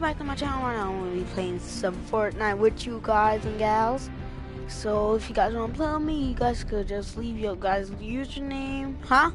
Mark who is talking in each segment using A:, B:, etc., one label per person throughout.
A: back to my channel. Right now I'm going to be playing some Fortnite with you guys and gals. So if you guys want to play with me, you guys could just leave your guys' username. Huh?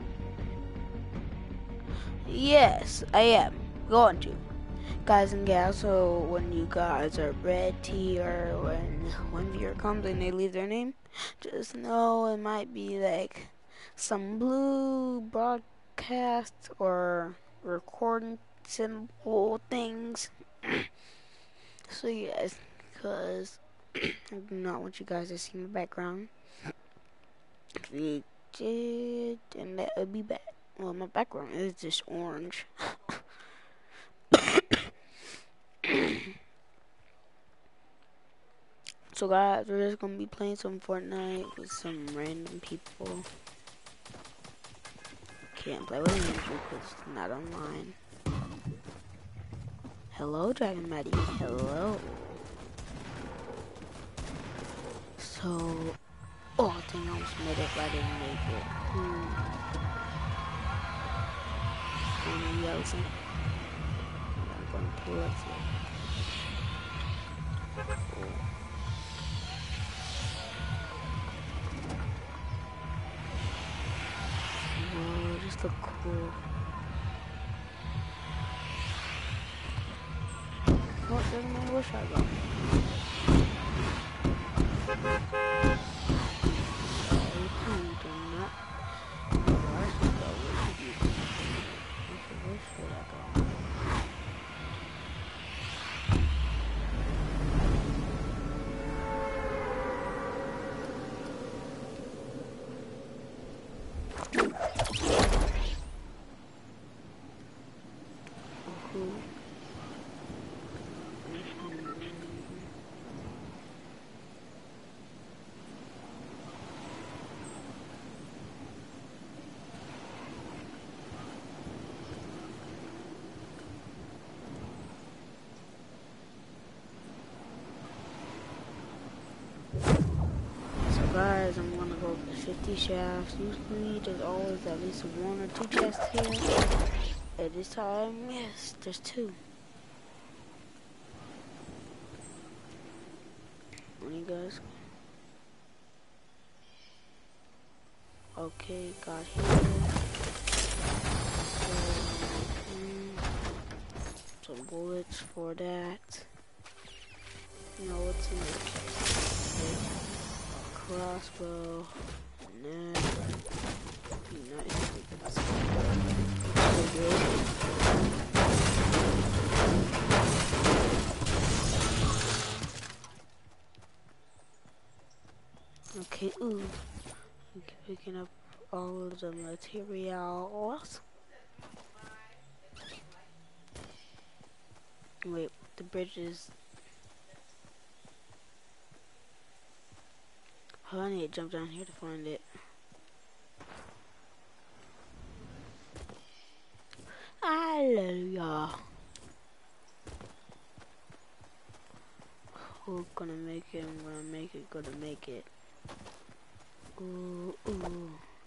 A: Yes, I am going to. Guys and gals, so when you guys are ready, or when one viewer comes and they leave their name, just know it might be like some blue broadcast or recording symbol things. So yes, because I do not want you guys to see my background. If you did, then that would be bad. Well, my background is just orange. So guys, we're just gonna be playing some Fortnite with some random people. Can't play with Andrew because it's not online. Hello, Dragon Maddie. Hello. So, oh, I think I almost made it, but I didn't make it. I'm yelling. I'm going to pull up here. Whoa, just look cool. What does my wish I got? Guys, I'm gonna go for 50 shafts. Usually there's always at least 1 or 2 chests here. At this time, yes, there's 2. When you guys, okay, got here. Some bullets for that. No, what's in the chest? Crossbow, and then nice. Okay, ooh, picking up all of the materials. Wait, the bridge is. Oh, I need to jump down here to find it. Hallelujah. Who's gonna make it? I'm gonna make it. Gonna make it. Ooh, ooh.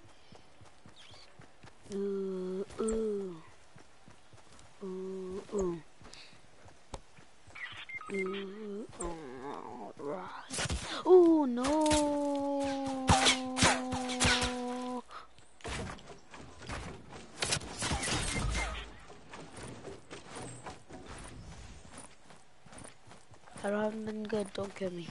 A: Ooh, ooh. Ooh, ooh. Ooh, alright. Ooh, no. I haven't been good, don't kill me.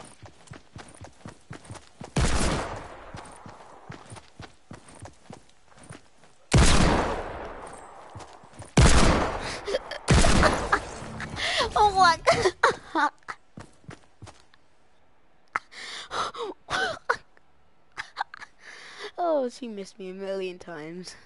A: Oh my god. Oh, she missed me a million times.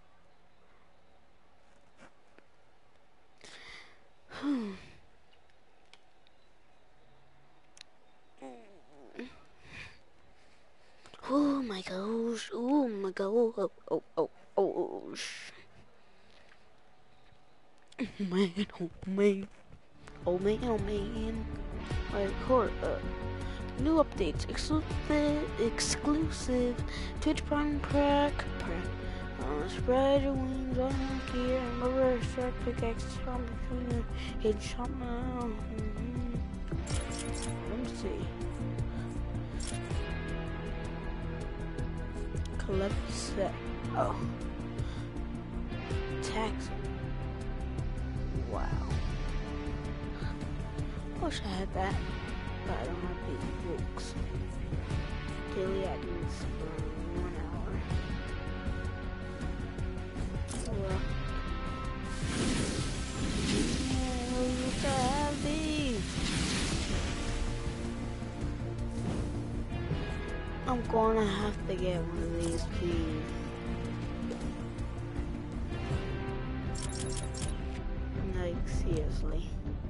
A: Oh my gosh, oh my gosh, oh man, oh man, oh man, oh man. Alright, new updates, exclusive Twitch Prime Spread your wings on your gear and rubber sharp pickaxe on between your head shot now. Let me see. Collect set. Oh. Tax. Wow. Wish I had that, but I don't have these books. Daily actions for 1 hour. Well, I used to have these. I'm gonna have to get one of these, please. Like, seriously.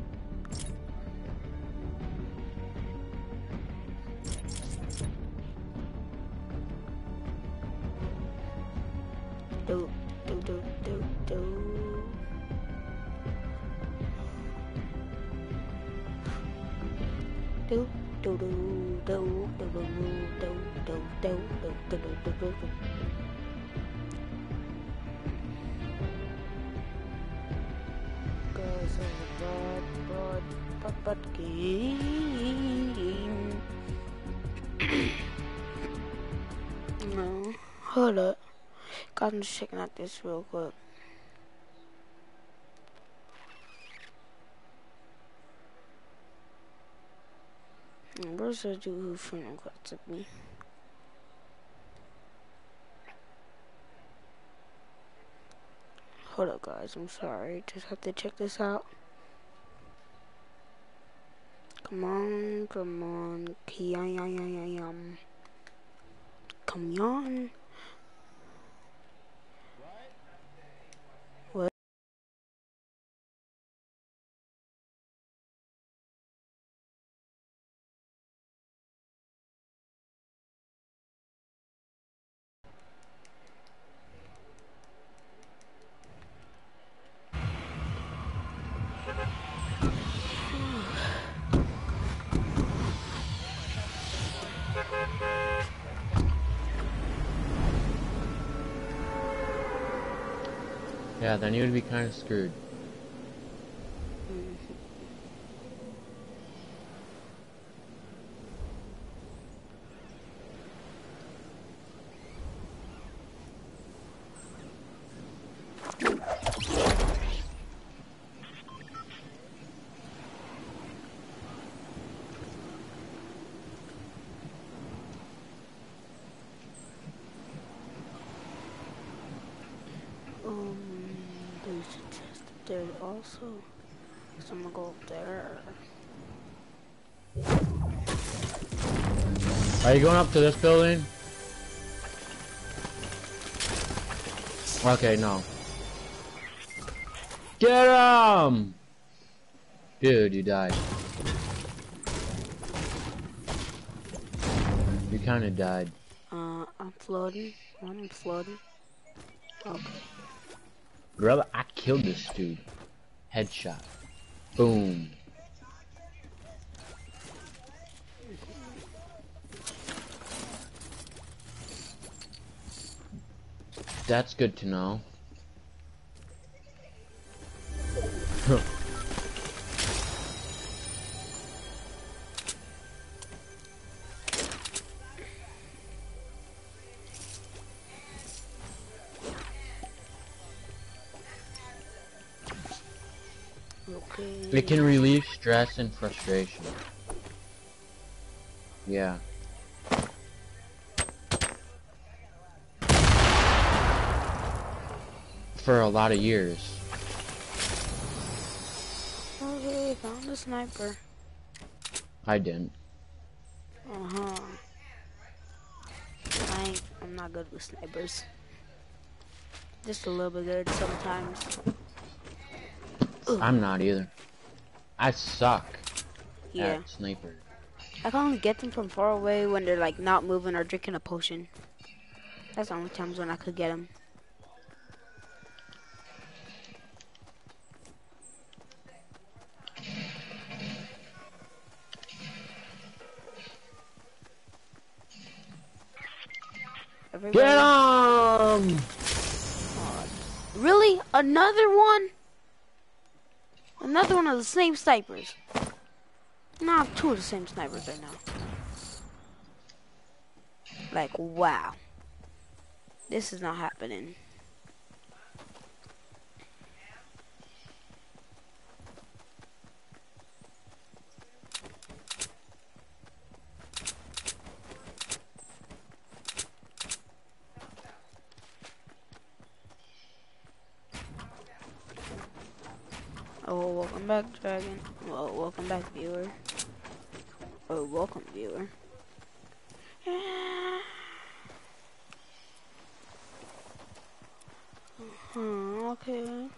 A: Do, do, do, do, do. Do, do, do, do, do, do, do, do, do, do, do, do, do. Cause of a bad game. No, hold up. God, I'm just checking out this real quick. Where's the dude who friend requested me? Hold up, guys. I'm sorry. Just have to check this out. Come on, come on. Come on. What?
B: Yeah, then you would be kind of screwed.
A: There's a chest up there also. So I'm gonna go up there.
B: Are you going up to this building? Okay, no. Get him! Dude, you died. You kinda died.
A: I'm floating. I'm floating. Okay.
B: Brother, I killed this dude. Headshot. Boom. That's good to know.
A: Okay.
B: It can relieve stress and frustration. Yeah. For a lot of years.
A: Okay, found a sniper.
B: I didn't.
A: I'm not good with snipers. Just a little bit good sometimes.
B: I'm not either. I suck
A: Yeah.
B: at sniper.
A: I can only get them from far away when they're like not moving or drinking a potion. That's the only times when I could get them. Everybody.
B: Get him!
A: Really? Another one? Another one of the same snipers. No, two of the same snipers right now. Like, wow. This is not happening. Oh, welcome back, Dragon. Well, welcome back, viewer. Oh, welcome, viewer. Okay.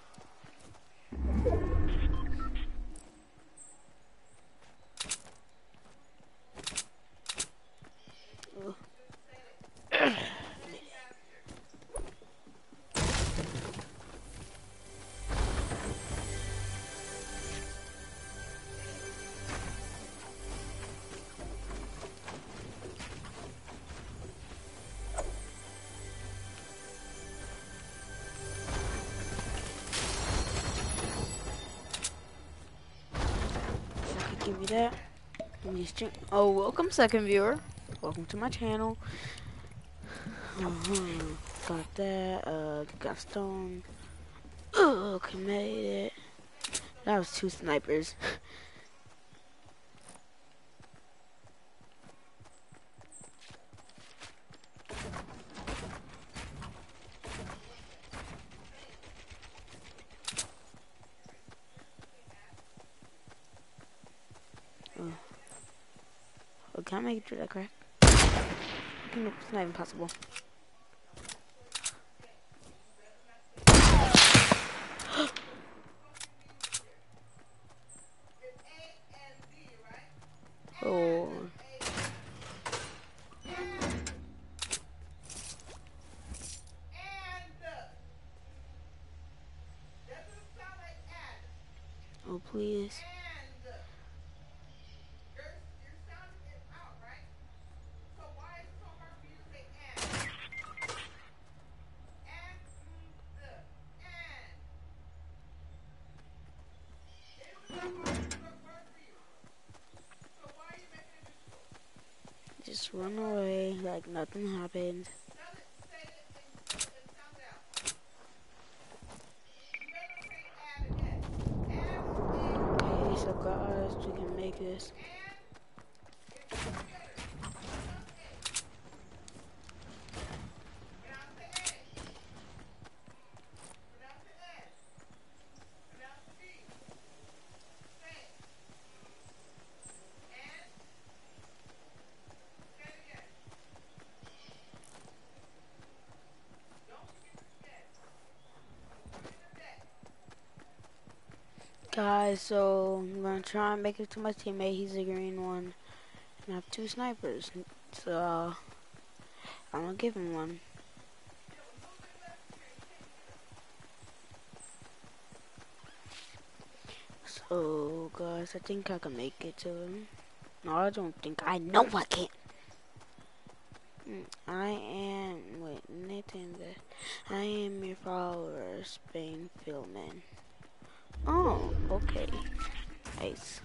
A: Give me that. Give me a string. Oh, welcome, second viewer. Welcome to my channel. Got that. Got stone. Okay, made it. That was two snipers. Oh, can I make it through that crack? Nope, it's not even possible. Oh. Oh, please. Just run away like nothing happened. Okay, so guys, we can make this. Guys, so I'm gonna try and make it to my teammate. He's a green one. And I have two snipers. So I'm gonna give him one. So guys, I think I can make it to him. No, I don't think. I know I can't. I am wait, Nathan. I am your follower, Spain Philman. Oh, okay. Nice.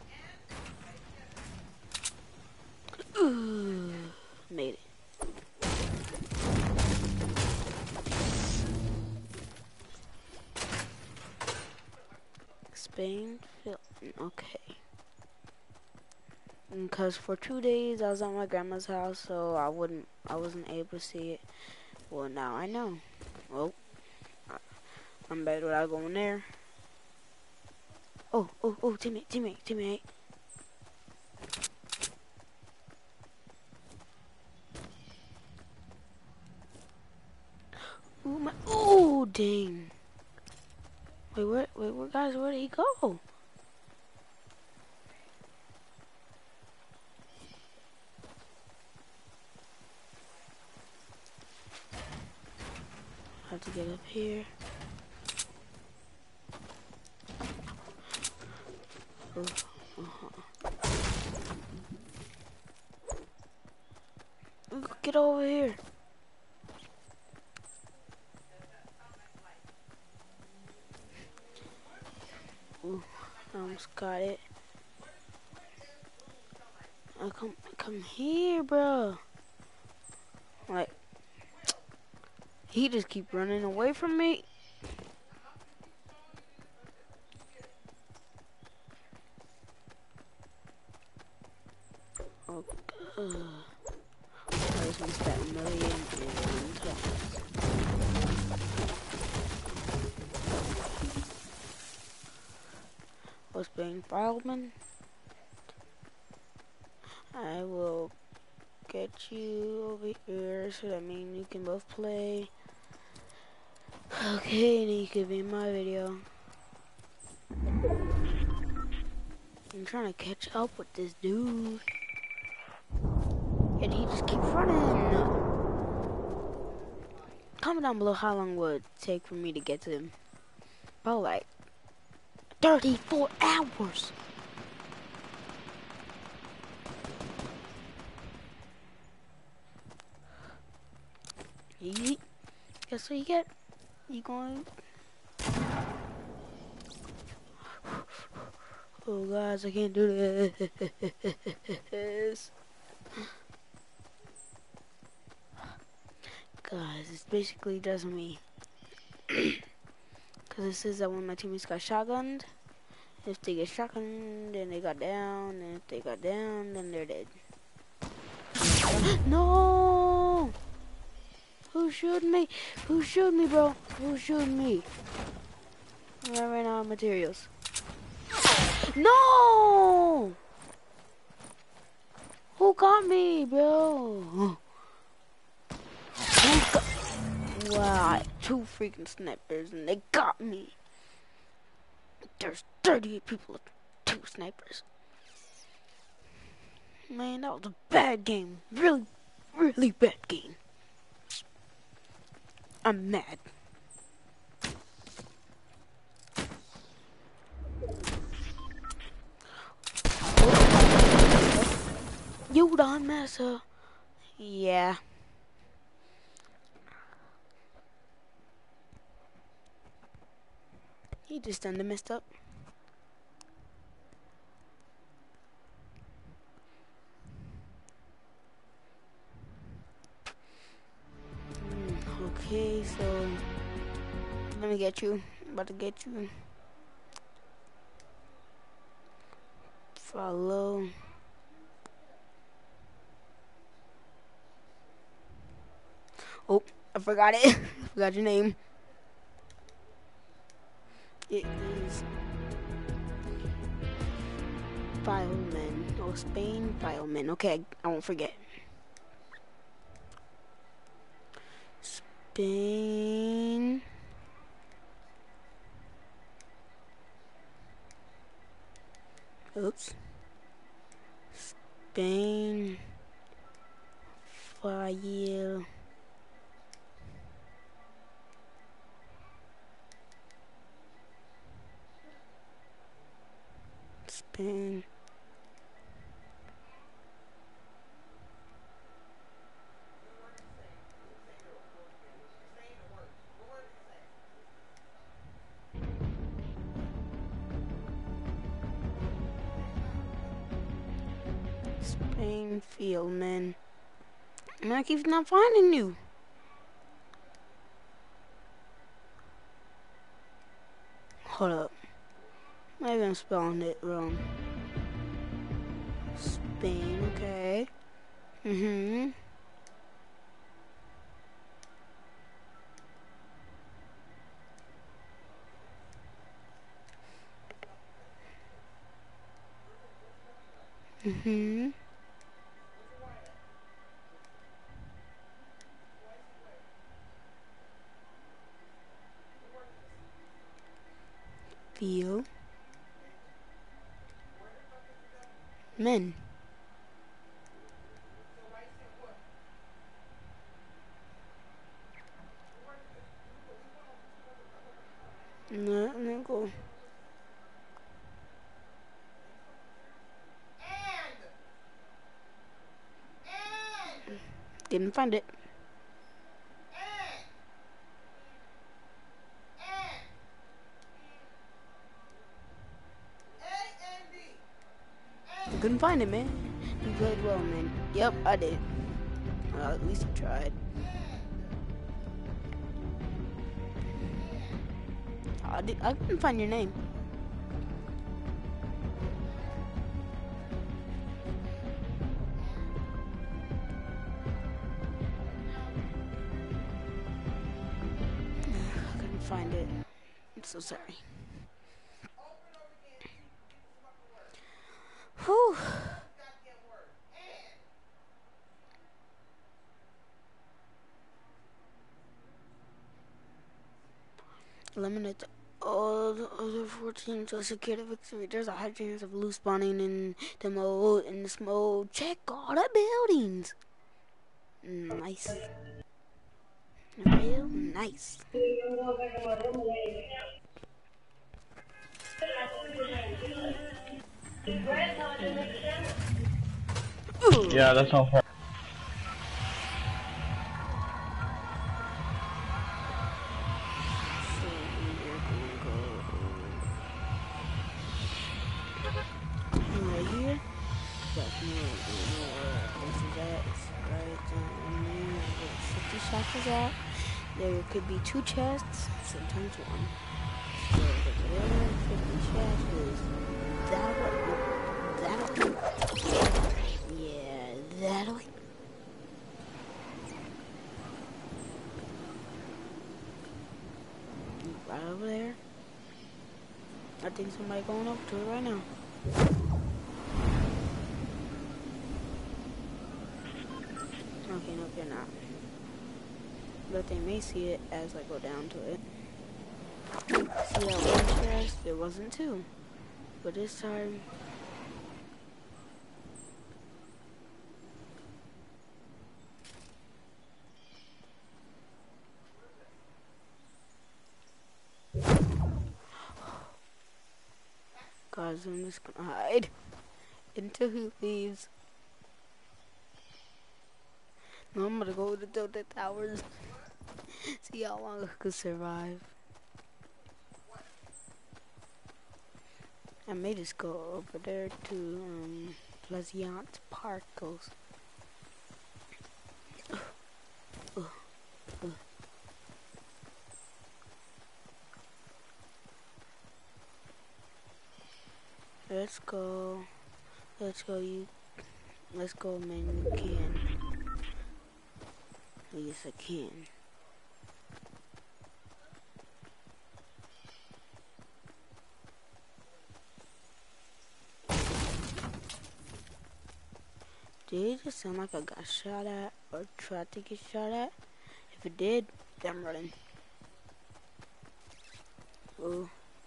A: Ooh, made it. Spain Philman. Okay. Because for 2 days I was at my grandma's house, so I wasn't able to see it. Well, now I know. Well, I'm better without going there. Oh, teammate. Ooh, dang. Wait, guys, where did he go? I have to get up here. Get over here. almost got it. Come here, bro. Like, he just keep running away from me. Oh, I just missed that million times. Was being Fileman. I will get you over here so that means you can both play. Okay, and you could be in my video. I'm trying to catch up with this dude. And he just keeps running. Comment down below how long would it take for me to get to him. Oh, like 34 hours. Yeet. Guess what you get? You going? Oh guys, I can't do this. Guys, it's basically just me. Cause it says that when my teammates got shotgunned, if they get shotgunned, then they got down, and if they got down, then they're dead. No! Who shot me? Who shot me, bro? Who shot me? I ran out of materials. No! Who got me, bro? Wow, I had 2 freaking snipers and they got me. There's 38 people with 2 snipers. Man, that was a bad game. Really, really bad game. I'm mad. You done mess up. Yeah. He just done messed up. Okay, so let me get you. I'm about to get you. Follow. Oh, I forgot it. Forgot your name. It is Fileman. Oh, Spain Fileman. Okay, I won't forget. Spain. Oops. Spain. File. Spain. Spain Fieldman. And I keep not finding you. Hold up. Maybe I'm spelling it wrong. Spain, okay. Mm-hmm. Mm-hmm. Feel. Men. No, no go. Didn't find it. I couldn't find it, man. You played well, man. Yep, I did. At least you tried. I couldn't find your name. I couldn't find it. I'm so sorry. Whew. Eliminate all the other 14 to secure the victory. There's a high chance of loot spawning in the mode. In this mode, check all the buildings. Nice. Real nice.
C: Yeah, that's all.
A: Right here. That's more places at. Right down there. Where 50 shots is at. There could be 2 chests, sometimes 1. So the other 50 chests is that way. That way. Yeah, that way. Right over there. I think somebody going over to it right now. Okay, no, they're not. But they may see it as I go down to it. See that one chest? There wasn't 2. But this time... Guys, I'm just gonna hide until he leaves. No, I'm gonna go to the towers. See how long I could survive. I may just go over there to Pleasant Park. Let's go. Let's go, man. You can. Yes, I can. Did it just sound like I got shot at or tried to get shot at? If it did, I'm running. Ooh.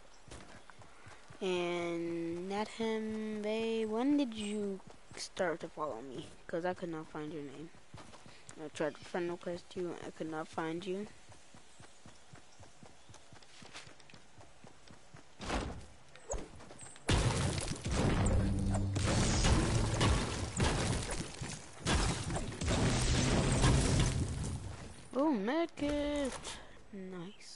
A: And Natham Bay, when did you start to follow me? Because I could not find your name. I tried to friend request you, I could not find you. Oh, medkit! Nice.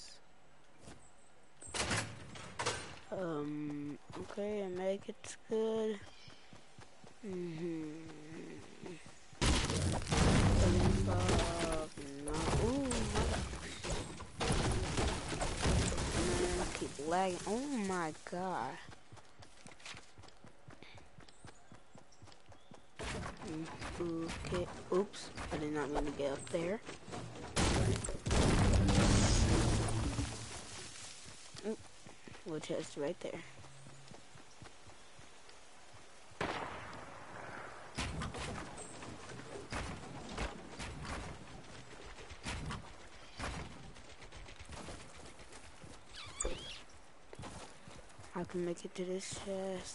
A: Okay, medkit's good. No. Ooh, man, keep lagging. Oh my god. Okay. Oops. I did not mean to get up there. Oop. Little chest right there. I can make it to this chest.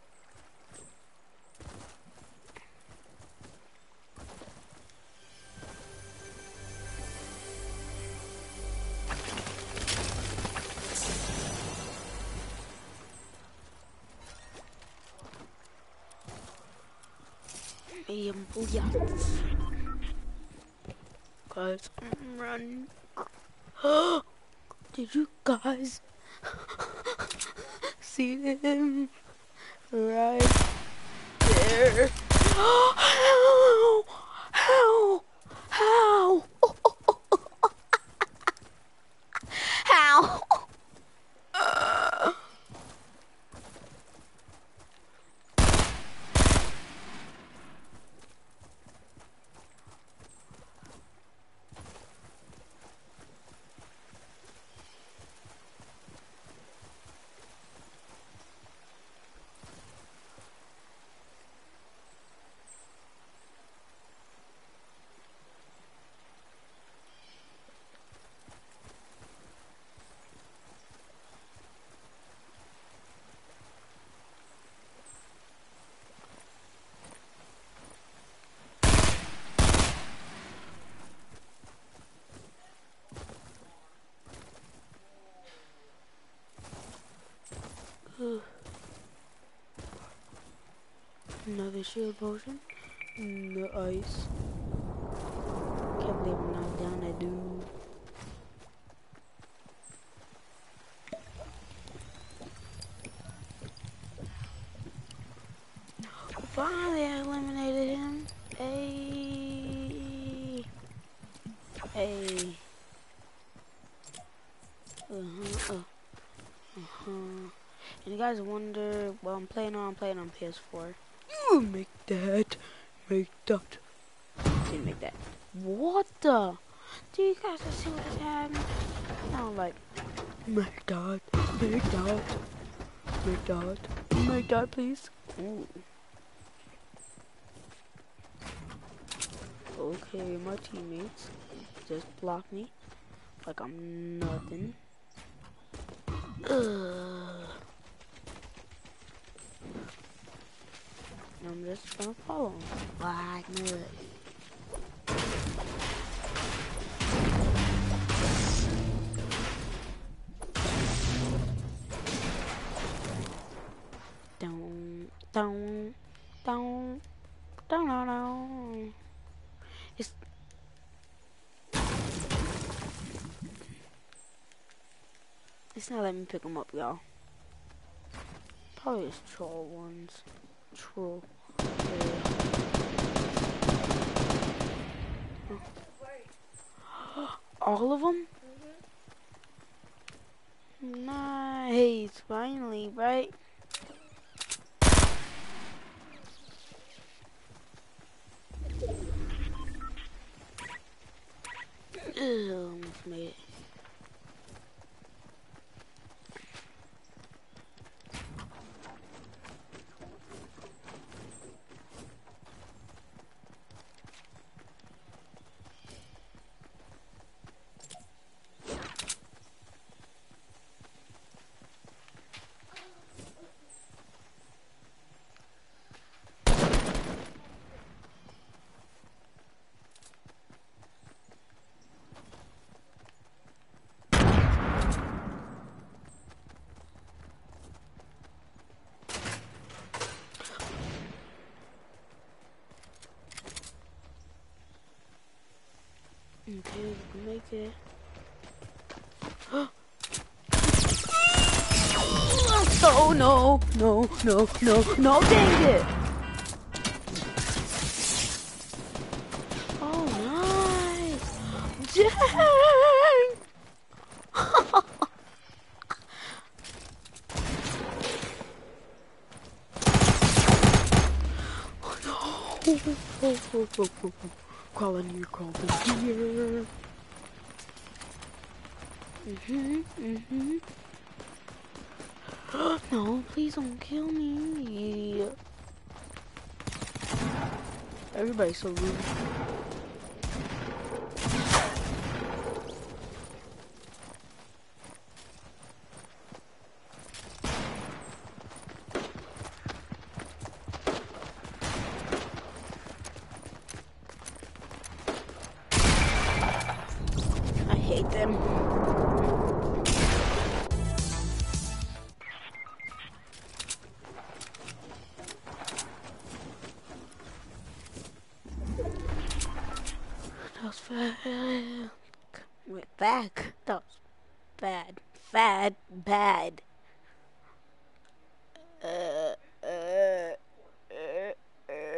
A: Medium bullets. Guys, I'm running. Did you guys see him? Right here. How? How? How? How? Another shield potion. No ice. Can't believe I'm knocked down that dude. Finally, I eliminated him. Hey. Hey. And you guys wonder what I'm playing on? I'm playing on PS4. You make that. Make that. Didn't make that. What the? Do you guys see what's happening? Now I'm like, make that. Make that. Make that. Make that, please. Ooh. Okay, my teammates just blocked me like I'm nothing. I'm just gonna follow him like mud. Don't, don't, don't, don't. It's not letting me pick them up, y'all. Probably just troll ones. Troll. Yeah. All of them? Mm-hmm. Nice. Finally, right? Almost made it. Okay, we can make it. Oh no, no, no, no, no, dang it! Oh nice! Dang! Oh no! Crawling here, crawling here. No, please don't kill me. Everybody's so rude. I hate them. That was bad. Wait, back. That was bad. Bad. Bad. Uh, uh, uh, uh.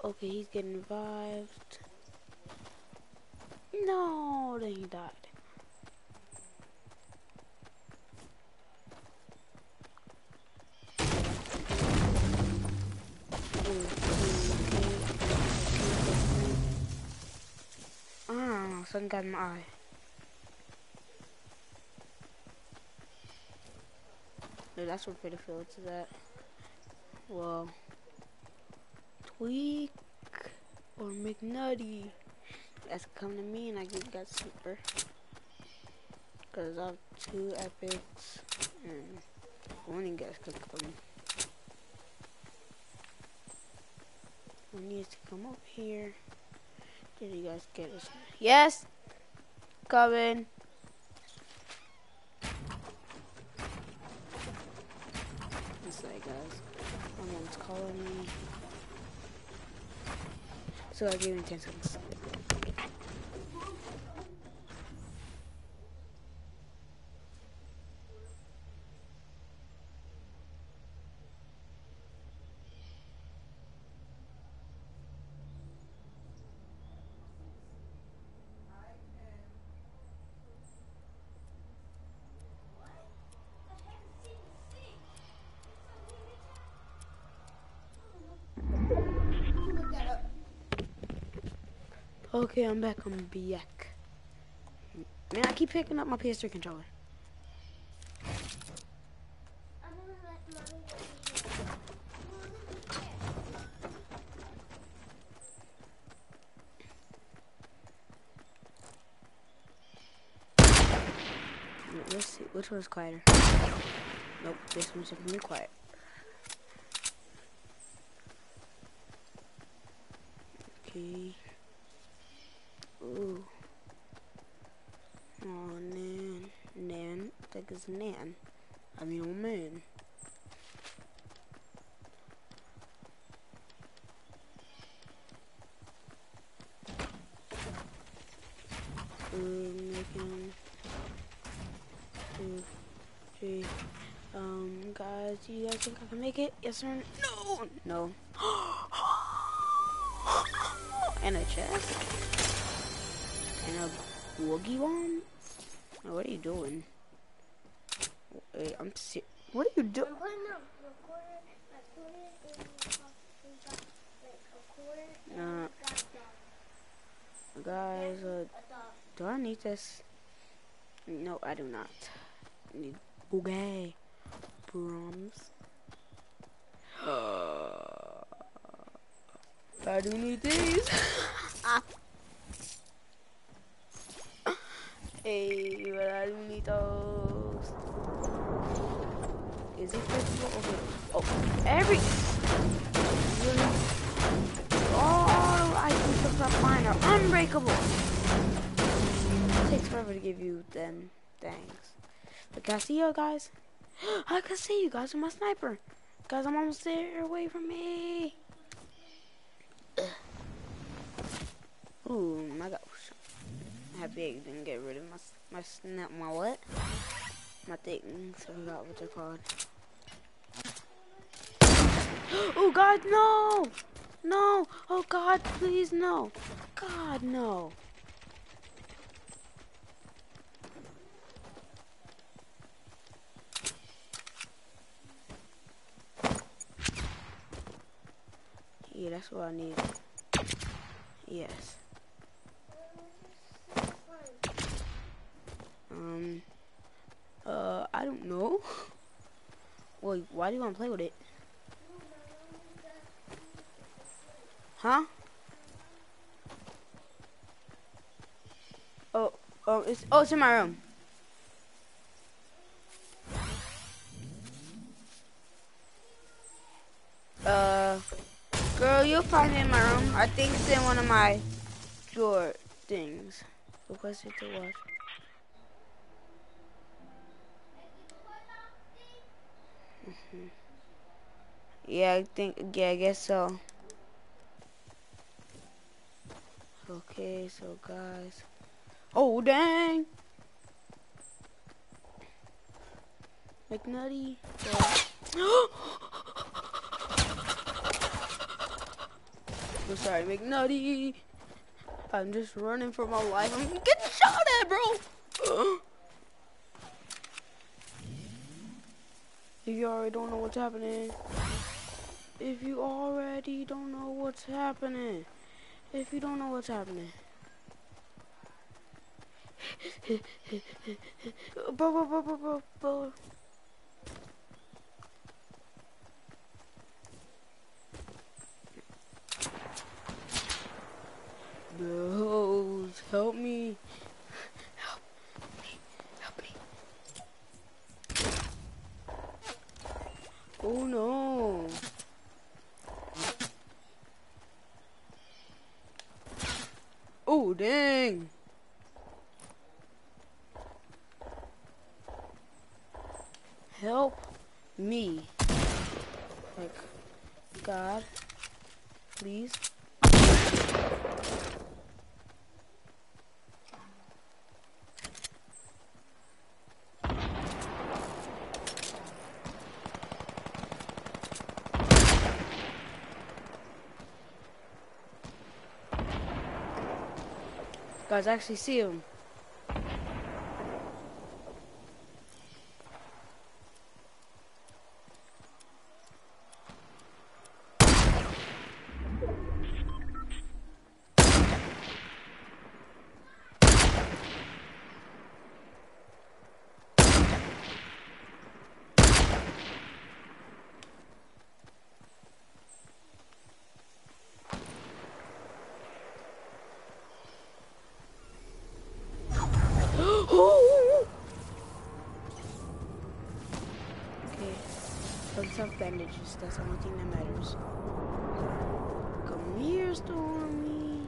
A: Okay, he's getting revived. No, then he died. Ah, something got in my eye. Dude, that's where Peter Fields is at. Well, Tweak or McNutty. That's come to me and I got super. Cause I have 2 epics and one of you guys could come. One needs to come up here. Did you guys get us? Yes! Coming. It's like guys. My mom's calling me. So I gave me 10 seconds. Okay, I'm back. I'm back. Man, I keep picking up my PS3 controller. Let's see, which one's quieter? Nope, this one's definitely quiet. Okay. Ooh. Oh, Nan. That is Nan. I mean, oh man. Making 2, 3. Guys, do you guys think I can make it? Yes or no? No. And a chest. And a boogie bomb. Oh, what are you doing? Wait, I'm serious. What are you doing?
D: I'm putting the recorder in
A: Guys, do I need this? No, I do not. I need boogie bombs. I do need these. Hey, but I do need those. Is it fixable? Okay. Oh, every. All the items of that mine are unbreakable. It takes forever to give you them. Thanks. But can I see you guys? I can see you guys with my sniper. Guys, I'm almost there. Away from me. Ooh, my gosh. Happy I didn't get rid of my what? My things. I forgot what they're called. Oh God, no! No! Oh God, please no! God, no! Yeah, that's what I need. Yes. I don't know. Wait, why do you want to play with it? Huh? It's in my room. Girl, you'll find it in my room. I think it's in one of my drawer things. Requested to watch. Yeah, I guess so. Okay, so guys. Oh, dang! McNutty. I'm sorry, McNutty. I'm just running for my life. I'm getting shot at, bro. If you already don't know what's happening. If you already don't know what's happening. If you don't know what's happening. Bro. Bros, help me. Help me. Oh no. Oh dang. Help me. Like, God, please. Guys, I actually see him. Okay, let's have bandages. That's the only thing that matters. Come here, Stormy.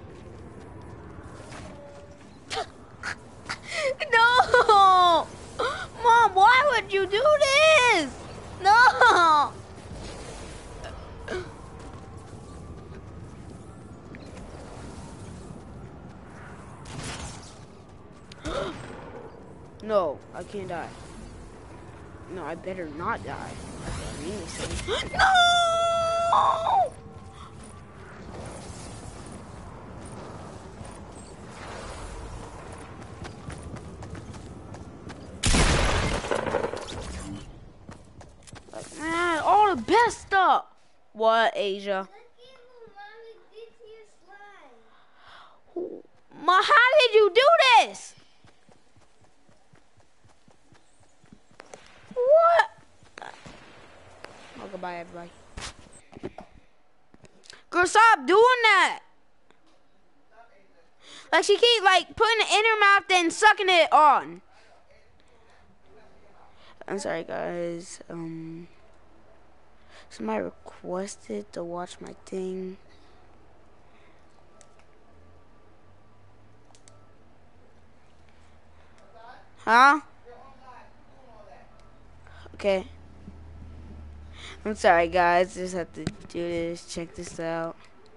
A: No! Mom, why would you do this? No! No, I can't die. No, I better not die. That's what I mean to say. No! Like, man, all the best stuff. What, Asia? Ma, how did you do this? What? Oh, goodbye, everybody. Girl, stop doing that. Like, she keep, like, putting it in her mouth and sucking it on. I'm sorry, guys. Somebody requested to watch my thing. Huh? Okay. I'm sorry, guys. Just have to do this. Check this out.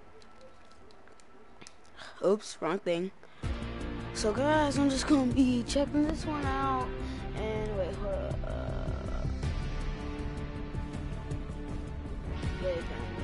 A: Oops, wrong thing. So, guys, I'm just gonna be checking this one out. And wait, hold up. Wait,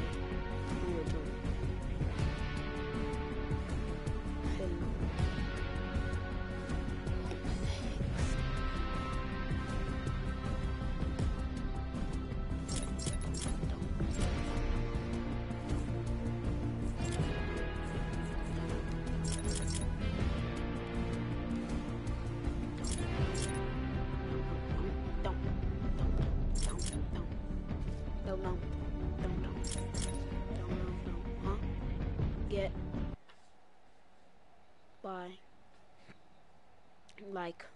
A: like,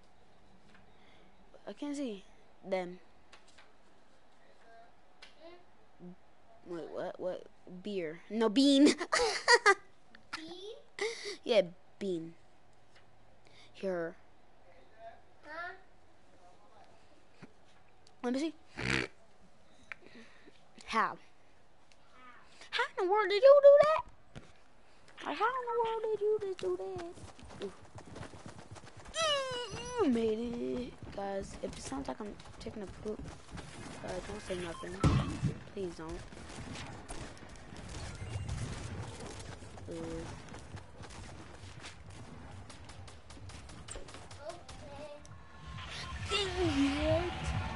A: I can't see them. Wait, what? Beer? No, bean.
D: Bean?
A: Yeah, bean. Here.
D: Huh?
A: Let me see. How? How in the world did you do that? Like, how in the world did you just do that? Made it. Guys, if it sounds like I'm taking a poop, don't say nothing. Please don't.
D: Okay.
A: Dang it!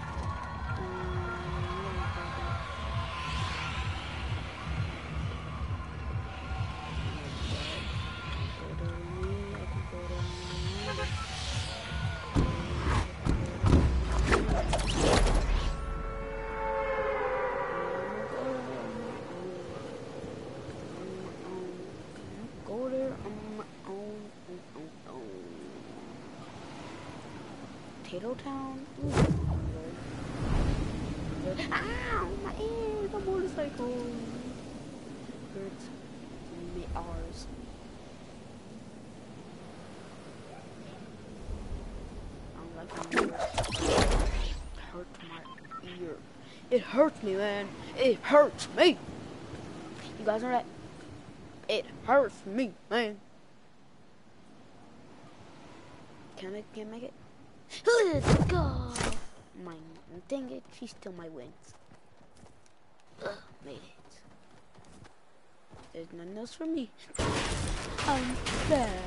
A: Go there on my own. Potato Town? Ooh. Ow! My ear! The motorcycle! Hurts me ours. I don't like my ears. It hurts my ear. It hurts me, man. It hurts me. You guys know that? It hurts me, man. Can I can't make it? Let's go. Mine. Dang it, she still my wins. Made it. There's nothing else for me. I'm there.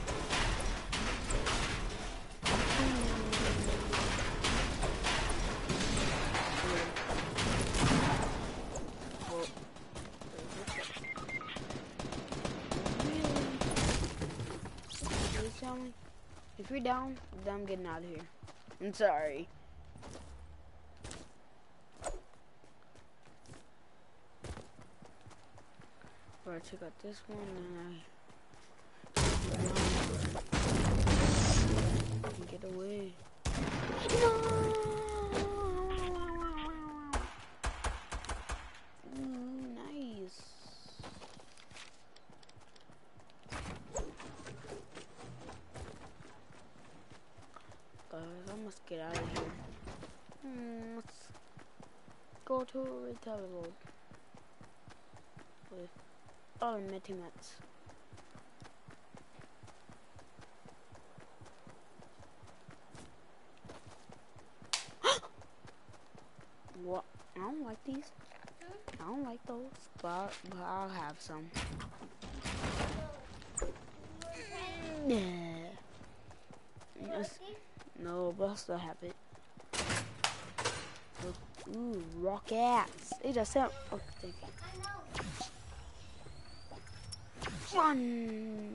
A: If you're down, then I'm getting out of here. I'm sorry. Alright, check out this one, and I get away. No! Ooh, nice. I must get out of here. Let's go to a retail road with all my teammates. What? I don't like these. I don't like those, but I'll have some. Yeah. Yes. No, but I'll still have it. Ooh, rockets. They just sound. Oh, thank you. Run.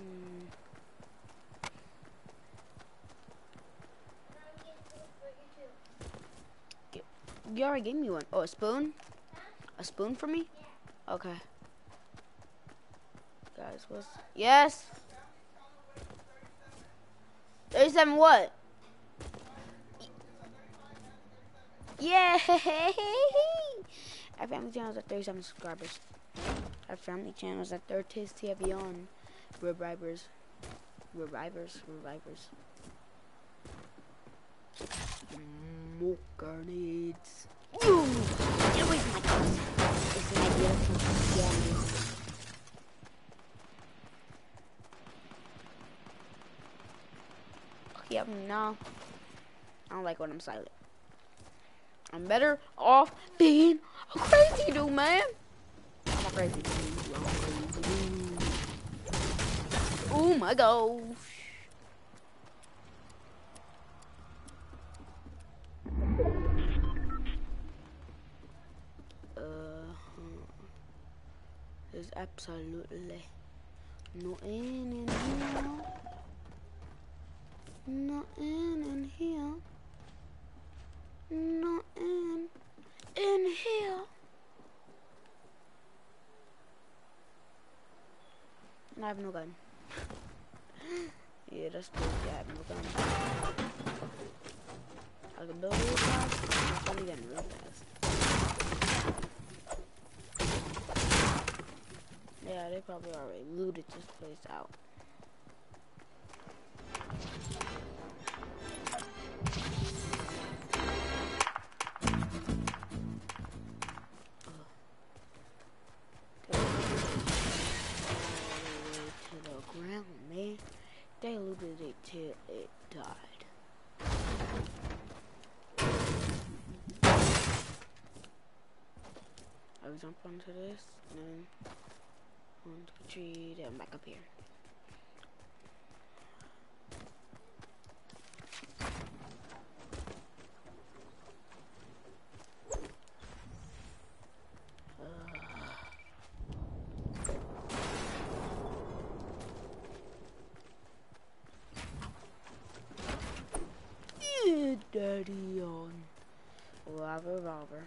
A: You already gave me one. Oh, a spoon? A spoon for me? Okay. Guys, what's... Yes? 37 what? Yay! Our family channel is at 37 subscribers. Our family channel is at 30 TV on. Revivers. More grenades. Boom! Get away from my guns. It's an idea from Yummy. Yep, no. I don't like when I'm silent. I'm better off being a crazy dude, man. I'm a crazy dude. Oh my gosh. There's absolutely nothing in here. Nothing in here. Nothing in here. I have no gun. Yeah, that's good. Yeah, I have no gun. I can build real fast. I'm getting real fast. Yeah, they probably already looted this place out. To the ground, man. They looted it till it died. I jump onto this and onto tree, then back up here. Daddy on. We'll have a revolver.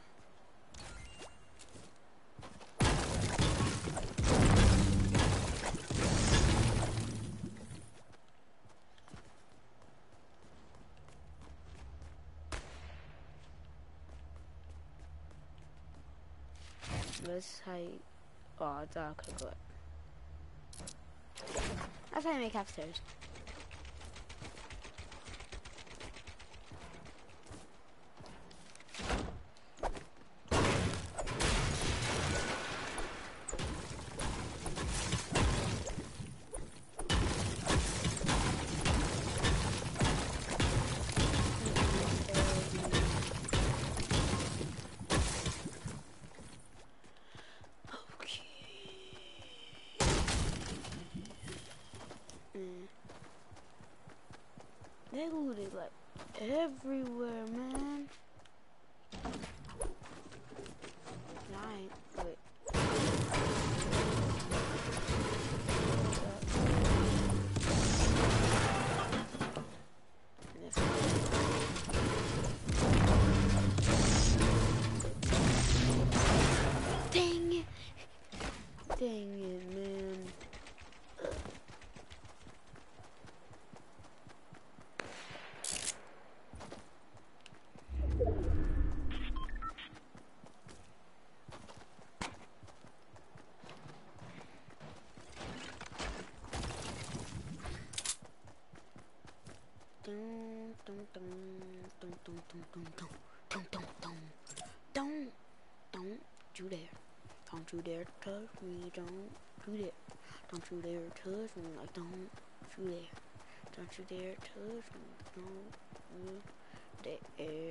A: Let's hide. Oh, it's all okay, good. That's how you make half stairs. They looted like everywhere, man. Nine, wait. Dang it! Dang it, man. Don't you dare. Don't you dare touch me, don't you dare. Don't you dare touch me, like don't you dare. Don't you dare touch me, don't you dare.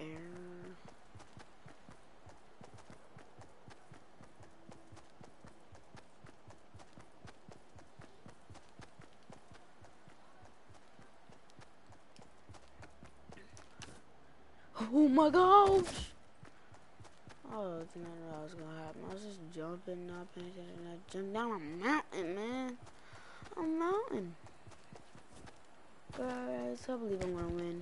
A: Oh my gosh! Oh, I didn't know that was gonna happen. I was just jumping, not paying attention. I jumped down a mountain, man. A mountain. Guys, I believe I'm gonna win.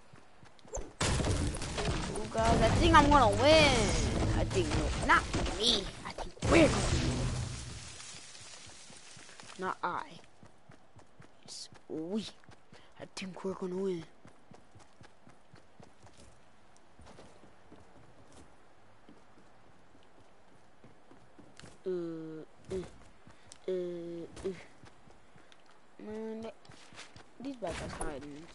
A: Oh, guys, I think I'm gonna win. I think, no, not me. I think we're gonna win. Not I. It's we. I think we're gonna win. Man, these bad guys hiding.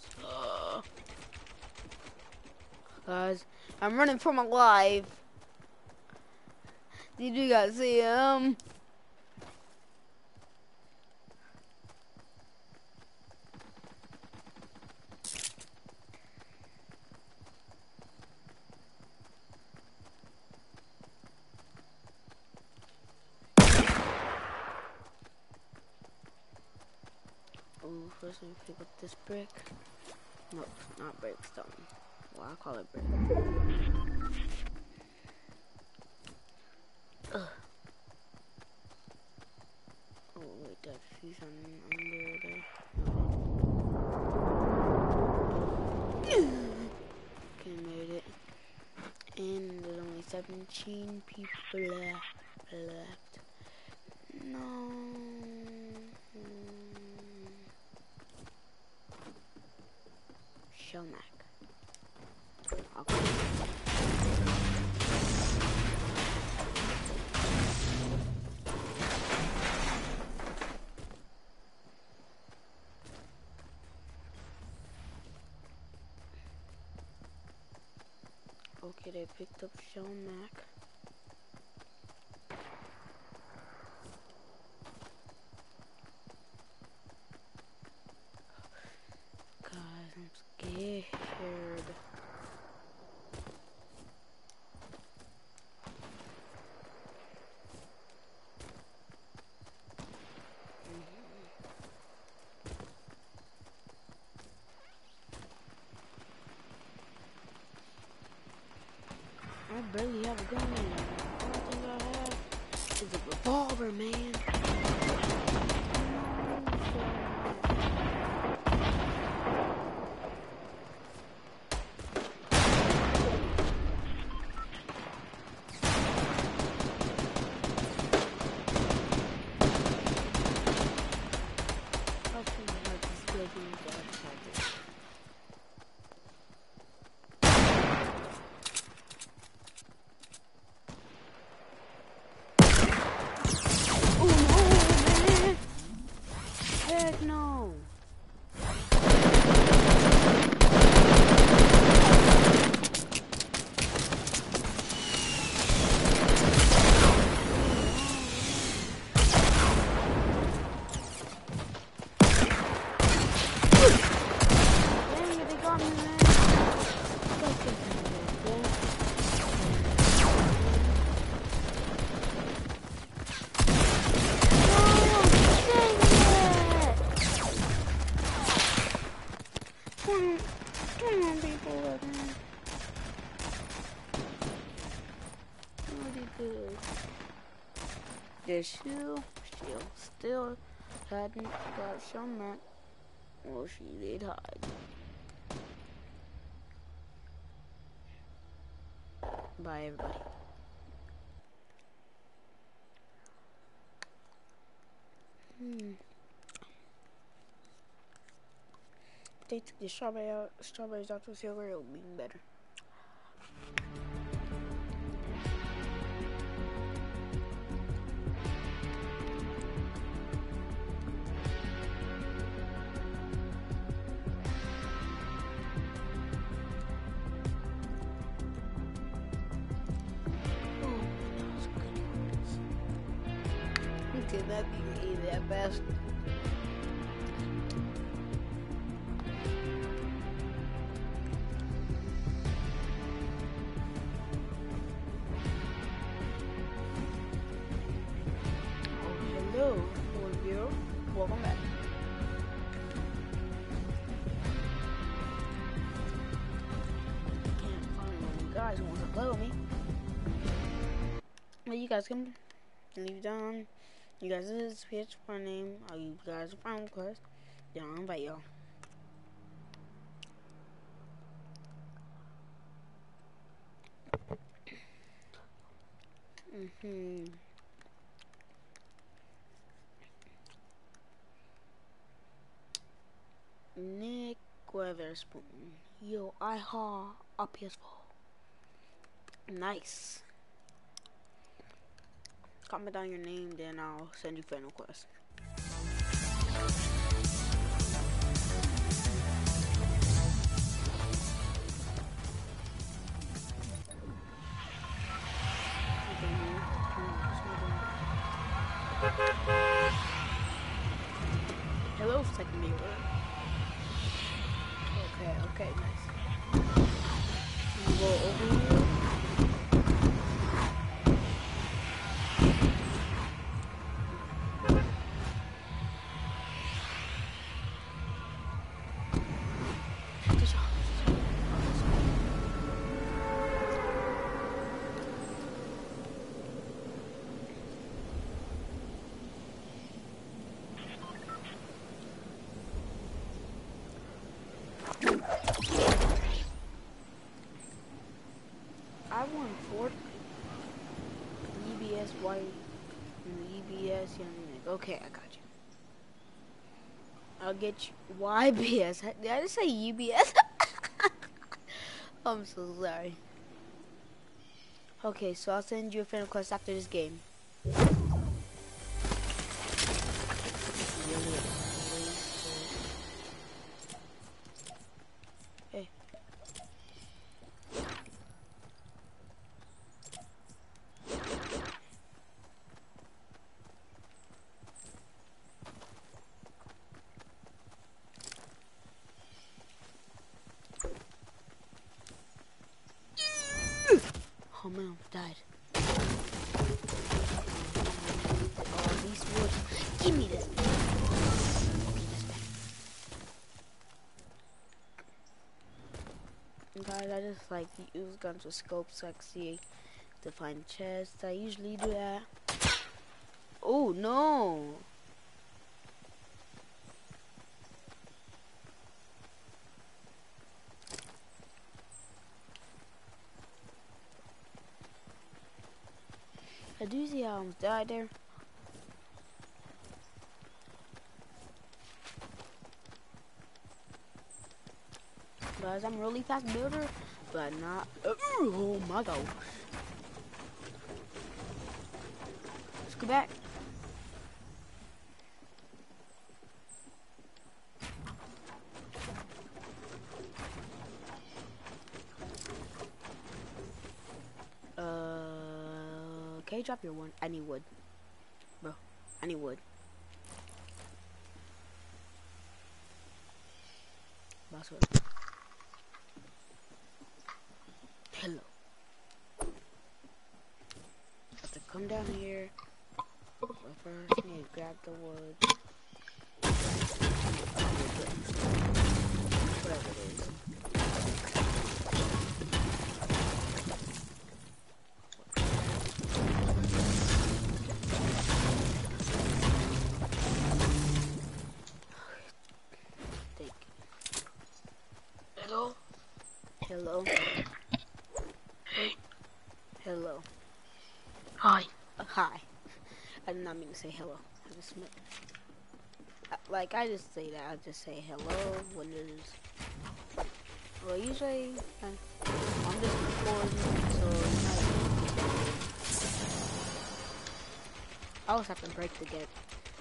A: Guys, I'm running for my life. Did you guys see him? First, let me pick up this brick. No, not brick, stone. Well, I call it brick. Ugh. Oh, wait, that she's under there. Okay, made it. And there's only 17 people left. No. Shelmack. Okay. Okay, they picked up Shelmack. Guys, I'm scared. Okay, still hadn't got shown that. Well, she did hide. Bye, everybody. If they took the strawberries out to silver, it would be better. Could not be that fast. Oh, hello, boy girl. Welcome back. Can't find one of you guys who wants to play with me. Well, you guys can leave down. You guys is pitch my name. I'll give you guys a friend request. Then I'll invite y'all. Nick Weatherspoon. Yo, I ha a PS4. Nice. Comment down your name, then I'll send you friend request. Hello, second viewer. Okay, nice. You go over here. I won 4 EBS white and EBS young Nick. Okay, I got you. I'll get you YBS. Did I just say EBS? I'm so sorry. Okay, so I'll send you a friend request after this game. Hey. Oh man, I died. Oh, these woods. Give me this. Okay, that's better. Guys, I just like use guns with scopes so I can see to find chests. I usually do that. Oh no! I do see how I almost died there. Guys, I'm a really fast builder, but not. Oh my gosh. Let's go back. Okay, drop your one. I need wood. Bro, I need wood. Boss wood. Hello. Have to come down here. But first, I need to grab the wood. Whatever it is. Hello.
D: Hey.
A: Hello.
D: Hi.
A: Hi. I did not mean to say hello. I just meant, like, I just say that. I just say hello when there's. Well, usually I'm just recording, so I always have to break to get.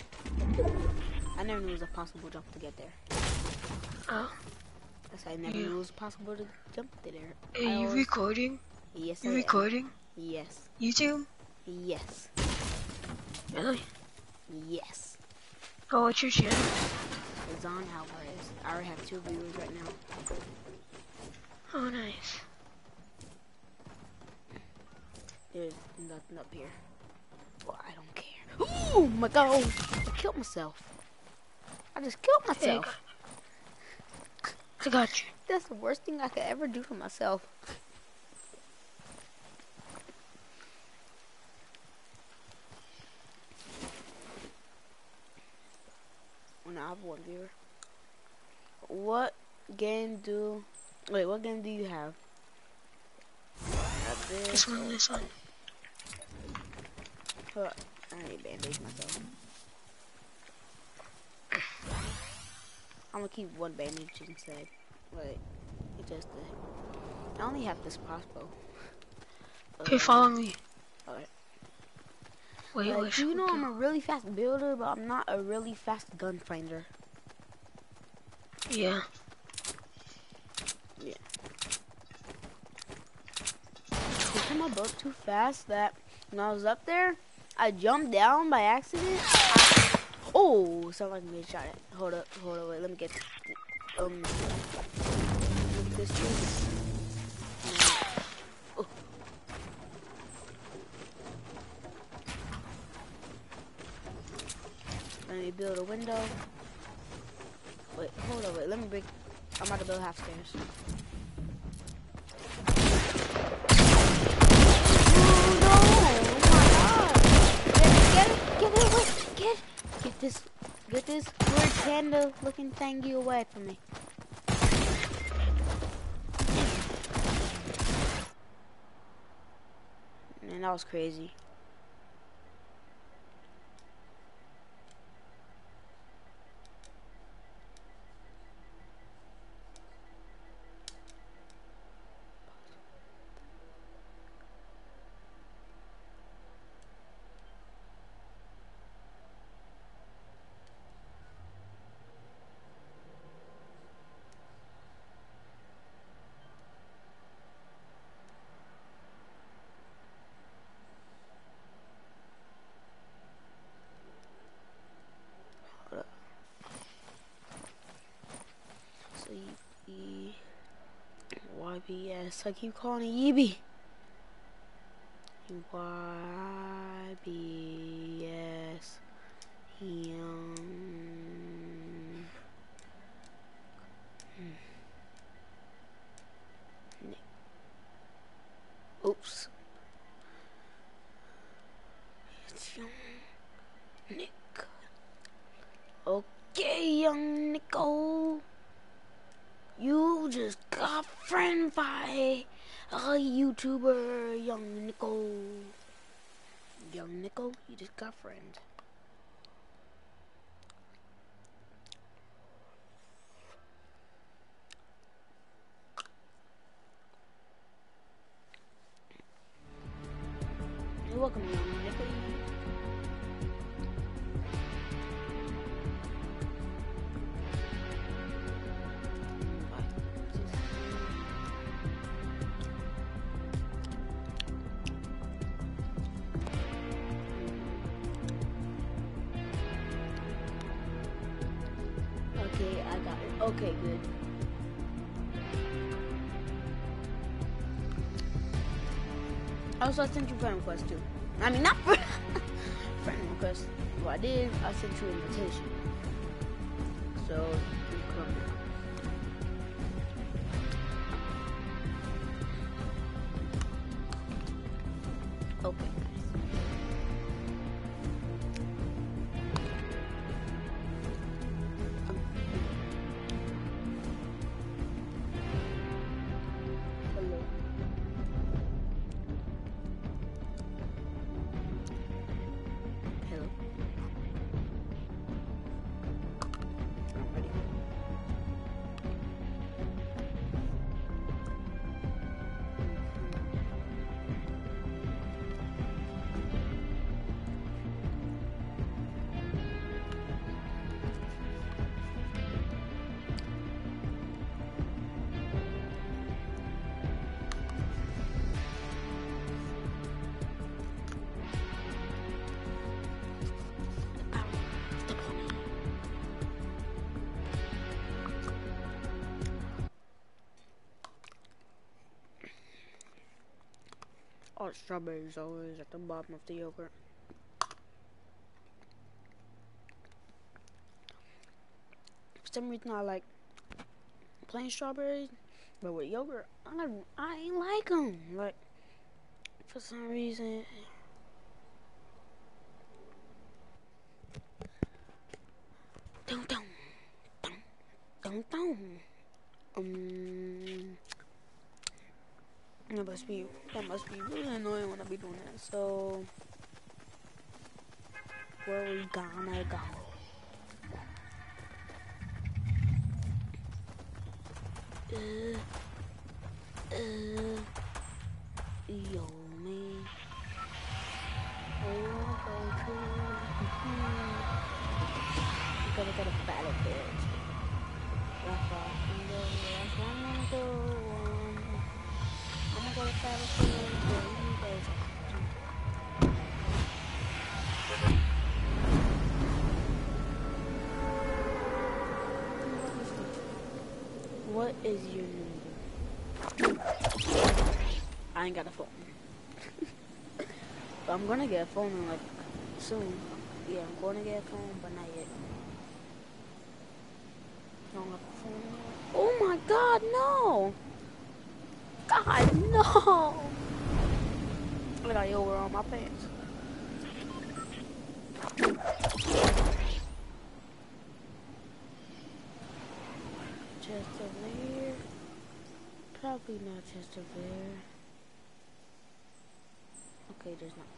A: I never knew it was a possible jump to get there.
D: Oh.
A: I never knew it was possible to jump to there.
D: Are you recording?
A: Yes,
D: You
A: I
D: recording?
A: am. Yes.
D: YouTube?
A: Yes.
D: Really?
A: Yes.
D: Oh, what's your channel?
A: Zon Alvarez. I already have 2 viewers right now.
D: Oh, nice.
A: There's nothing up here. Well, I don't care. Oh my god! I killed myself. I just killed myself.
D: I got you.
A: That's the worst thing I could ever do to myself. Well, now I have 1 viewer. What game do you have?
D: This one.
A: Hold up. I need to bandage myself. I'm gonna keep 1 bandage instead. Like, it just I only have this crossbow.
D: Okay, follow me.
A: Alright.
D: Wait,
A: Like, you know I'm a really fast builder, but I'm not a really fast gun finder.
D: Yeah.
A: Yeah. Because my boat too fast that when I was up there, I jumped down by accident. Oh, sounded like me shot it. Hold up, wait, let me get look at this tree. Oh. Let me build a window. Wait, hold on, wait, let me break. I'm about to build half stairs. Get this weird panda looking thingy away from me. Man, that was crazy. YBS. I keep calling it Yeeby. YBS. Oops. It's young Nick. Okay, young Nico. You just got friend by a YouTuber, young Nico. Young Nico, you just got friend. You're welcome, young Nico. Okay, I got it. Okay, good. Also, I sent you friend request too. I mean, not friend request. What I did, I sent you an invitation. So, you come. Okay. thought strawberries always at the bottom of the yogurt. For some reason I like plain strawberries, but with yogurt, I ain't like them. Like, for some reason. Dum dum dum dum dum. That must be really annoying when I be doing that. So where we gonna go? Yo man. We gotta go to battlefield. That's all. I'm gonna go. I'm gonna go to battlefield. What is your number? I ain't got a phone. But I'm gonna get a phone in like soon. Yeah, I'm gonna get a phone, but not yet. Don't have a phone yet. Oh my God, no! God, no! I got yogurt on my pants. Chest over here. Probably not chest over there. Okay, there's not.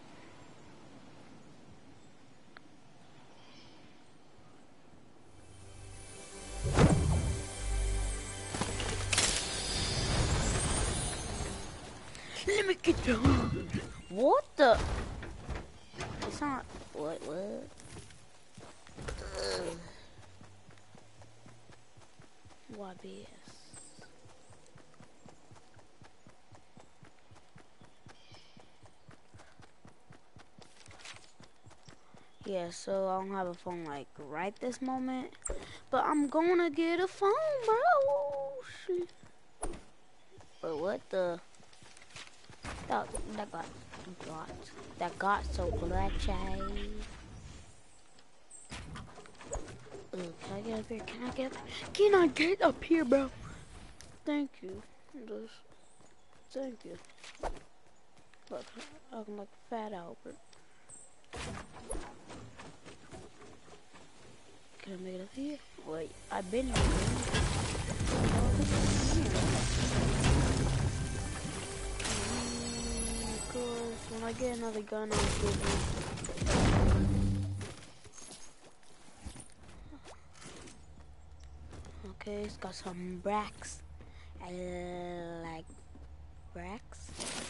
A: Let me get down. What the? It's not. What? YBS. Yeah, so I don't have a phone like right this moment, but I'm gonna get a phone, bro. But what the? That got so glitchy. Can I get up here? Can I get up here, bro? Thank you. Thank you. Look, I'm like Fat Albert. Can I make it up here? Wait, I've been here. Because when I get another gun, I'll give you. Okay, it's got some bracks. I like bracks.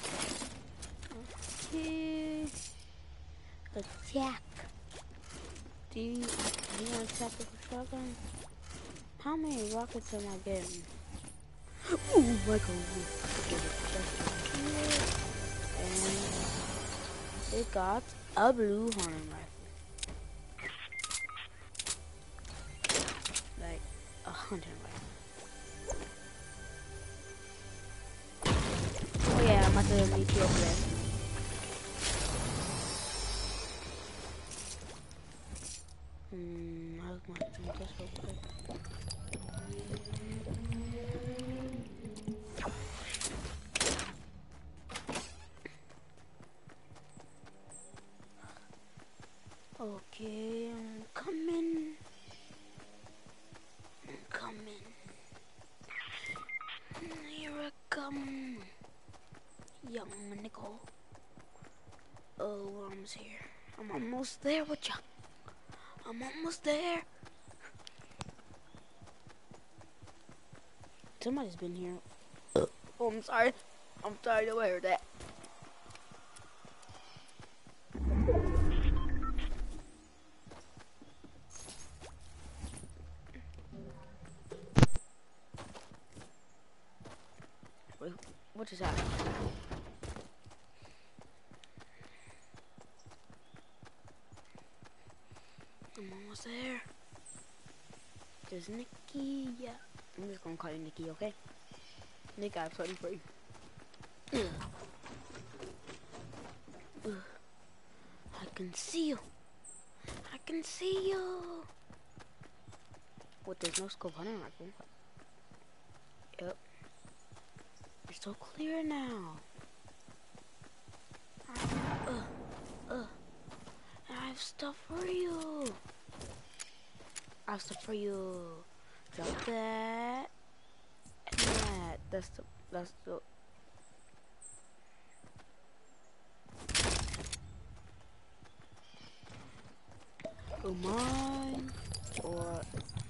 A: Okay. Attack. Do you want to attack with a shotgun? How many rockets am I getting? Oh my God. And it got a blue hunting rifle. Like a hunting rifle. Oh yeah, I'm about to meet you over there. I was going to do this real quick. Okay, I'm coming. Here I come. Young Nicole. Oh, we're almost here. I'm almost there with ya. I'm almost there. Somebody's been here. Oh, I'm sorry. I'm sorry to hear that. Wait, what just happened? I'm almost there. There's Nikki. Yeah. I'm just gonna call you Nikki, okay? Nick, I have something for you. I can see you. I can see you. What, there's no scope hunting rifle? Yep. You're so clear now. I have stuff for you. I have stuff for you. Drop that. And that. That's the. Oh, mine. Or.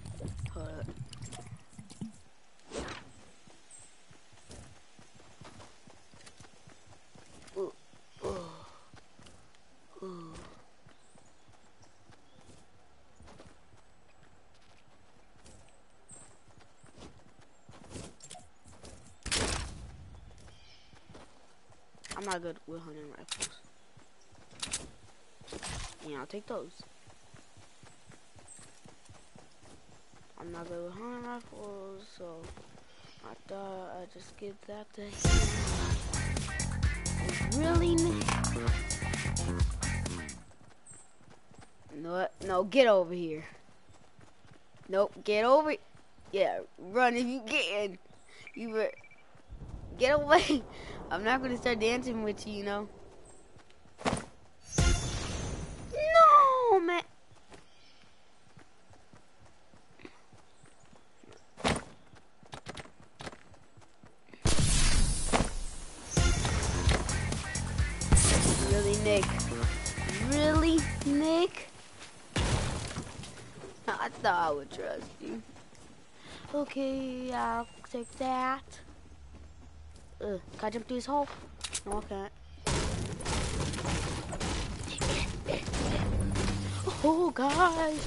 A: I'm not good with hunting rifles. Yeah, I'll take those. I'm not good with hunting rifles, so I thought I'd just give that to him. Really? No, no, get over here. Nope, get over. Yeah, run if you can. You get away. I'm not gonna start dancing with you, you know. No, man. Really, Nick? Really, Nick? I thought I would trust you. Okay, I'll take that. Can I jump through this hole? No, I can't. Oh, guys.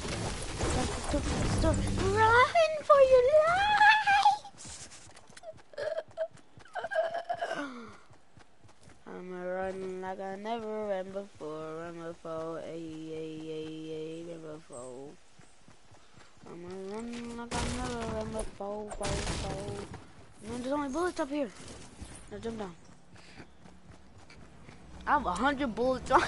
A: Run for your lives. I'm running like I never ran before. Run before. Run before. I'm running like I never ran before. No, there's only bullets up here. Now jump down. I have 100 bullets on.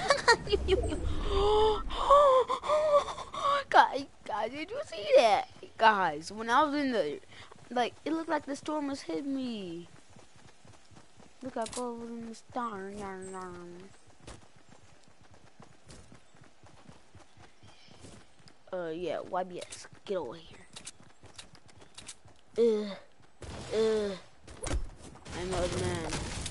A: Guys, did you see that? Guys, when I was in the, like, it looked like the storm was hitting me. Look like I was in the storm. Yeah, YBS, get over here. I'm an man.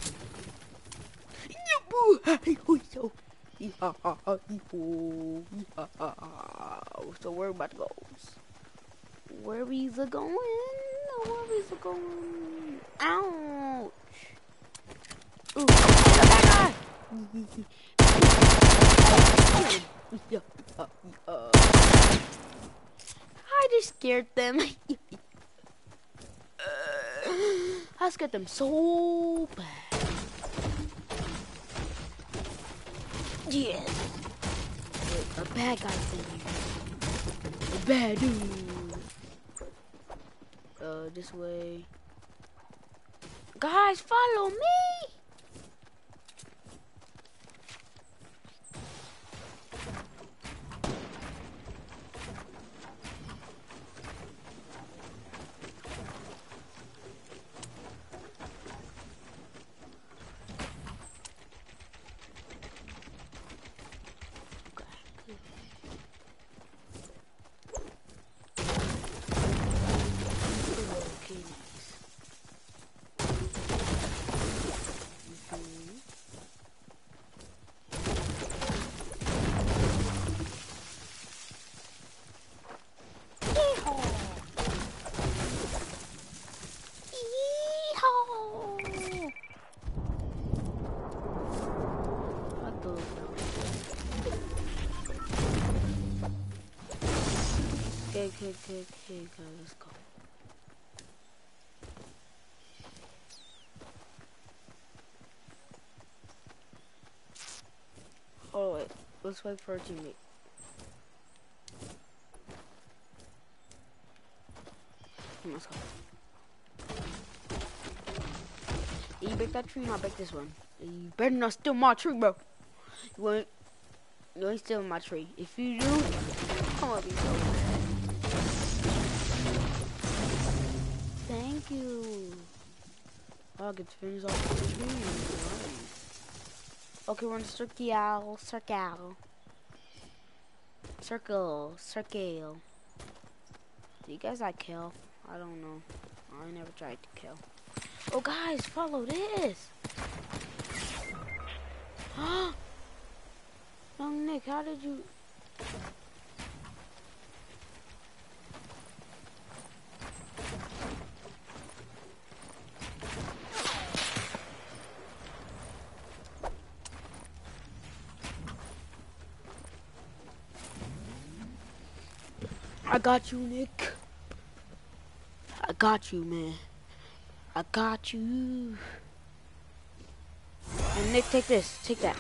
A: So we're about to go. Where is it going? Where is it going? Ouch! Ooh, I just scared them. I scared them so bad. Yes. A bad guy's in here. A bad dude. This way. Guys, follow me. Okay, let's go. Oh wait, let's wait for our teammate. Let's go. You break that tree and I'll break this one. You better not steal my tree, bro. You ain't stealing my tree. If you do, I'm gonna be so mad. Thank you. I'll get to finish off the tree. Nice. Okay, we're in circle. Circle. Do you guys like kill? I don't know. I never tried to kill. Oh, guys, follow this. Young Nick, how did you... I got you, Nick. I got you, man. I got you. And Nick, take this. Take that.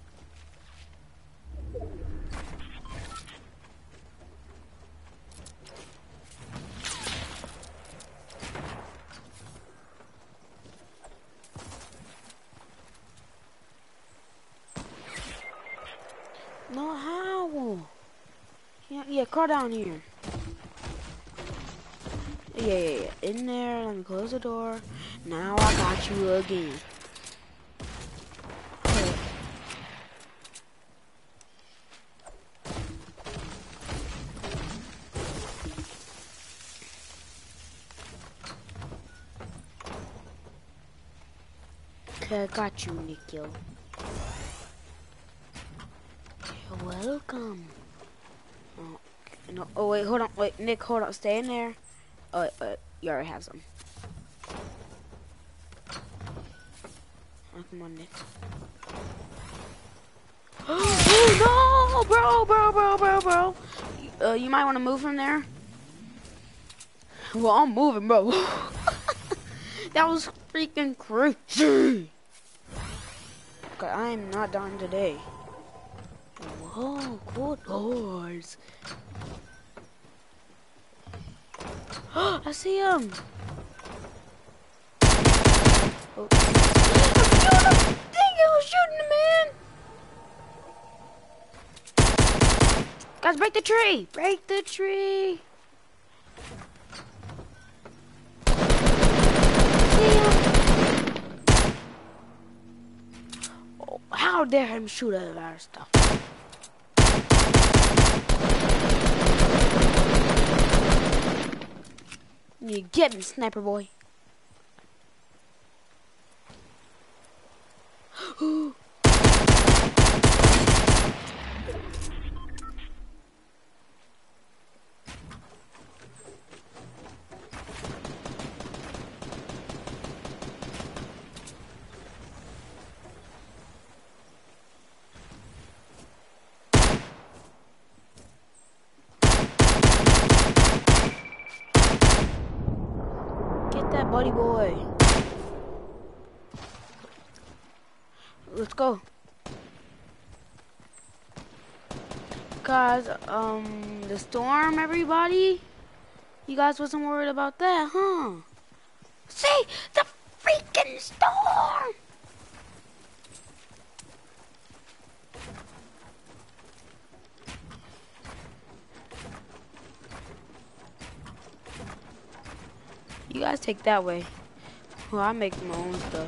A: No, how? Yeah, crawl down here. Yeah. In there, let me close the door. Now I got you again. Okay, I got you, Nikhil. You're welcome. Oh, no, oh wait, hold on. Wait, Nick, hold on. Stay in there. Oh, you already have some. Oh, come on, Nick. Oh, no! Bro. You might want to move from there. Well, I'm moving, bro. That was freaking crazy. Okay, I am not dying today. Whoa, cool doors. I see him. Oh. Dang, I was shooting the man. Guys, break the tree. Break the tree. See him. Oh, how dare him shoot out of our stuff. You get me, sniper boy. Buddy boy. Let's go. Guys, the storm, everybody? You guys wasn't worried about that, huh? See? The freaking storm! You guys take that way. Well, I make my own stuff.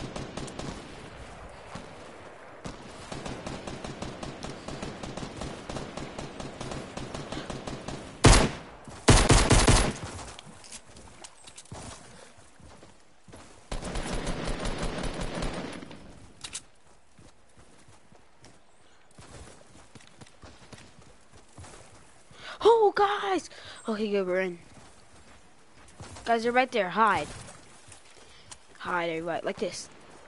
A: Oh, guys! Okay, good, we're in. Guys, they're right there. Hide. Hide, everybody. Like this.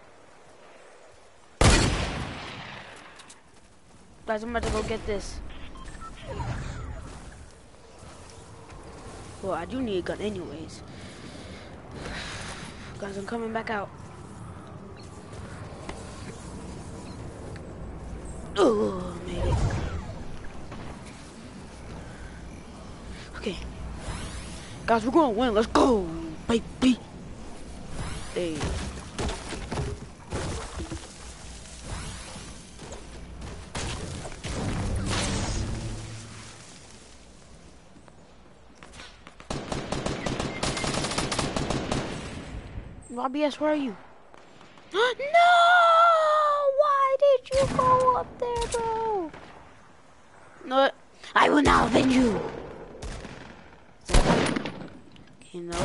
A: Guys, I'm about to go get this. Well, I do need a gun anyways. Guys, I'm coming back out. Oh, made it. Okay. Guys, we're gonna win. Let's go, baby. Hey. Robbie S, where are you? No! Why did you go up there, bro? No, I will now avenge you. Okay, no.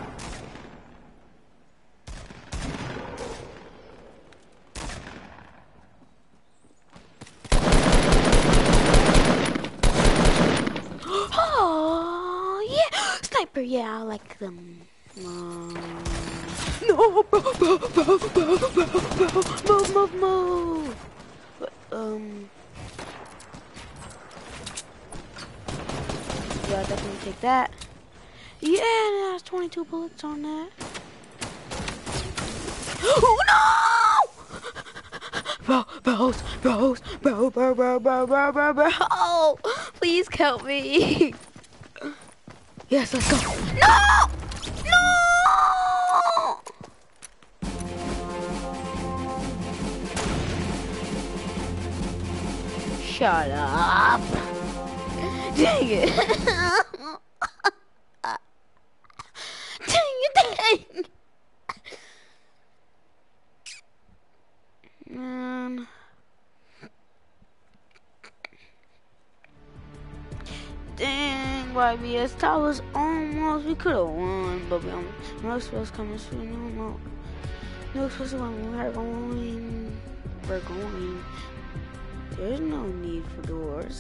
A: Oh, yeah. Sniper, yeah, I like them. No, move. Yeah, definitely take that. Yeah, and that's 22 bullets on that. Oh no! Bros. Oh, please help me. Yes, let's go. No! No! Shut up. Dang it. Dang. Man. Dang, YBS, that was almost, we could have won, but we almost, no supposed coming soon, no supposed to when we're going, there's no need for doors.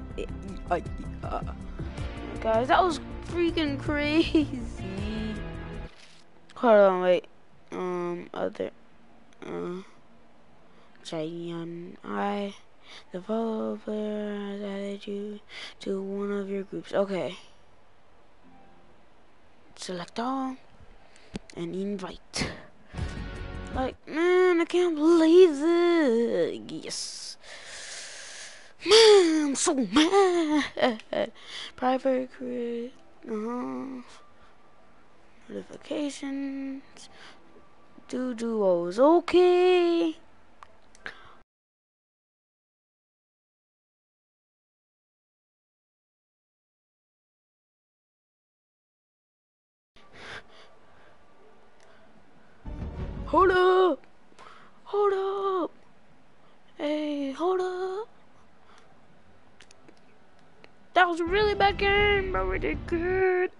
A: Guys, that was freaking crazy. Hold on, wait, Giant I developer has added you to one of your groups. Okay. Select all and invite. Like, man, I can't believe this. Yes. Man, I'm so mad. Private create. Notifications. Do duos. Okay. Hold up! Hey, hold up! That was a really bad game, but we did good.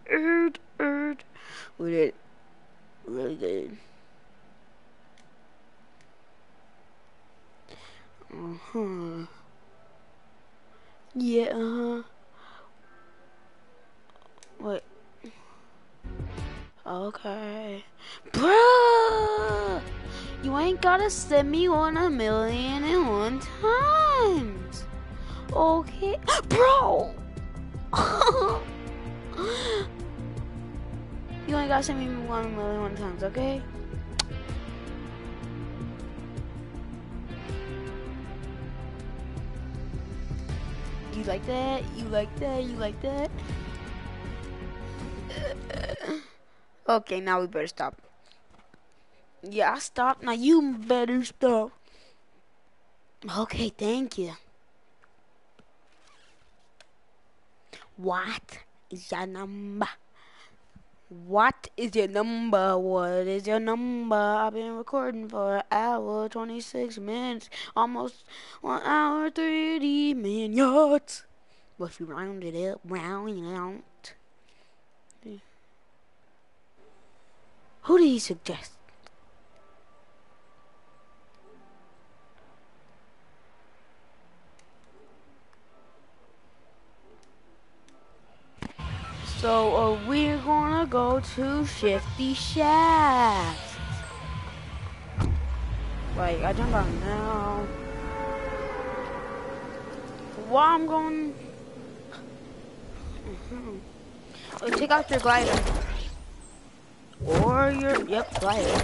A: We did really good. Yeah, Wait. Okay. Bruh! You ain't gotta send me 1,000,001 times. Okay. Bro! You ain't gotta send me 1,000,001 times, okay? You like that? You like that? Okay, now we better stop. Yeah, I stopped. Now you better stop. Okay, thank you. What is your number? What is your number? What is your number? I've been recording for an hour, 26 minutes, almost 1 hour, 30 minutes. But if you round it up, round it out. Who did he suggest? So we're gonna go to Shifty Shaft. Wait, I jump out now. While I'm going, take out your glider. Or your, glider.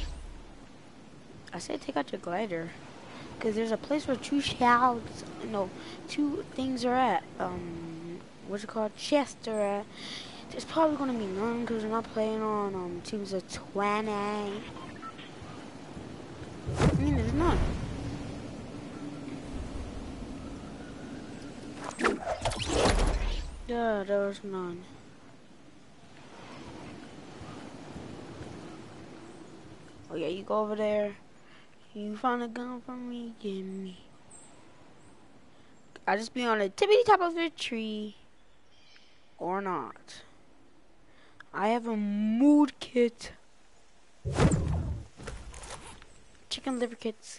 A: I said take out your glider. Because there's a place where two things are at. What's it called? Chests are at. There's probably going to be none because we're not playing on teams of 20. I mean, there's none. Yeah, there's none. Oh yeah, you go over there. You find a gun for me, give me. I just be on the tippity top of the tree. Or not. I have a mood kit. Chicken liver kits.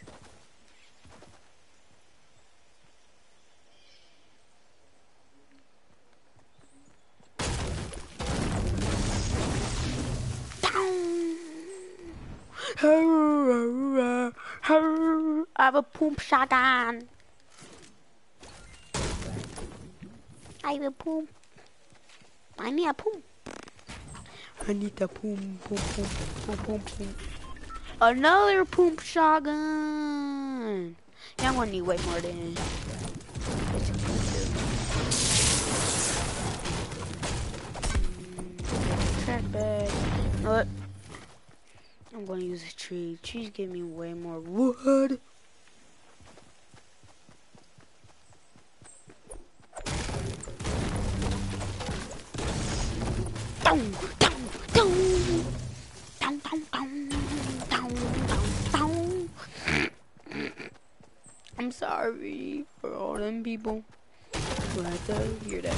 A: I have a pump shotgun. I have a pump. I need a pump. I need a pump, pump, pump, pump, pump, pump. Another pump shotgun. Yeah, I'm gonna need way more than. Track bag. You know what? I'm gonna use a tree. Trees give me way more wood. Down, down, down, down, down, down, down, down, down. I'm sorry for all them people who had to hear that.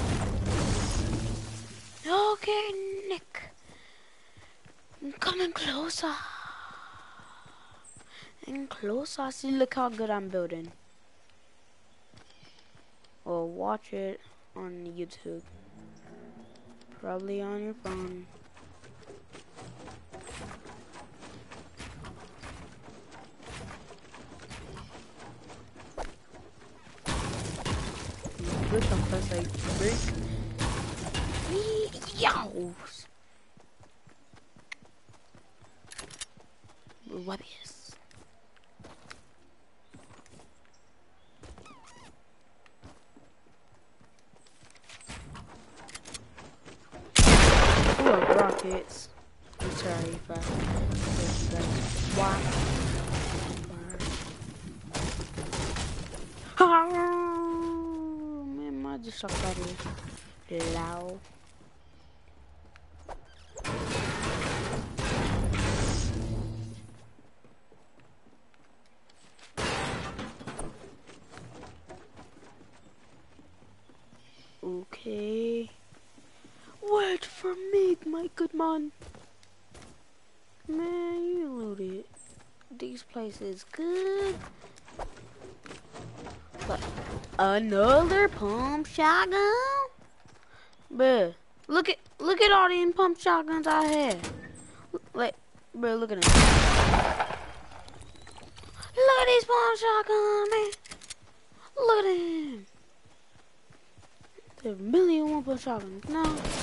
A: Okay, Nick. I'm coming closer. And closer. See, look how good I'm building. Well, watch it on YouTube. Probably on your phone. Good because I break. Yows. Rubbish. Rockets. I'm sorry if I hurt you guys. Why? Oh, man, I just sucked out of loud. Okay. Wait for me, my good man. Man, you looted these places good. But another pump shotgun? Bruh, look at all these pump shotguns I have. Like, bruh, look at them. Look at these pump shotguns, man. Look at them. There's a million one pump shotguns. No.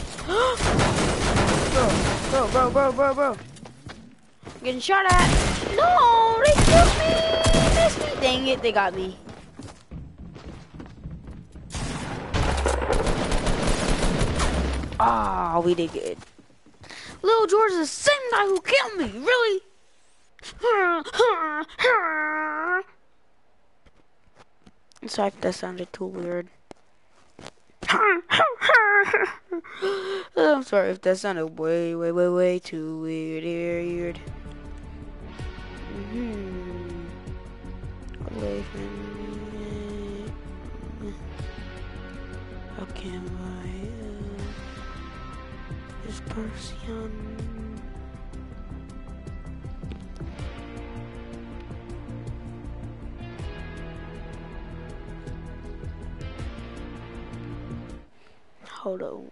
A: Bro. Getting shot at. No, they killed me. Missed me. Dang it, they got me. Ah, we did good. Little George is the same guy who killed me. Really? I'm sorry if that sounded too weird. I'm sorry if that sounded way too weird. Away from me. How can I this person? Hold on.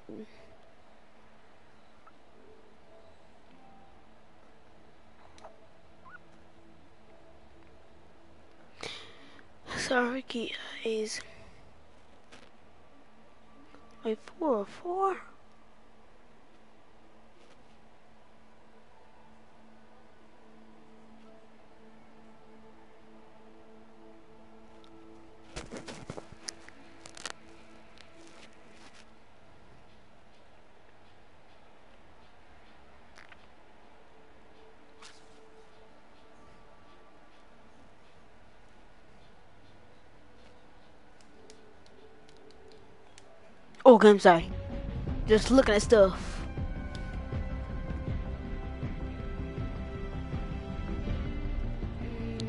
A: Sorry guys. Wait, 404? Oh, I'm sorry. Just looking at stuff.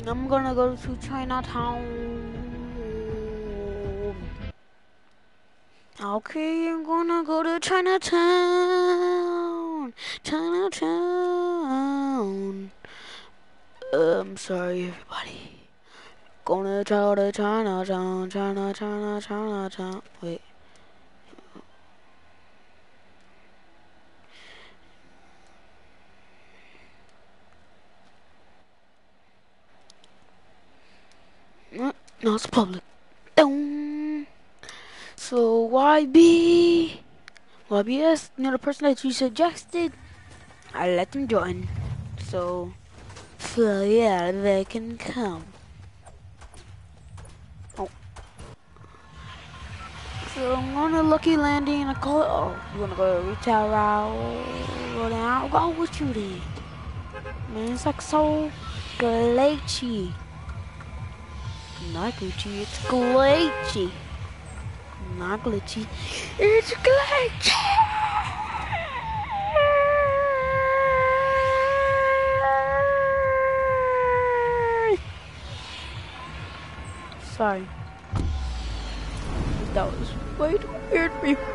A: I'm gonna go to Chinatown. Okay, I'm gonna go to Chinatown. Chinatown. I'm sorry, everybody. Gonna try to Chinatown, Chinatown. Wait. No, it's public. Boom. So YBS, the person that you suggested, I let them join. So yeah, they can come. Oh. So I'm going to Lucky Landing and I call it. Oh, you wanna go to retail route? Go down. I'll go with you then. Man, it's like so glitchy. Not glitchy, it's glitchy. Not glitchy, it's glitchy. Sorry. That was way too weird for me.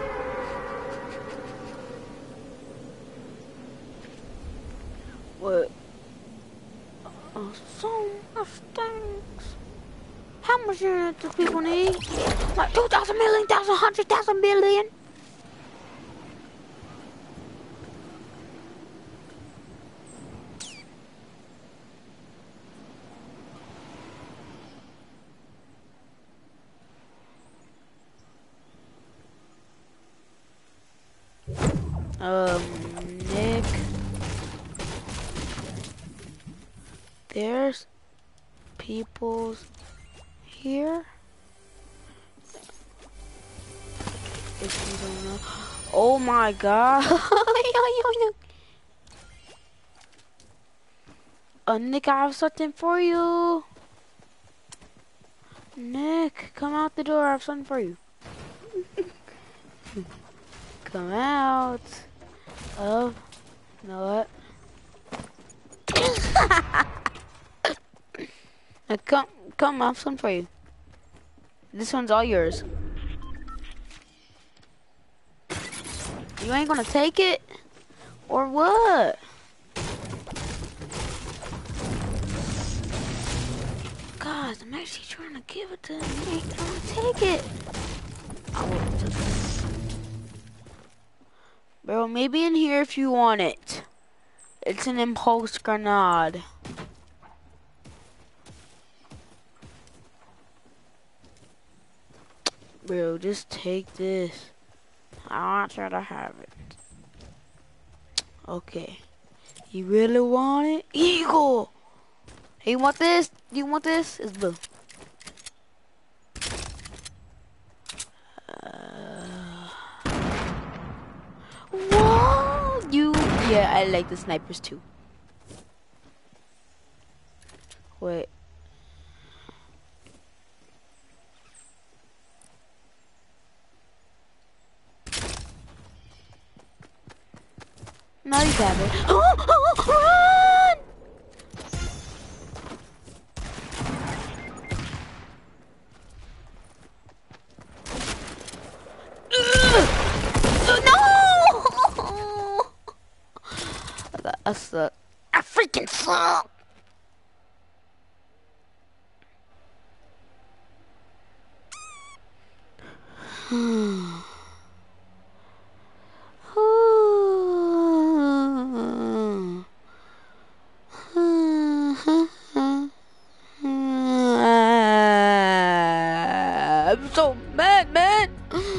A: What? Oh, so much things. How much unit do people need? Like 2,000 million, 1,000, 100,000 billion? Nick. There's people's here. If you don't know. Oh my god. Nick, I have something for you. Nick, come out the door. I have something for you. Come out. Oh, you know what? Come, I have something for you. This one's all yours. You ain't gonna take it? Or what? Guys, I'm actually trying to give it to him. He ain't gonna take it. I will take it. Bro, maybe in here if you want it. It's an impulse grenade. Bro, just take this. I want you to have it. Okay. You really want it? Eagle! Hey, you want this? Do you want this? It's blue. Whoa! Yeah, I like the snipers too. Wait. No, you have it. Run! No! I suck. I freaking suck! I'm so mad, man.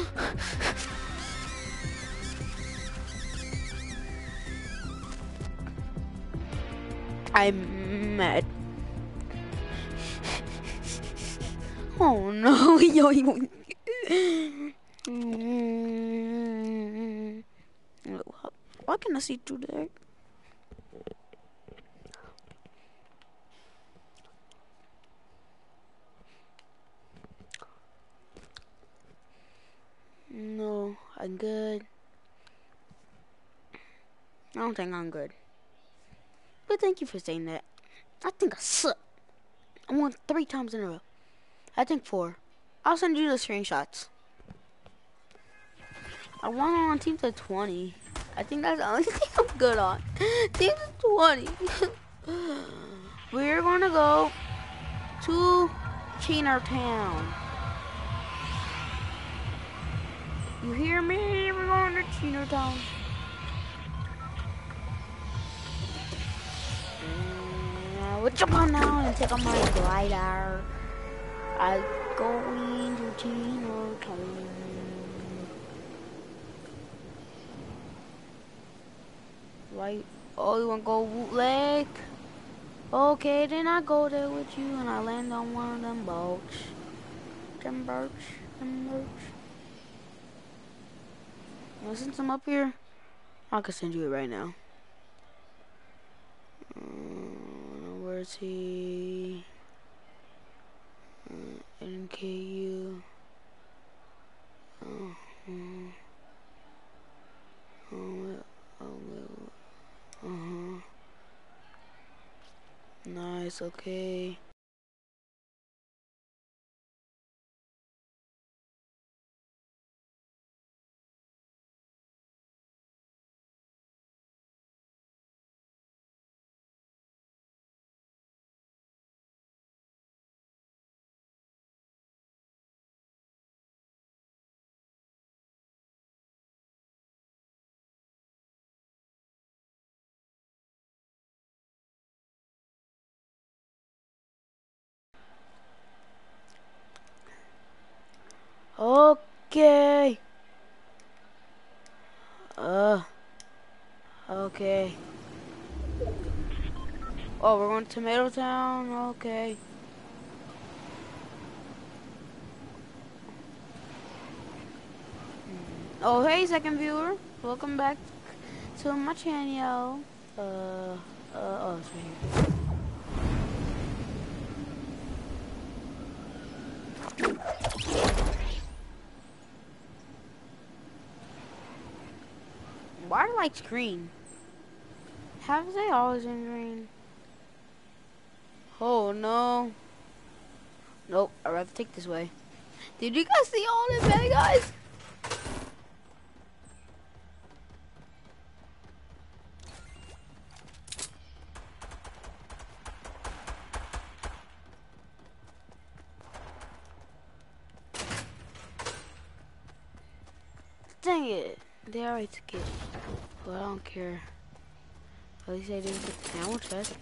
A: I'm mad. Oh no, Why can I see through there? No, I'm good. I don't think I'm good. But thank you for saying that. I think I suck. I won 3 times in a row. I think 4. I'll send you the screenshots. I won on teams of 20. I think that's the only thing I'm good on. Teams of 20. We're gonna go to Cheater Town. You hear me? We're going to Cheater Town. We'll jump on now and take on my glider. I'm going to Cheater Town. Right? Oh, you wanna go Woot Lake? Okay, then I go there with you and I land on one of them boats. Them boats. Well, since I'm up here, I can send you it right now. Where's he? NKU. Nice, okay. Okay. Okay. Oh, we're going to Tomato Town? Okay. Oh, hey, second viewer. Welcome back to my channel. Oh, it's right here. Why do lights green? Have they always been green? Oh, no. Nope, I'd rather take this way. Did you guys see all the bad guys? Dang it. They already took it. But I don't care. At least I didn't get the ammo chest.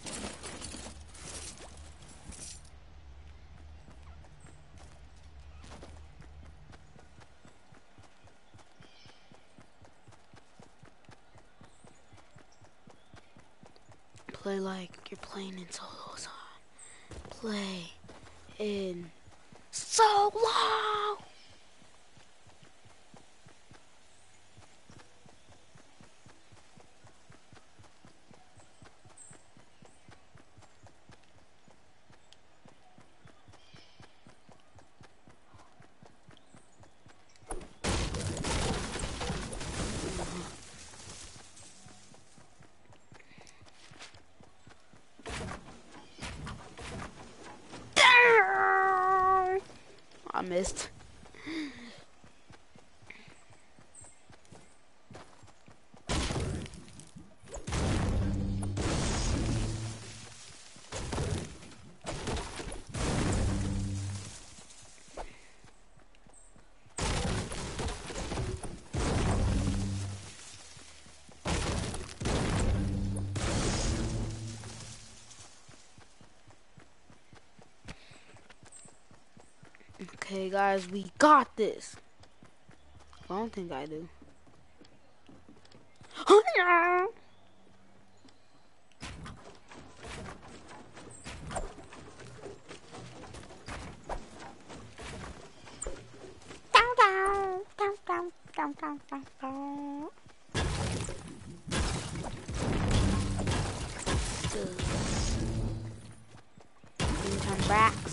A: Play like you're playing in solo zone. Play in solo. I missed. Okay, guys, we got this. I don't think I do. Turn backs.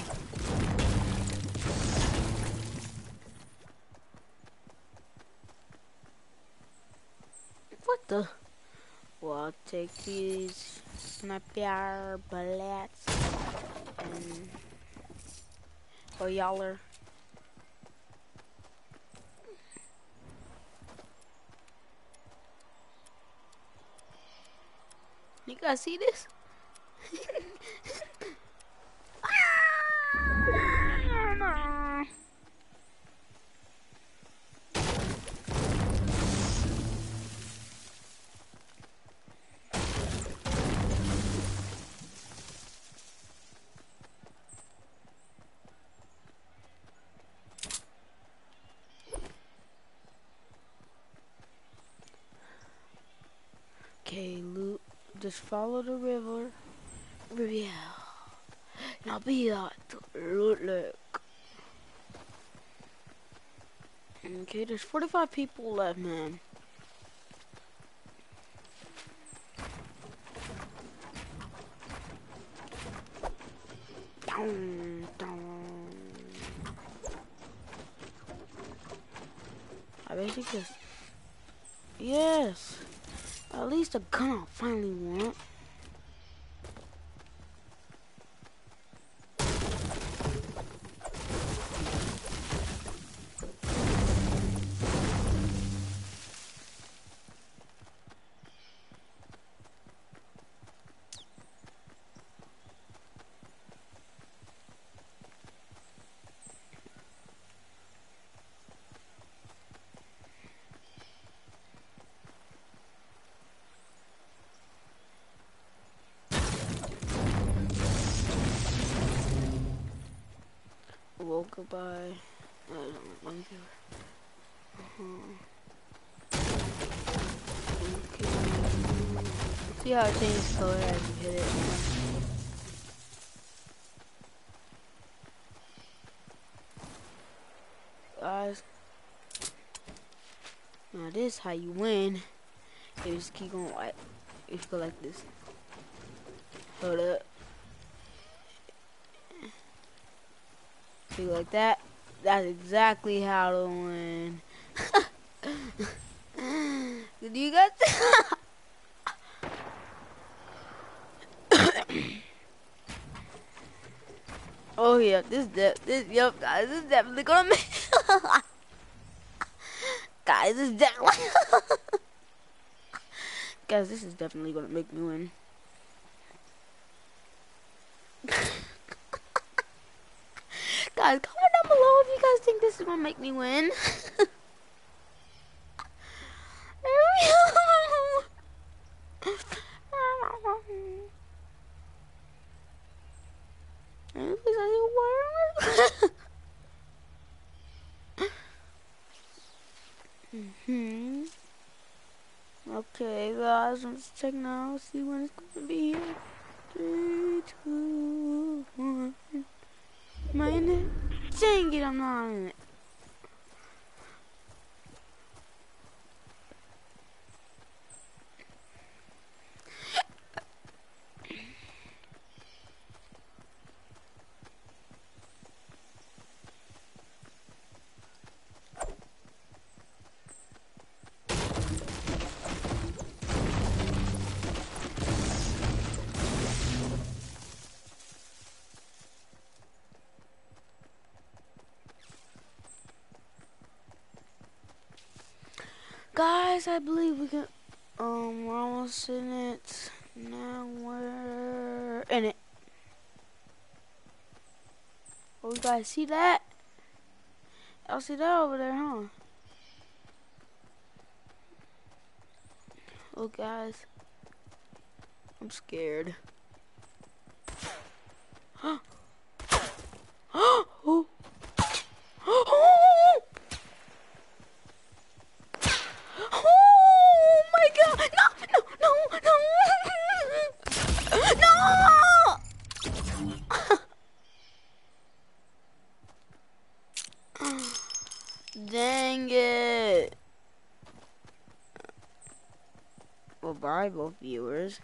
A: What the? Well, I'll take these sniper bullets and or y'all. You guys see this? Okay, Luke, just follow the river. Yeah. Now be that look. Okay, there's 45 people left, man. Down, down. I basically just... Yes! At least a gun I finally want. Well, goodbye. I don't want to. Okay. See how it changes color as you hit it. Guys. Now this is how you win. You just keep going like, if you go like this. Hold up. See like that? That's exactly how to win. Did you guys? Oh yeah, this yep, guys, this is definitely gonna make. Guys, this is definitely. Guys, this is definitely gonna make me win. Guys, comment down below if you guys think this is gonna make me win. Okay, guys, let's check now. See when it's gonna be here. 3, 2, 1. Am I in it? Dang it, I'm not in it. Guys, I believe we can, we're almost in it. Now we're in it. Oh, you guys see that? Y'all see that over there, huh? Oh, guys. I'm scared. Oh. Oh. Oh my god! No! No! Dang it! Well, bye, both viewers.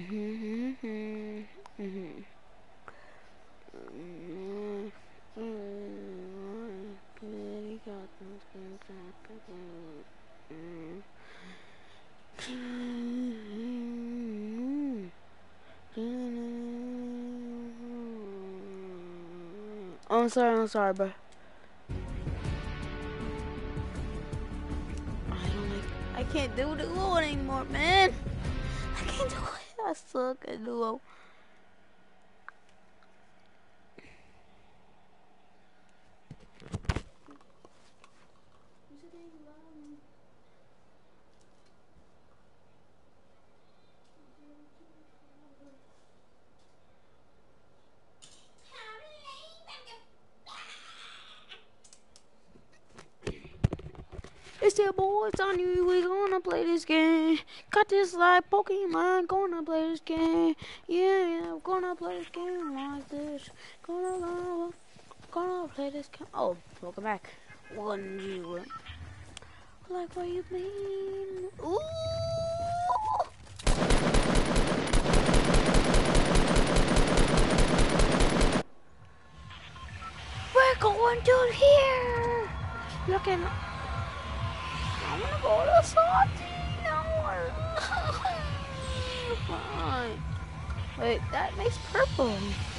A: I'm sorry, bro. I can't do duo anymore, man. I can't do it. I suck at duo. It's your boys on you, we gonna play this game. Got this like Pokemon, gonna play this game. Yeah, gonna play this game like this. Gonna play this game. Oh, welcome back. When you like what you mean? Ooh! We're going to here. Looking. I'm gonna go to Salty. Fine. Wait, that makes purple.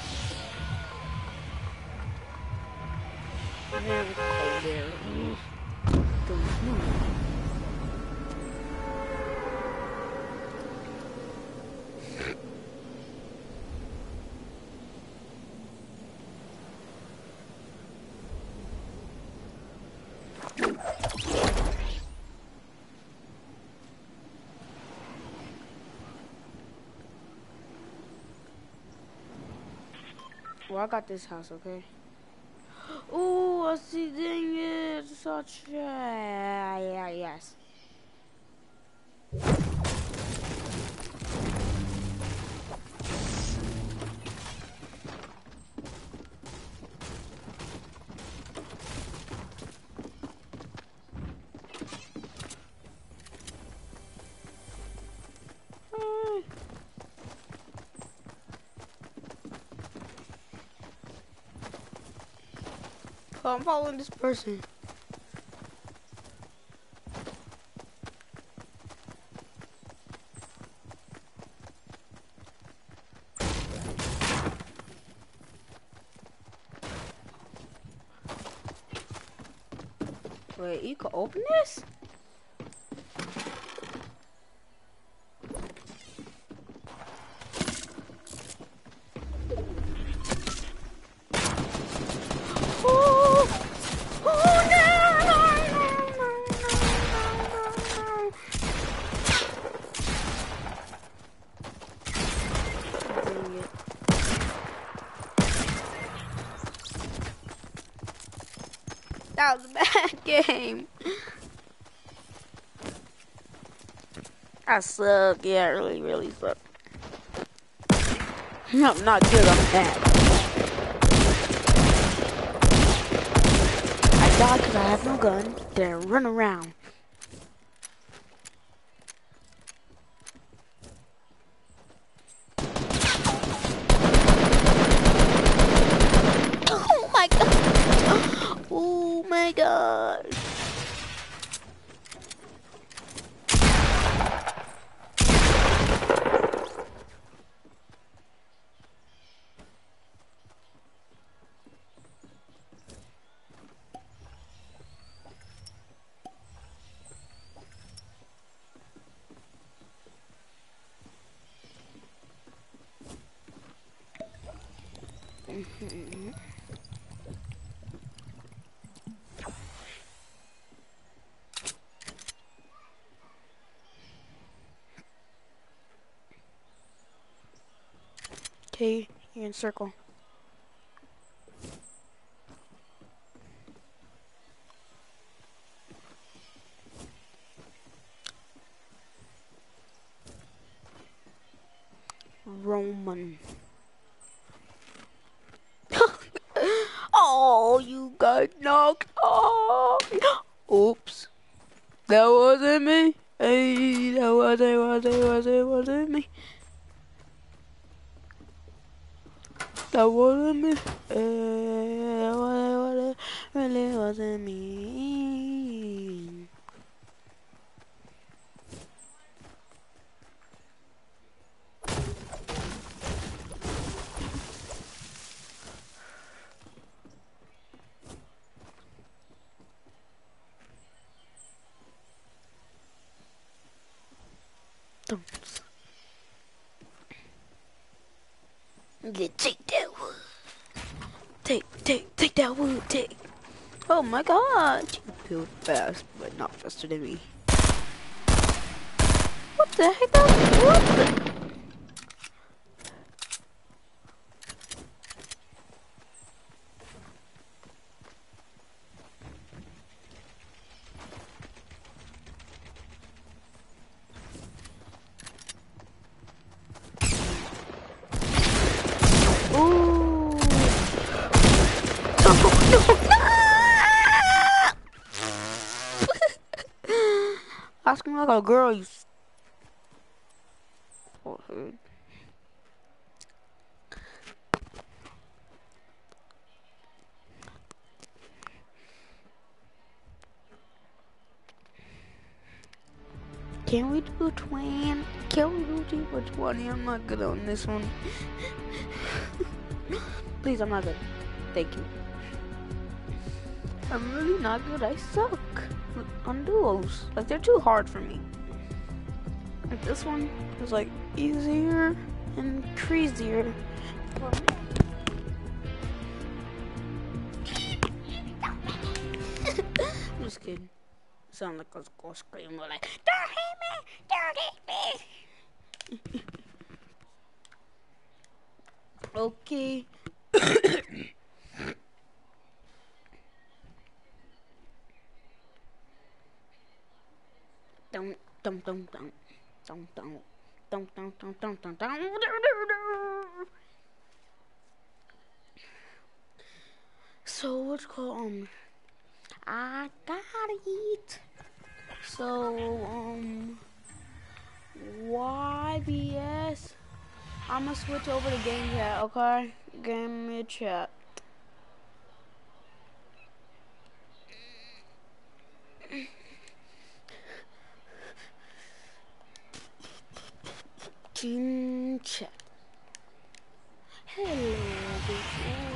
A: Very cold there. Well, I got this house, okay? Ooh, I see, dang it, such yes. Oh, I'm following this person. Wait, you can open this? That was a bad game. I suck. Yeah, I really suck. No, I'm not good. I'm bad. I died because I have no gun. Then run around. Oh my god. Oh my god. Okay, you're in circle. Roman. Oh, you got knocked off. Oops. That wasn't me. Hey, that wasn't me. That wasn't me. What really wasn't me. Don't. Yeah, take that wood. Take that wood. Take. Oh my God! You build fast, but not faster than me. What the heck? What the? Ooh! No! Asking like a girl, you. Can we do 20? Can we do 2 for 20? I'm not good on this one. Please, I'm not good. Thank you. I'm really not good. I suck on duos. Like, they're too hard for me. Like, this one is like easier and crazier for me. I'm just kidding. Sound like I was gonna scream like, don't hit me! Don't hit me! Okay. Don't. So what's called I gotta eat. So YBS. I'ma switch over to game chat, okay? Game chat. Game chat. Hello, people.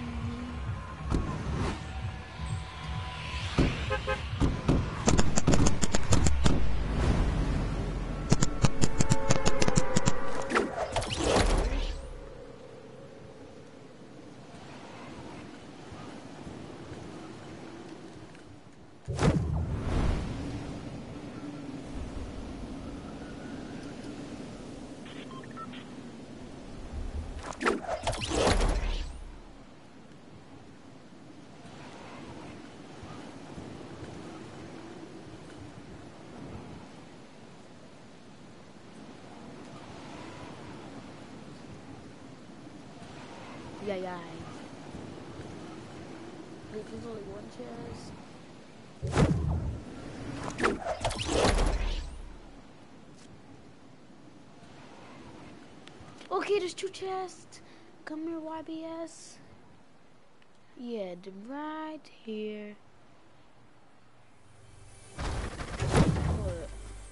A: Yeah. Wait, there's only one chest. Okay, there's 2 chests. Come here, YBS. Yeah, right here. What?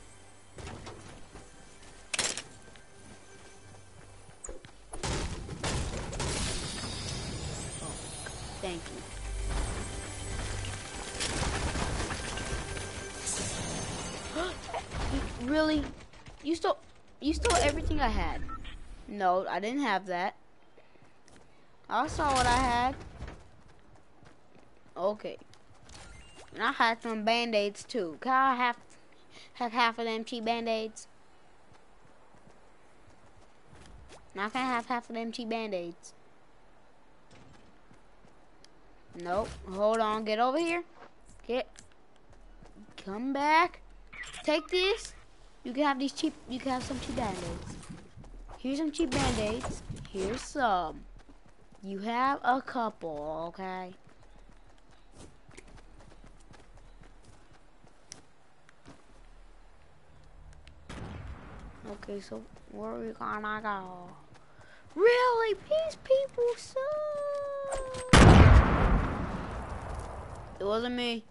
A: Oh, thank you. Really? You stole everything I had. No, I didn't have that. I saw what I had. Okay. And I had some band-aids too. Can I have half of them cheap band-aids? Now can I have half of them cheap band-aids? Nope. Hold on. Get over here. Come back. Take this. You can have these cheap. You can have some cheap band-aids. Here's some cheap band-aids. Here's some. You have a couple, okay? Okay, so where are we gonna go? Really? These people suck. It wasn't me.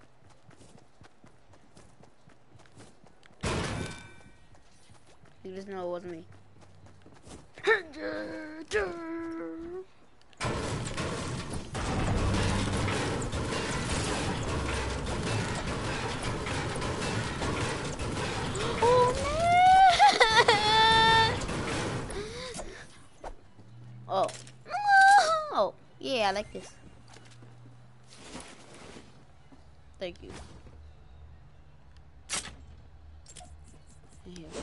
A: You just know it wasn't me. Oh man! Oh. Oh. Yeah, I like this. Thank you. Here.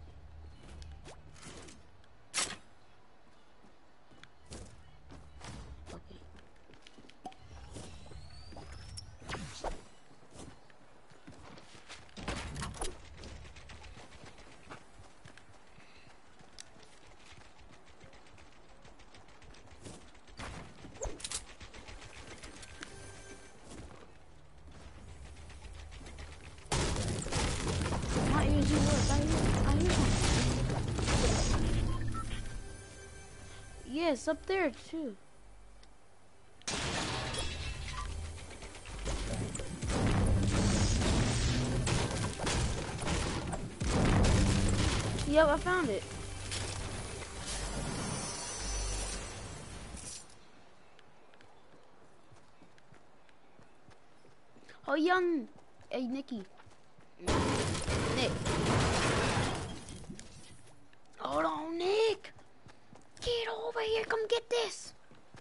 A: Okay. My ears do work. I hear something. Yes, up there too. Yep, I found it. Oh, young. Hey, Nikki. Nick. Hold on, Nick. Get over here. Come get this.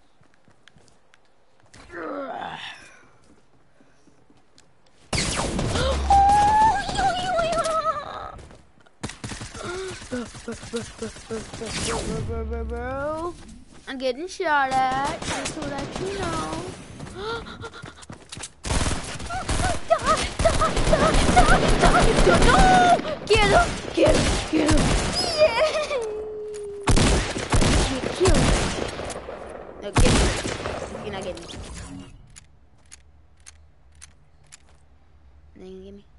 A: Bro, I'm getting shot at, just to let you know. No! Get him! Get him! Get him! Yeah! Kill him! No, get him. You're not getting me. Then you get me?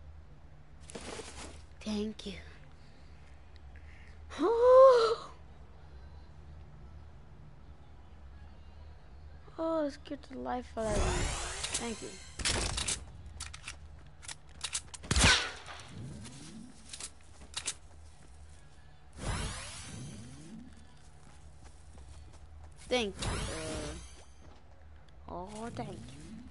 A: Thank you. Oh, it scared the life out of me. Thank you. Thank you. Oh, thank you.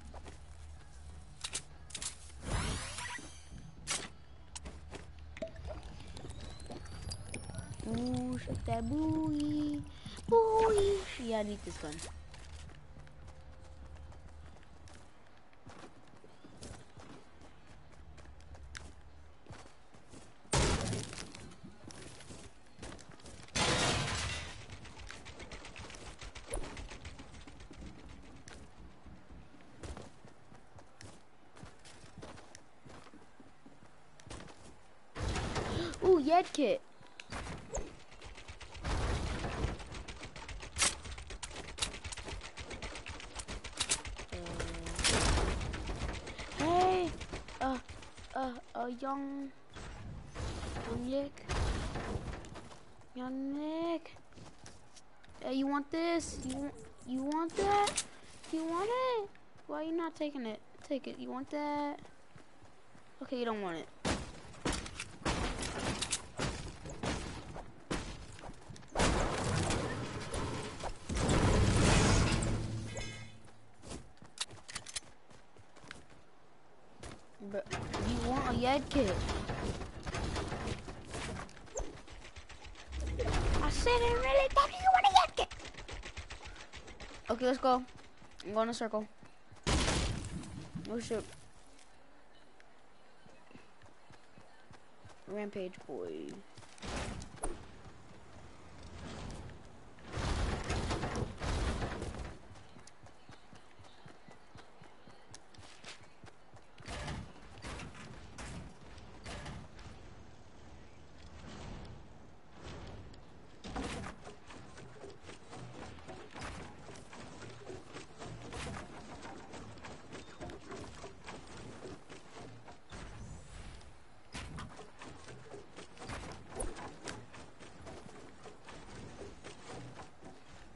A: Ooh, shake that booey. Booey. Yeah, I need this gun. Ooh, Yed kit. Hey, young Nick. Hey, you want this? You want that? You want it? Why are you not taking it? Take it. You want that? Okay, you don't want it. But you want a Yed kit. I said it really told you want a Yed kit. Okay, let's go. I'm going in a circle. Oh shit. Rampage boy.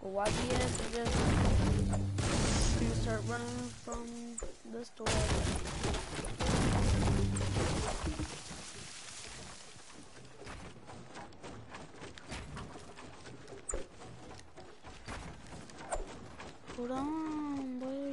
A: YBS is just gonna start running from the store. Hold on, boy.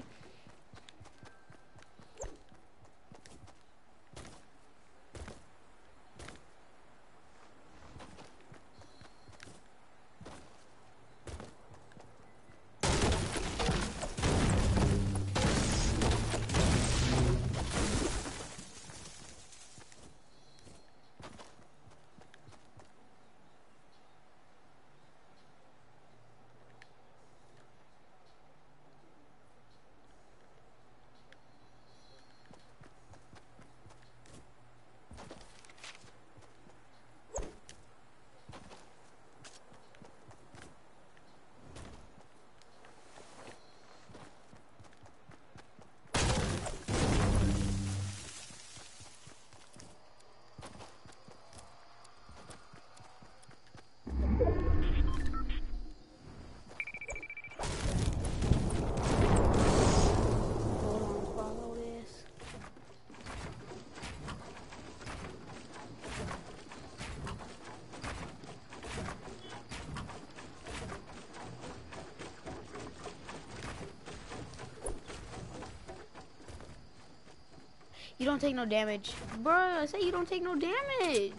A: You don't take no damage. Bruh, I say you don't take no damage.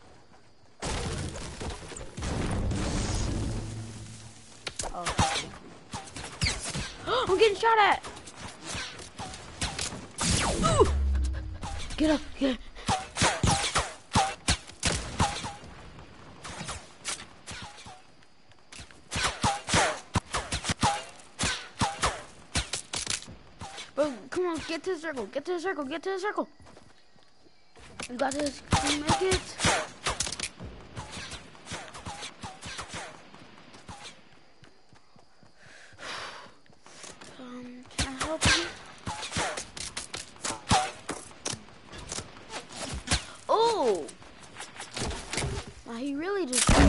A: Oh. I'm getting shot at. Ooh. Get up, get up. Bro, come on, get to the circle, get to the circle, get to the circle. You got this, you make it. Can I help you? Oh! Now he really just... Come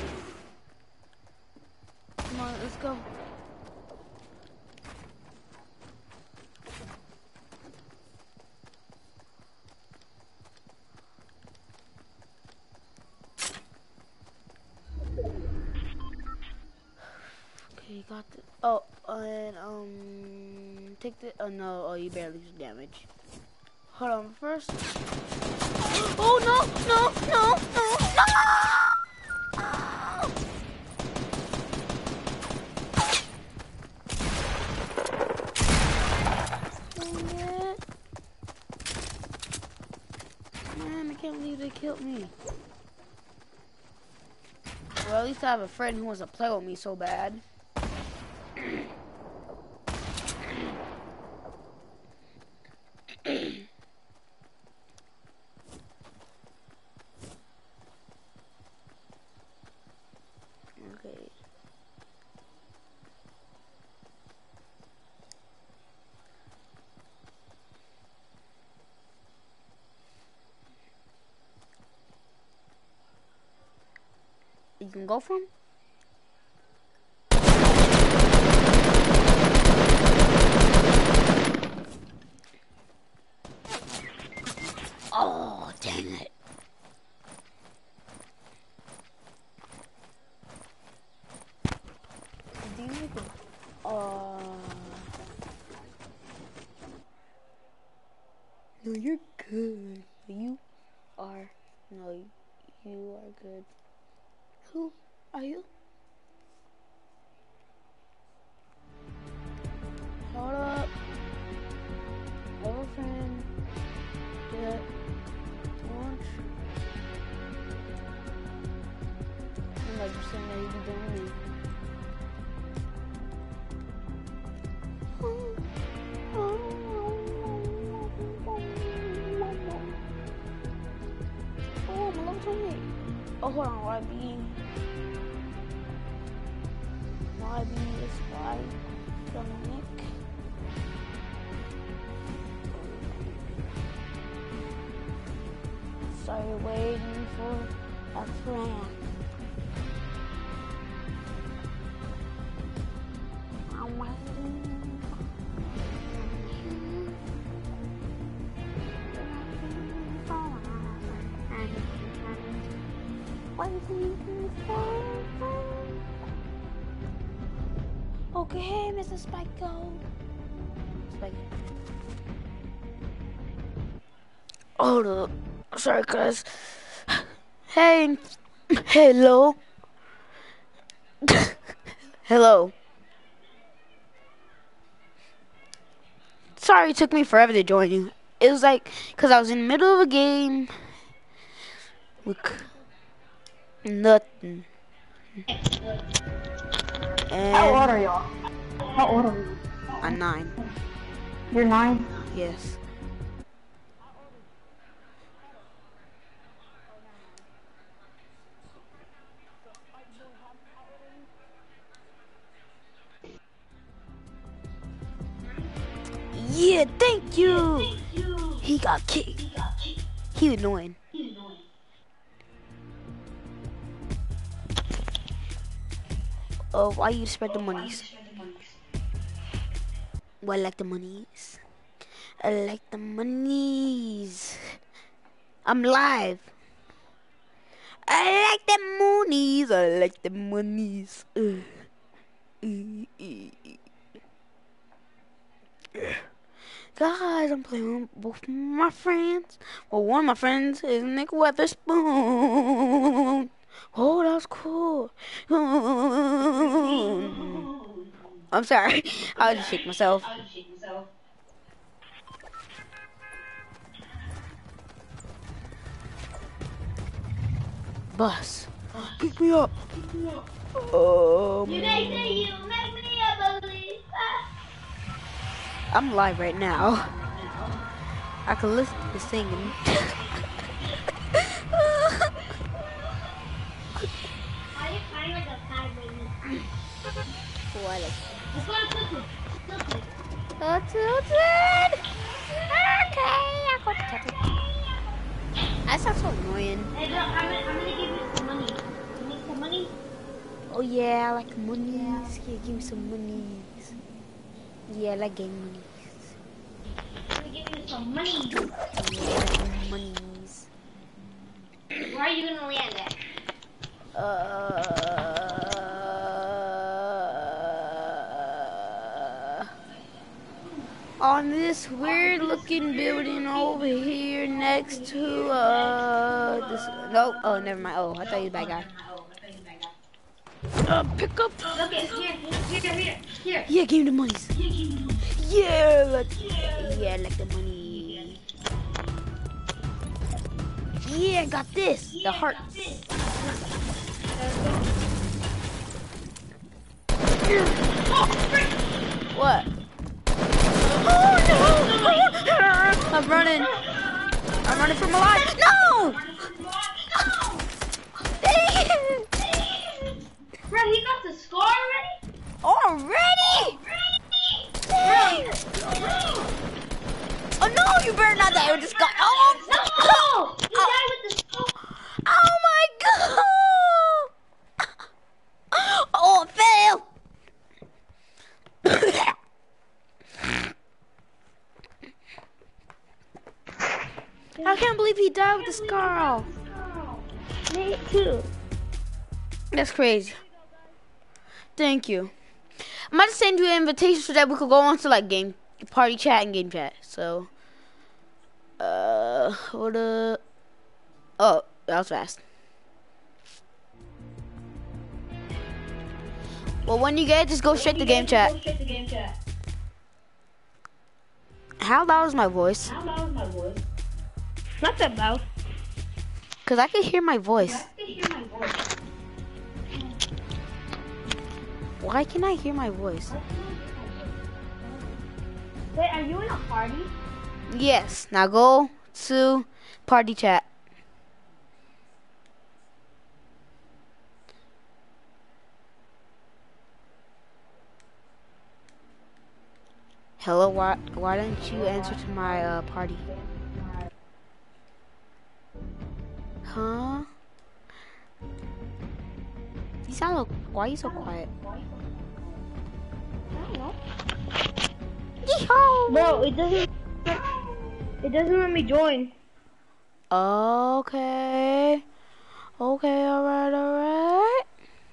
A: on, let's go. You got the, oh, and take the, oh no, oh you barely took damage. Hold on, first. Oh no, no, no, no, no! Dang it. Man, I can't believe they killed me. Well, at least I have a friend who wants to play with me so bad. Okay. You can go from? Oh, dang it. Do you make it? No, you're good. You are. No, you are good. Who are you? Hold up. Elephant. Get launch. I'm like you're saying that you be doing me. Oh, my level 28. Oh, hold on, YB. YB is Y Dominic. Started waiting for a plan. Okay, Mr. Spike-Go. Spike. Hold up. Sorry, guys. Hey. Hello. Hello. Sorry it took me forever to join you. It was like, because I was in the middle of a game. Look. Nothing.
E: How old
A: And
E: are y'all? How old are you?
A: I'm 9.
E: You're 9?
A: Yes. Yeah, thank you. He got kicked. He was annoying. Why you spread the monies? Well, I like the monies. I like the monies. I'm live. I like the monies. I like the monies. Guys, I'm playing with both my friends. Well, one of my friends is Nick Weatherspoon. Oh, that was cool. I'm sorry. I'll just shake myself. Bus. Pick me up. I'm live right now. I can listen to the singing. That sounds so annoying.
F: Hey, bro, I'm gonna give you some money. You need some money?
A: Oh yeah, I like monies. Yeah, give me some monies. Yeah, I like getting monies.
F: I'm gonna give you some money.
A: Yeah, I like some monies.
F: Where are you gonna land at?
A: On this weird looking building over here next to this. No, oh never mind. Oh, I thought you was a bad guy. Pick up.
F: Okay, here.
A: Yeah, give me the monies. Yeah, like the money. Yeah, got this. The heart. What? Oh no! I'm running. I'm running for my life. No! Dang it!
F: Bro, he got the score
A: Already? Dang. Oh no, you better not die with this guy. Oh
F: No! You died with the score.
A: Oh my god! Oh, it failed! I can't believe he died with the scar.
F: Me too.
A: That's crazy. Thank you. I'm about to send you an invitation so that we could go on to like game party chat and game chat. So, hold up. Oh, that was fast. Well, when you get it, just go straight to game chat. How loud is my voice?
F: Not that loud.
A: Cause I can hear my voice. Why can I hear my voice?
F: Wait, are you in a party?
A: Yes. Now go to party chat. Hello. Why don't you answer to my party? Huh? You sound like, why are you so quiet?
F: I don't know.
A: Yeehaw!
F: Bro, it doesn't let me join.
A: Okay. Okay, alright.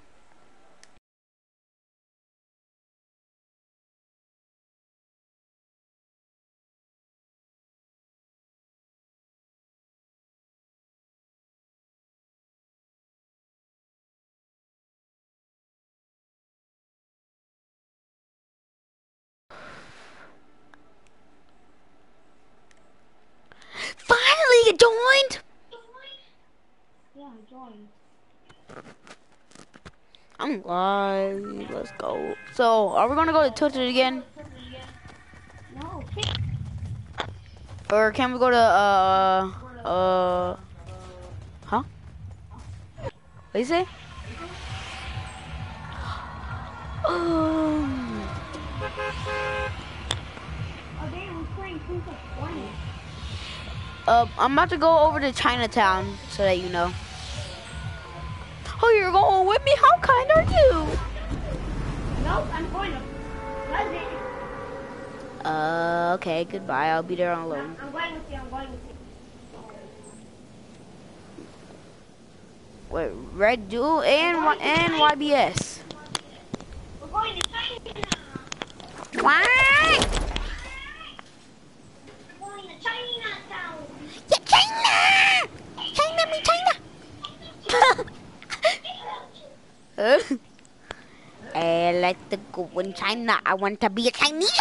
A: Finally, you joined!
F: Yeah, I joined.
A: I'm live. Let's go. So, are we gonna go to Tilted again?
F: No, shit.
A: Or can we go to, huh? What do you say?
F: Oh, damn, we're playing Princess One.
A: I'm about to go over to Chinatown so that you know. Oh, you're going with me? How kind are you?
F: Nope, I'm going to Pleasant.
A: Okay, goodbye. I'll be there alone.
F: I'm going with you, I'm going with you.
A: Wait, Red Duel and YBS.
F: We're going to China.
A: What?
F: We're going to Chinatown.
A: Yeah, China! China, me China! I like to go in China. I want to be a Chinese.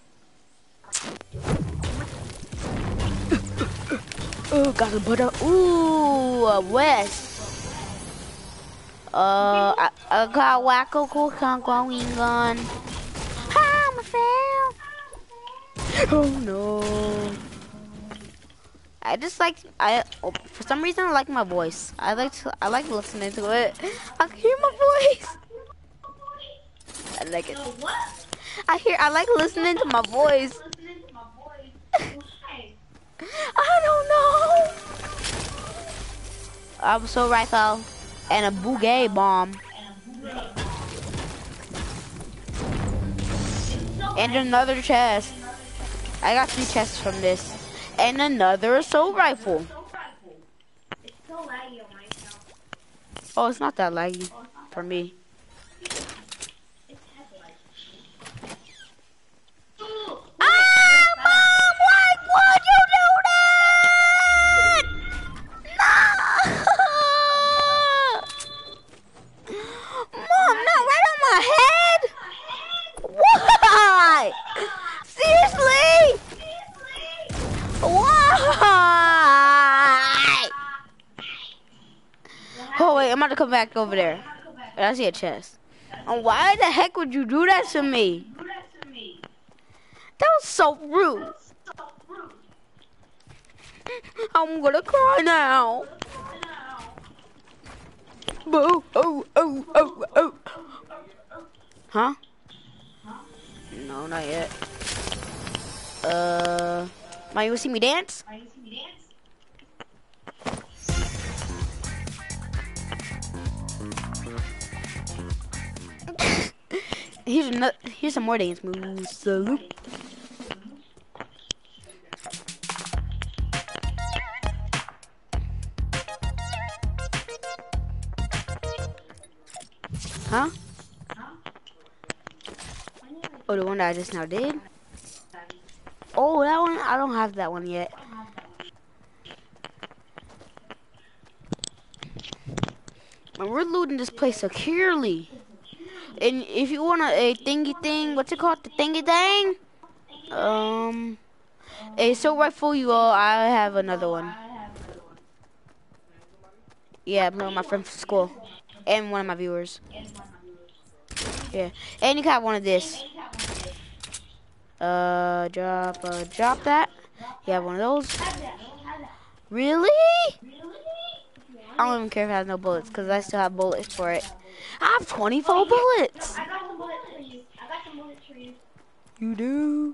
A: Oh, got a butter. Ooh, West. I got wacko cool going on. I'm a fail. Oh no. For some reason I like my voice. I like listening to it. I can hear my voice. I like it. I like listening to my voice. I don't know. I'm so rifle and a bouquet bomb. And another chest. I got 3 chests from this. And another assault rifle.
F: It's so laggy on my account.
A: Oh, it's not that laggy for me. Mom, why would you do that? No! Mom, not right on my head? Why? Seriously? Why? Oh wait, I'm about to come back over there. I see a chest. And why the heck would you do that to me? That was so rude. I'm gonna cry now. Boo! Oh! Oh! Oh! Oh! Huh? No, not yet. Might you see me dance? Here's some more dance moves. Salute. Huh? Oh, the one that I just now did? Oh, that one? I don't have that one yet. And we're looting this place securely. And if you want a thingy thing, what's it called? The thingy thing? A assault rifle, I have another one. Yeah, I'm my friend from school. And one of my viewers. Yeah. And you can have one of this. Drop that. You have one of those. Really? I don't even care if it has no bullets, because I still have bullets for it. I have 24 bullets.
F: I got some bullets for you. I got some bullets for you.
A: You do?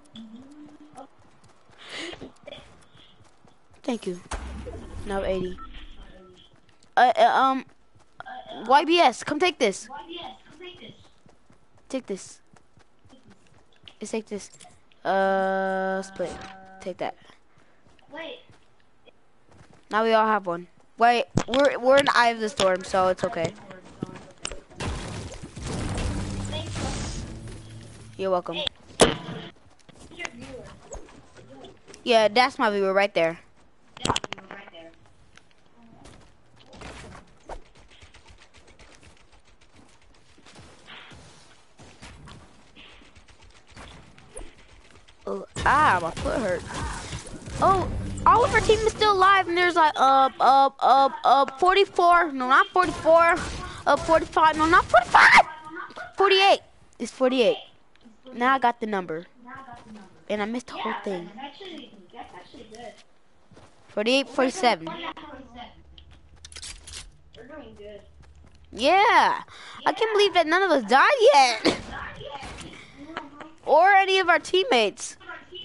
A: Thank you. Now 80. YBS, come take this. Take this. Let's take this. Split. Take that.
F: Wait.
A: Now we all have one. Wait, we're in the eye of the storm, so it's okay. You're welcome. Yeah, that's my viewer right there. Oh, my foot hurt. Oh, all of our team is still alive, and there's like 44. No, not 44. 45. No, not 45. 48. It's 48. Now I got the number, and I missed the whole thing.
F: That's actually good.
A: 48, 47.
F: We're doing good.
A: Yeah, I can't believe that none of us died yet, or any of our teammates.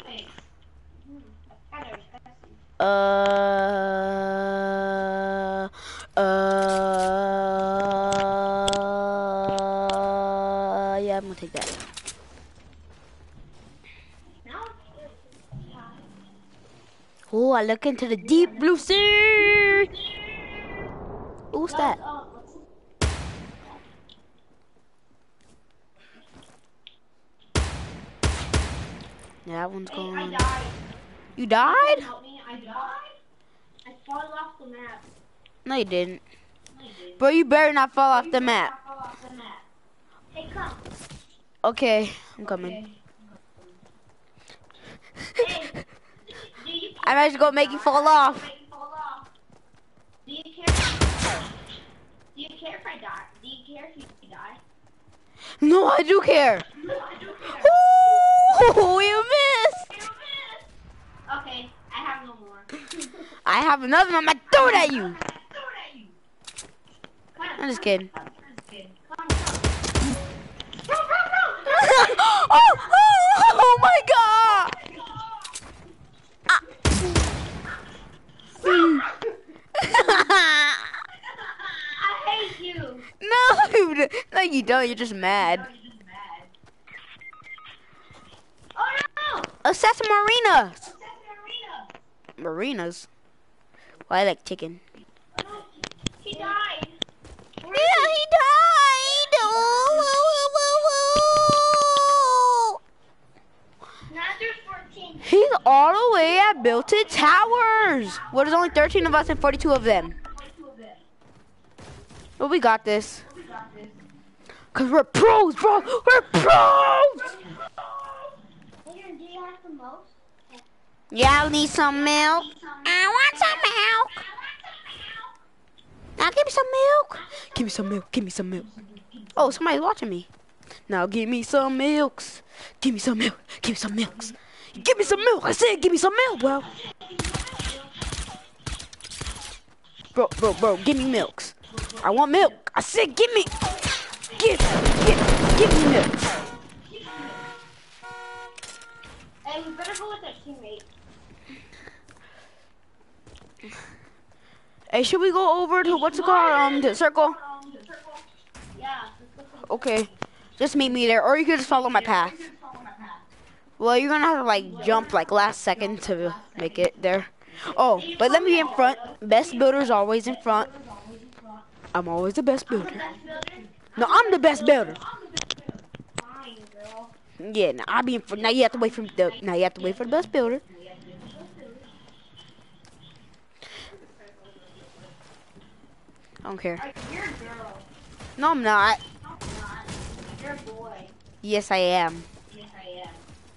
A: Yeah, I'm gonna take that. Oh, I look into the deep blue sea. Who's that? Yeah, that one's gone. You died?
F: I died? I fell off the map.
A: No, you didn't. Bro, you better not fall off the map.
F: Hey, come.
A: Okay, I'm coming.
F: Hey,
A: I'm actually gonna make you fall off.
F: Do you care? Do you care if I die? Do you care if you die?
A: No, I do care. Ooh, you missed.
F: Okay, I have no more.
A: I have another one. I might throw it at you. I'm just kidding. Oh my god!
F: I hate you.
A: No, you don't. You're just mad.
F: Oh no!
A: Assassin Marinas. Marinas. Well, I like chicken.
F: He died.
A: Yeah, he died.
F: Now there's 14.
A: He's all the way at Built-In Towers. Well, there's only 13 of us and 42 of them. Well, we got this. Cause we're pros, bro. We're pros.
F: Do you have the most?
A: Yeah, I need some milk. I want some milk. Now give me some milk. Give me some milk. Give me some milk. Oh, somebody's watching me. Now give me some milks. Give me some milk. Give me some milks. Give me some milk. I said give me some milk, bro. Bro, give me milks. I want milk. I said give me. Give me milk.
F: Hey, we better go with our teammate.
A: Hey, should we go over to what's it called? The circle?
F: Yeah.
A: Okay. Just meet me there, or you can just follow my path. Well, you're gonna have to like jump like last second to make it there. Oh, but let me be in front. Best builder's always in front. I'm always the best builder. No, I'm the best builder.
F: Fine, girl.
A: Yeah, now I'll be in front. Now you have to wait for the. Now you have to wait for the best builder. I don't care.
F: You're a girl.
A: No, I'm not.
F: You're a boy.
A: Yes, I am.
F: Yes, I am.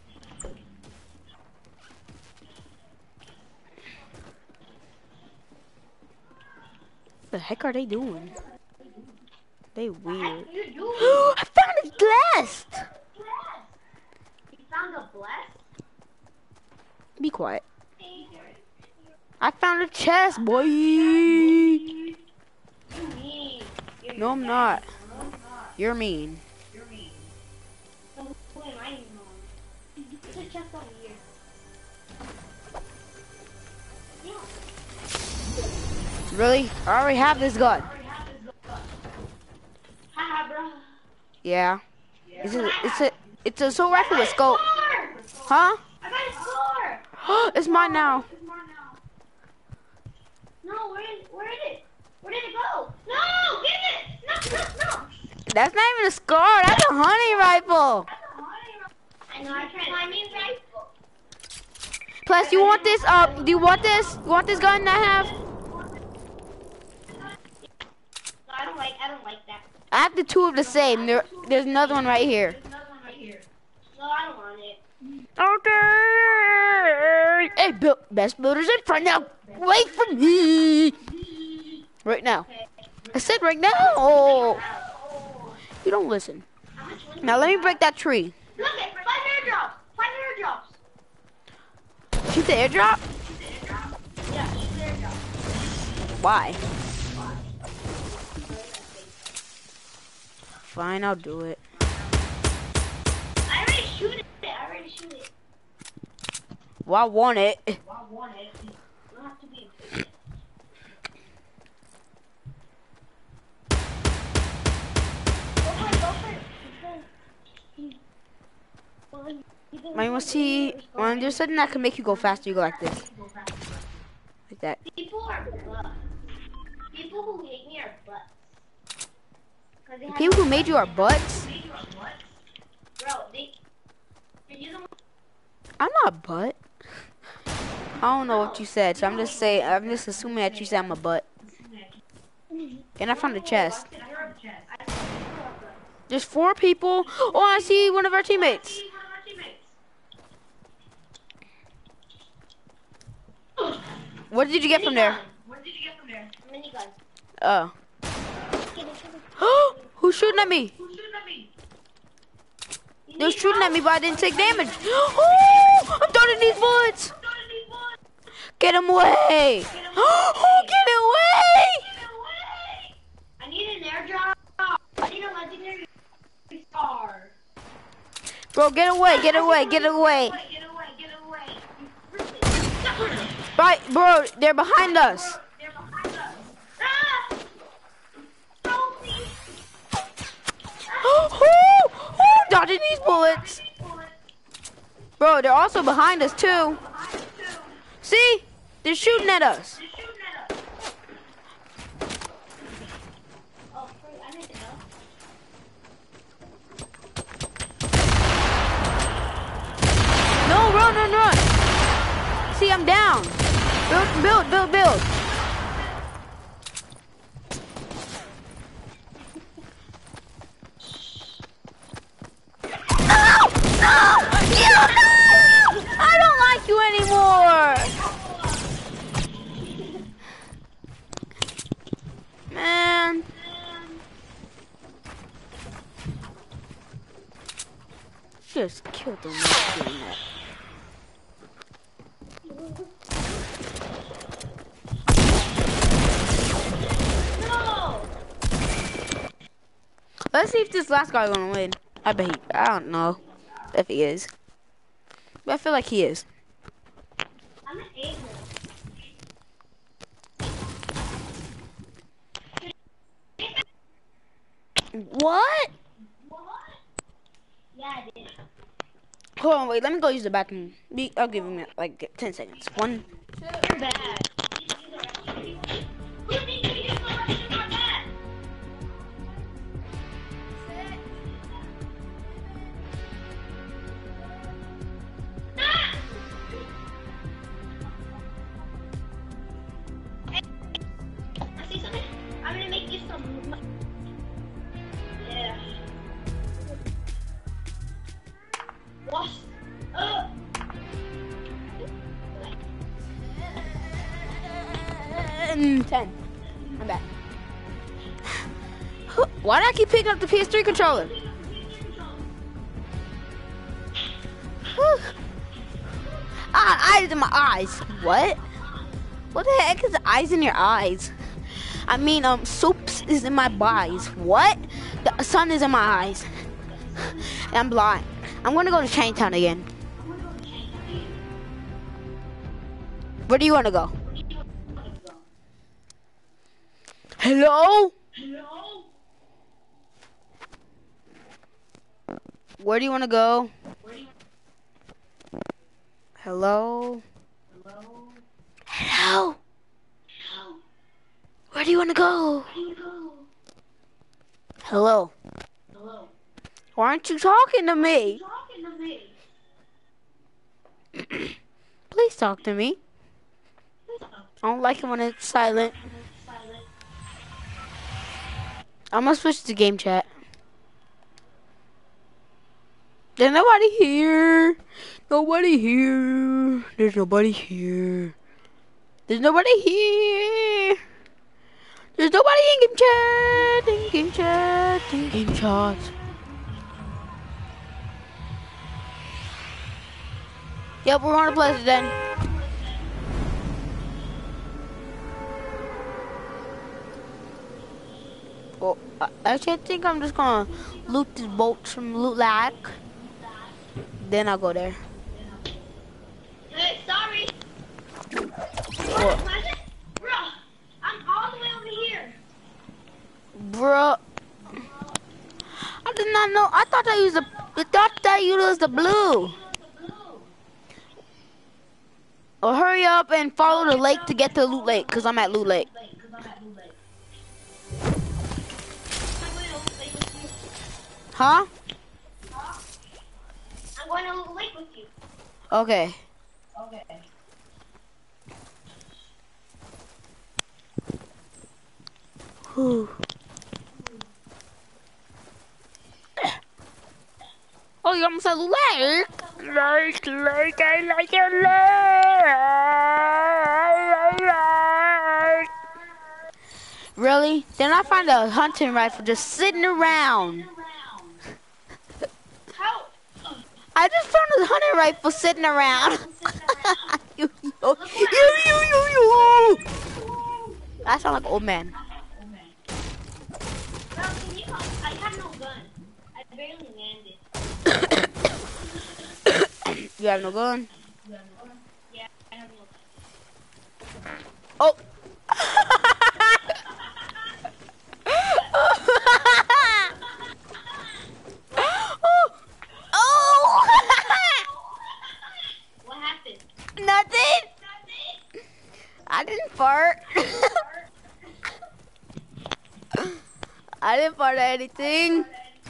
A: What the heck are they doing? They weird.
F: You do.
A: I found a blast.
F: You found a blessed?
A: Be quiet. I found a chest, boy.
F: You mean.
A: No, I'm not. You're mean.
F: So who am I even on? There's a chest over here. Yeah.
A: Really? I already have this gun.
F: Haha, bro.
A: Yeah. It's a assault rifle with scope. Huh?
F: I got a score.
A: It's mine now.
F: No, where is it? Where did it go? No, give it! No.
A: That's not even a scar. That's a hunting rifle.
F: I know, I tried hunting rifle.
A: Plus, you want this? Do you want this? You want this gun I have?
F: No, I don't like that.
A: I have the two of the same. There's another one right here.
F: No, I don't want it.
A: Okay. Hey, best builders in front now. Wait for me. Right now. I said right now. You don't listen. Now let me break that tree.
F: Look at 5 airdrops. 5 airdrops.
A: Shoot the airdrop?
F: Yeah, shoot the airdrop.
A: Why? Fine, I'll do it.
F: I already shoot it.
A: Well, I want it.
F: You don't have to be impatient. Go for it.
A: I want to see when there's something that can make you go faster. You go like this, like that.
F: People are butts. People who hate me are butts. 'Cause they have
A: People who made you are butts.
F: Bro, you don't.
A: I'm not a butt. I don't know what you said, so I'm just assuming that you said I'm a butt. And I found a chest. There's 4 people. Oh, I see one of our teammates. What did you get from there?
F: Minigun.
A: Oh. Who's shooting at me? They were shooting at me, but I didn't take damage. Oh, I'm dodging these bullets. Get him away. Oh, get away.
F: I need an airdrop. I need a legendary star.
A: Bro, get away, get away, get away.
F: Get away.
A: Right, bro, they're behind us.
F: Ah! Help me.
A: Dodging these bullets. Bro, they're also behind us too. See? They're shooting at us.
F: Oh, I didn't know.
A: No, run. See, I'm down. Build. No! I don't like you anymore! Man. Just killed them with doing that.
F: No!
A: Let's see if this last guy gonna win. I don't know if he is. But I feel like he is.
F: I'm an A-hole.
A: What?
F: Yeah, I did.
A: Hold on, wait, let me go use the bathroom. I'll give him like 10 seconds. 1.
F: You're bad. Who thinks we just go rush in our bed? Ah! Hey, see something? I'm gonna make you some. Yeah. Wash.
A: 10. I'm back. Why do I keep picking up the PS3 controller? Eyes in my eyes. What? What the heck is eyes in your eyes? I mean, soups is in my eyes. What? The sun is in my eyes. And I'm blind. I'm gonna go to Chinatown again. Where do you wanna go? Hello? Where do you wanna go? Hello? Hello? Where do you want to go? Hello. Why aren't you talking to me? Please talk to me. I don't like it when it's silent. I'm gonna switch to game chat. There's nobody here. Nobody here. There's nobody here. There's nobody here. There's nobody in game chat. In game chat. In game chat. Yep, we're on a place then. Well, actually, I think I'm just gonna loot these bolts from Loot Lack. Then I'll go there.
F: Hey, sorry.
A: What?
F: Bro, I'm all the way over here.
A: Bruh. I did not know. I thought you used the blue. Well, hurry up and follow the lake to get to Loot Lake, because I'm at Loot Lake. Huh?
F: I'm going to Loot Lake with you.
A: Okay. Whew. Oh, you almost at Loot Lake? Lake, I like your lake. Really? Then I find a hunting rifle just sitting around.
F: How?
A: I just found a hunting rifle sitting around. you. I sound like an old man.
F: Bro, can you help? I have no gun. I barely landed.
A: You have no gun?
F: Yeah, I have no gun.
A: Oh. Oh.
F: What happened?
A: Nothing. I didn't fart. I didn't fart at anything.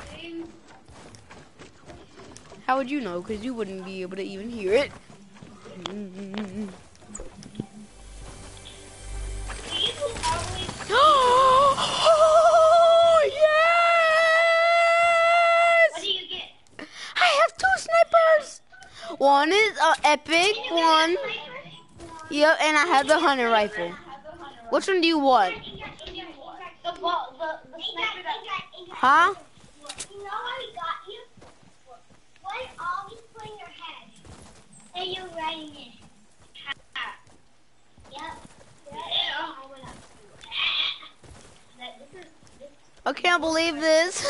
A: How would you know? Because you wouldn't be able to even hear it. Oh, yes!
F: What do you get?
A: I have 2 snipers. One is epic, one. Yep, and I have the hunting rifle. Which one do you want?
F: The sniper that...
A: Huh?
F: You know how he got you? One always put in your head. And you're riding it. Yep.
A: I can't believe this.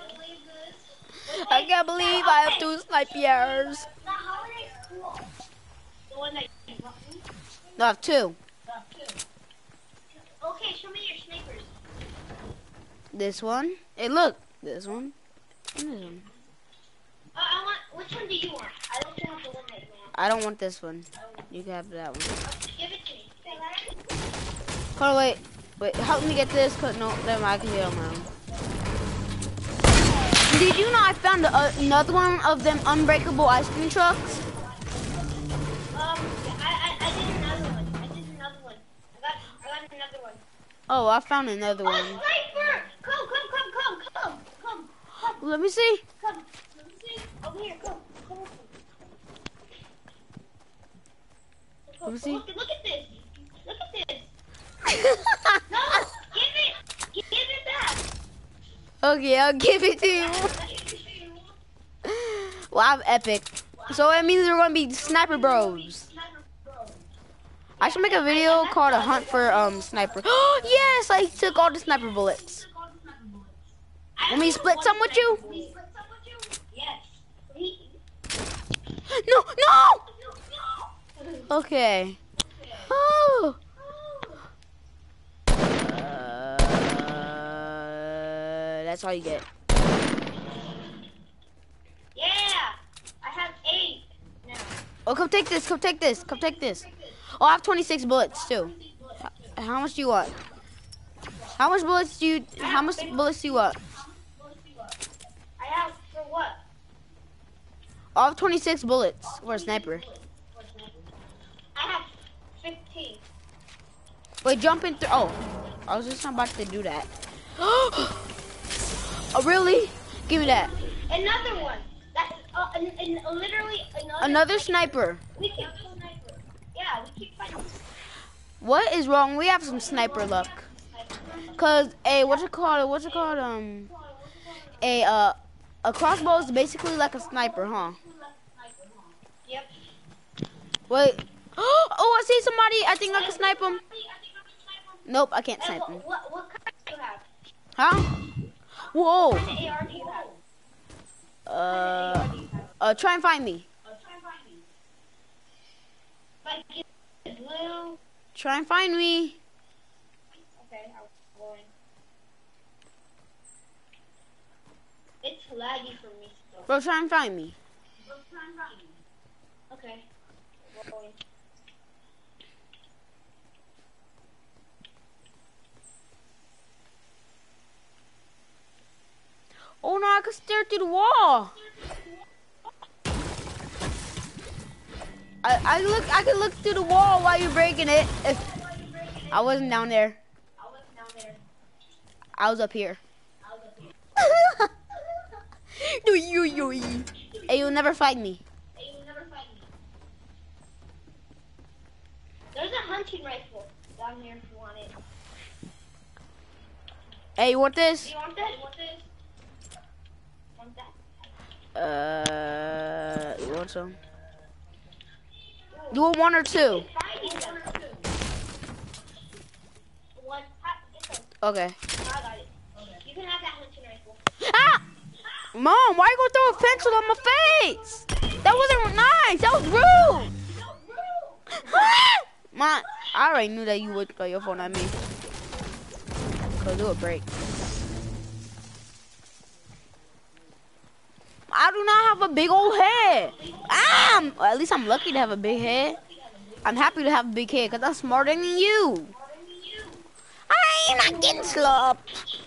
A: I can't believe I have 2 snipers.
F: The holiday is cool. The one that you got me?
A: No, I have 2.
F: Okay, show me your snipers.
A: This one. Hey, look. This one. And this one.
F: I want. Which one do you want? I don't have the one right now.
A: I don't want this one. You can have that one.
F: Give it to me.
A: Hold on, wait. Wait, help me get this. Cause no, then I can get on my own. Did you know I found another one of them unbreakable ice cream trucks?
F: I did another one. I got another one.
A: Oh, I found another one.
F: Sniper! Come.
A: Let me see.
F: Come. Let me see. Over here, come.
A: Let me see.
F: Look at this. No, give it back.
A: Okay, I'll give it to you. Well, I have epic. So it means we're gonna be sniper bros. I should make a video called a hunt for sniper. Oh yes, I took all the sniper bullets. Want me to split some with you?
F: Yes.
A: No. Okay. Oh. That's all you get.
F: Yeah. I have 8 now.
A: Oh, come take this. Oh, I have 26 bullets too. How much do you want? How much bullets do you? How much bullets do you want?
F: I have for what?
A: I have 26 bullets for a sniper.
F: I have 15.
A: Wait, jump in through. Oh, I was just about to do that. Oh, really? Give me that.
F: Another one. That's literally
A: Another sniper.
F: We keep yeah, we keep fighting.
A: What is wrong? We have some sniper luck. Cause what's it called? A crossbow is basically like a sniper, huh?
F: Yep.
A: Wait. Oh, I see somebody. I think I can snipe him. Nope, I can't snipe him.
F: What kind do you have?
A: Huh? Whoa.
F: What kind of AR do you have?
A: Try and find me.
F: Like blue.
A: Try and find me.
F: Okay, I'm going. It's laggy for me still.
A: Bro, try and find me.
F: Okay. Going.
A: Oh no, I can stare through the wall. I can look through the wall while you're breaking it. If I wasn't down there. I was up here. Hey, you'll never find me.
F: There's a hunting rifle down here if you want it.
A: Hey, you want this?
F: Do you want that? Want that?
A: You want some? You want one or two?
F: One.
A: Okay.
F: I got it. You can have that hunting rifle.
A: Ah! Mom, why you gonna throw a pencil on my face? That wasn't nice. That was rude. Mom, I already knew that you would throw your phone at me. Cause it would break. I do not have a big old head. Well, at least I'm lucky to have a big head. I'm happy to have a big head because I'm smarter than you. I'm not getting slopped.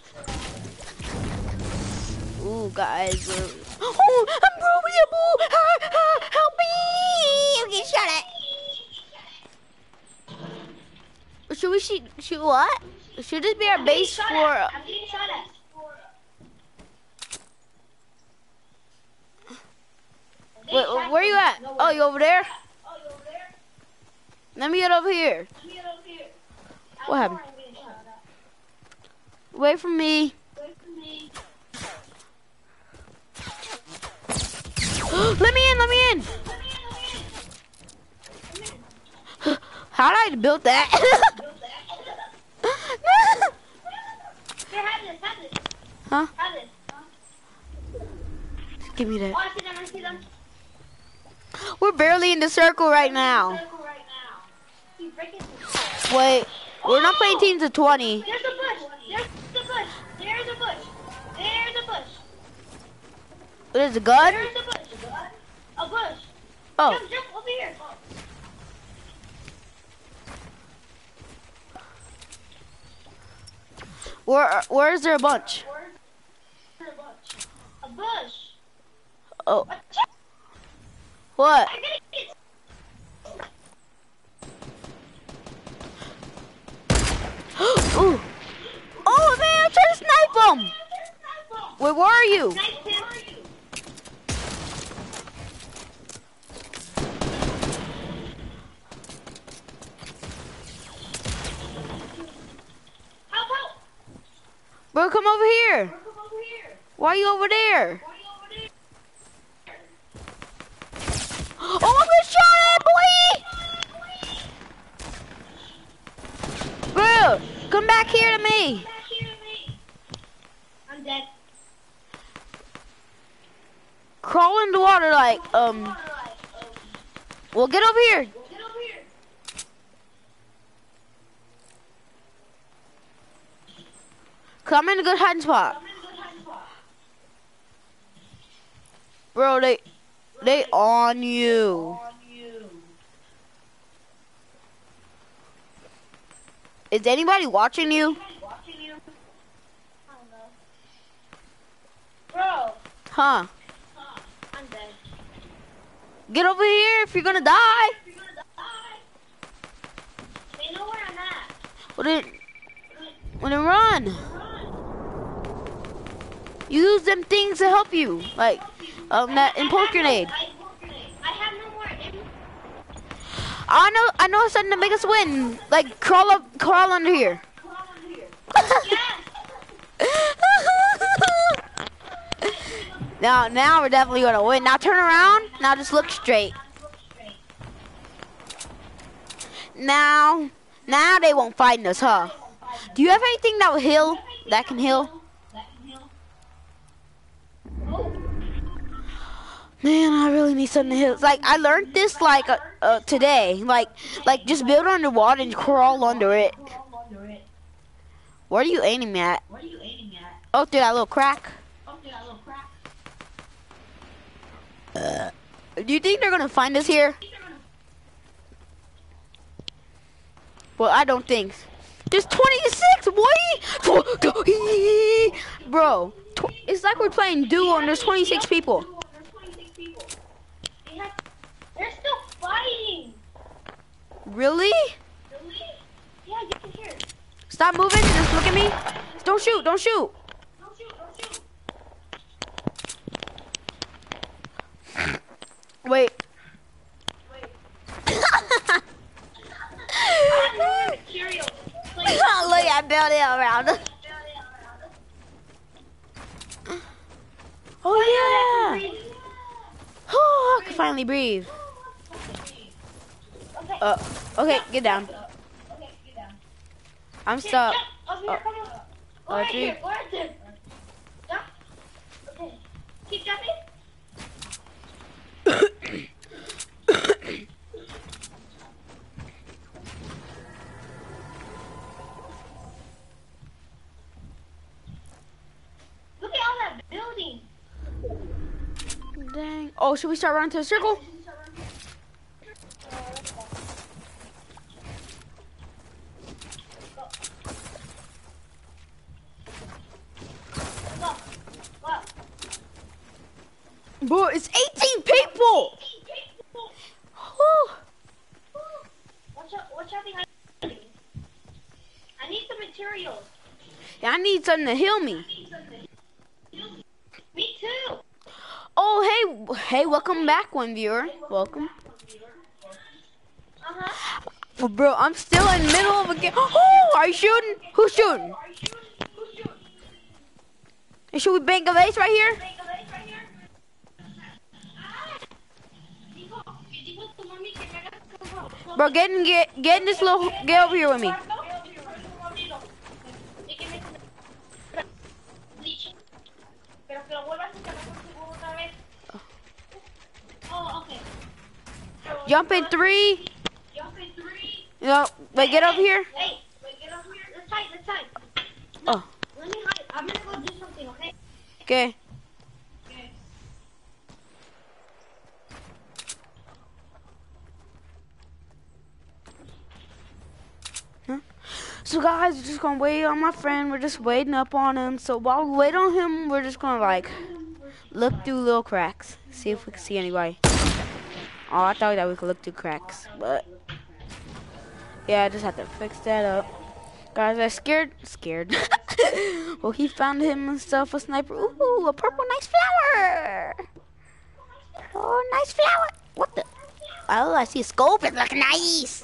A: Ooh, guys. Oh, I'm vulnerable. Help me. I'm getting shot at. Should we shoot what? Should this be our base for...
F: I'm getting shot at.
A: Wait, where you at? Oh, you over there? Let me get over here. What happened? Wait for me. Let me in, let me in. How did I build that?
F: Here, have this.
A: Huh?
F: Have this.
A: Give me that.
F: Oh, I see them.
A: We're barely in the circle right now.
F: He's breaking.
A: Wait, we're not playing teams of 20.
F: There's a bush.
A: There's a gun?
F: A bush.
A: Oh.
F: Jump over here.
A: Where is there a bunch?
F: A bush.
A: Oh. What? Ooh. Oh man, I'm trying to snipe him. Wait, where are you? Bro, come over here. Why are you over there? Oh, I'm getting shot at, boy! Bro, come back here to me.
F: I'm dead.
A: Crawl in the water like, well, get over here. Come in a good hiding spot. Bro, they on you. Is anybody watching you?
F: Bro,
A: Huh?
F: I'm dead.
A: Get over here if you're gonna die.
F: You're gonna die. They know where I'm at.
A: Well then run. Use them things to help you, like that impulse grenade.
F: I have no more ammo.
A: I know something to make us win. Like crawl under here. Now we're definitely gonna win. Now turn around. Now just look straight. Now they won't find us, huh? Do you have anything that will heal? That can heal? Man, I really need something to heal. Like I learned this like today. Like just build underwater and crawl under it. What are you aiming at? Oh, through that little crack. Do you think they're gonna find us here? Well, I don't think. There's 26, boy! Bro, it's like we're playing duo and there's 26 people.
F: They're still fighting.
A: Really?
F: Yeah, you can hear it.
A: Stop moving, just look at me. Don't shoot, don't shoot. Wait.
F: Material.
A: Look at building around us. Oh yeah. Oh, I can finally breathe. Okay, get down. I'm stuck.
F: Up here, come on. Right
A: three.
F: here, where is it? Jump. Okay. Keep jumping. Look at all that building.
A: Dang. Oh, should we start running to the circle? Bro, it's 18 people! Whew.
F: Watch out behind me. I need some materials.
A: Yeah, I need something to heal me.
F: Me too.
A: Oh, hey, welcome back, one viewer. Welcome. Well, bro, I'm still in the middle of a game. Oh, are you shooting? Who's shooting? Hey, should we bank a base right here? Bro, get in this little, get over here with me. Jump in 3. No, wait, get over here.
F: Hey, get over here. Let's fight.
A: Oh.
F: Let me hide. I'm gonna go do something, okay?
A: Okay. So guys, we're just gonna wait on my friend. We're just waiting up on him. So while we wait on him, we're just gonna like look through little cracks, see if we can see anybody. Oh, I thought that we could look through cracks, but yeah, I just have to fix that up. Guys, I scared. Well, he found himself a sniper. Ooh, a purple nice flower. Oh, nice flower. What the? Oh, I see a scope. It looks nice.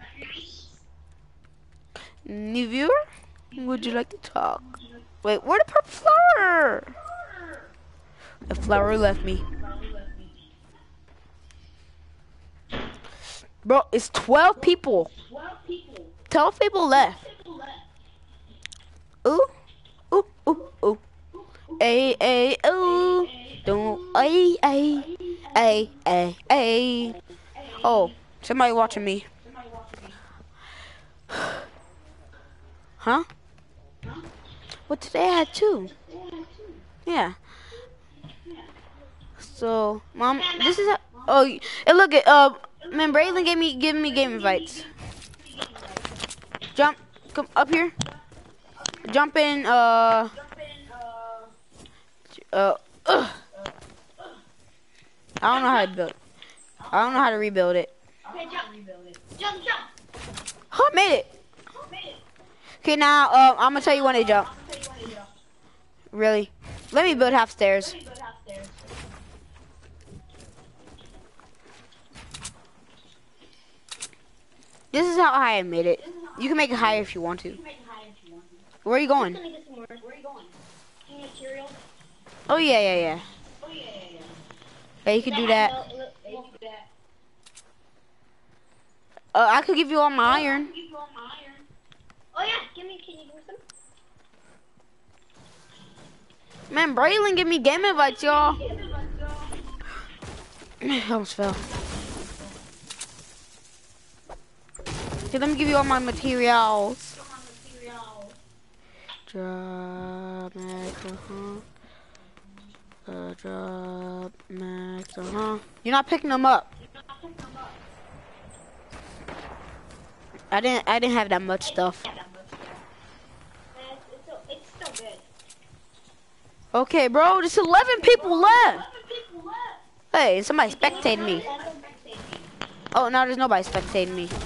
A: New viewer, would you like to talk? Wait, where the purple flower? The flower left me. Bro, it's 12 people. 12 people left. Ooh, ooh, ooh, ooh. Ay, ay, ooh. Don't, ay, ay, ay, ay, ay. Oh, somebody watching me. Huh? Well, today I had 2. Yeah. So, Mom, this is oh, and look at man, Braylon gave me game invites. Jump, come up here. Jump in Ugh. I don't know how to build it. I don't know how to rebuild it.
F: Okay, jump. Jump, jump.
A: Oh, I made it. Okay, now I'm gonna tell you when to jump. Really? Let me build half stairs. This is how high I made it. You can make it higher if you want to. Where are you going? Oh yeah. Yeah, you can do that. I could give you all my iron.
F: Oh yeah, can you give me some?
A: Man, Braylon give me game invites, y'all. I almost fell. Okay, let me give you all my materials. Drop max, drop max, You're not picking them up. I didn't have that much stuff.
F: It's still good.
A: Okay, bro, there's 11 people left. Hey, somebody spectating me. Oh, no, there's nobody spectating me.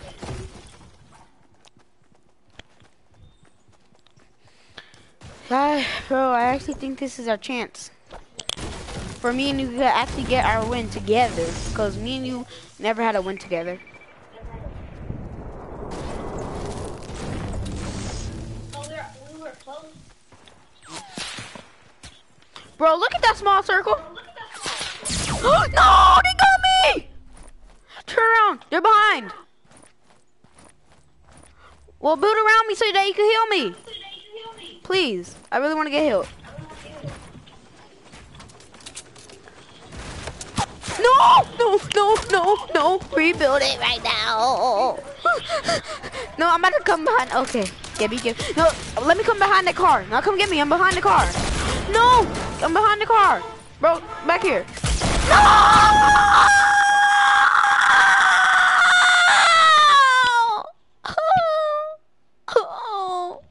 A: Bro, I actually think this is our chance. For me and you to actually get our win together. Because me and you never had a win together.
F: We were close.
A: Bro, look at that small circle. No, they got me! Turn around, they're behind. Well, build around me so that you can heal me. Please, I really want to get healed. No, rebuild it right now. No, I'm about to come behind. Okay, Gibby. No, let me come behind the car. Now come get me, I'm behind the car. No, I'm behind the car. Bro, back here. No! Oh.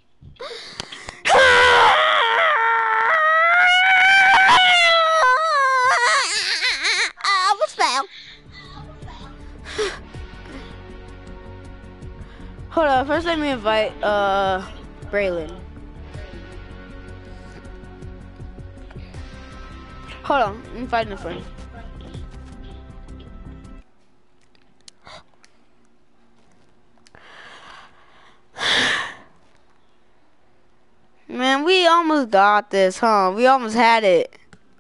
A: I almost fell. Hold on, first let me invite Braylon. Hold on, I'm inviting a friend. Man, we almost got this, huh? We almost had it.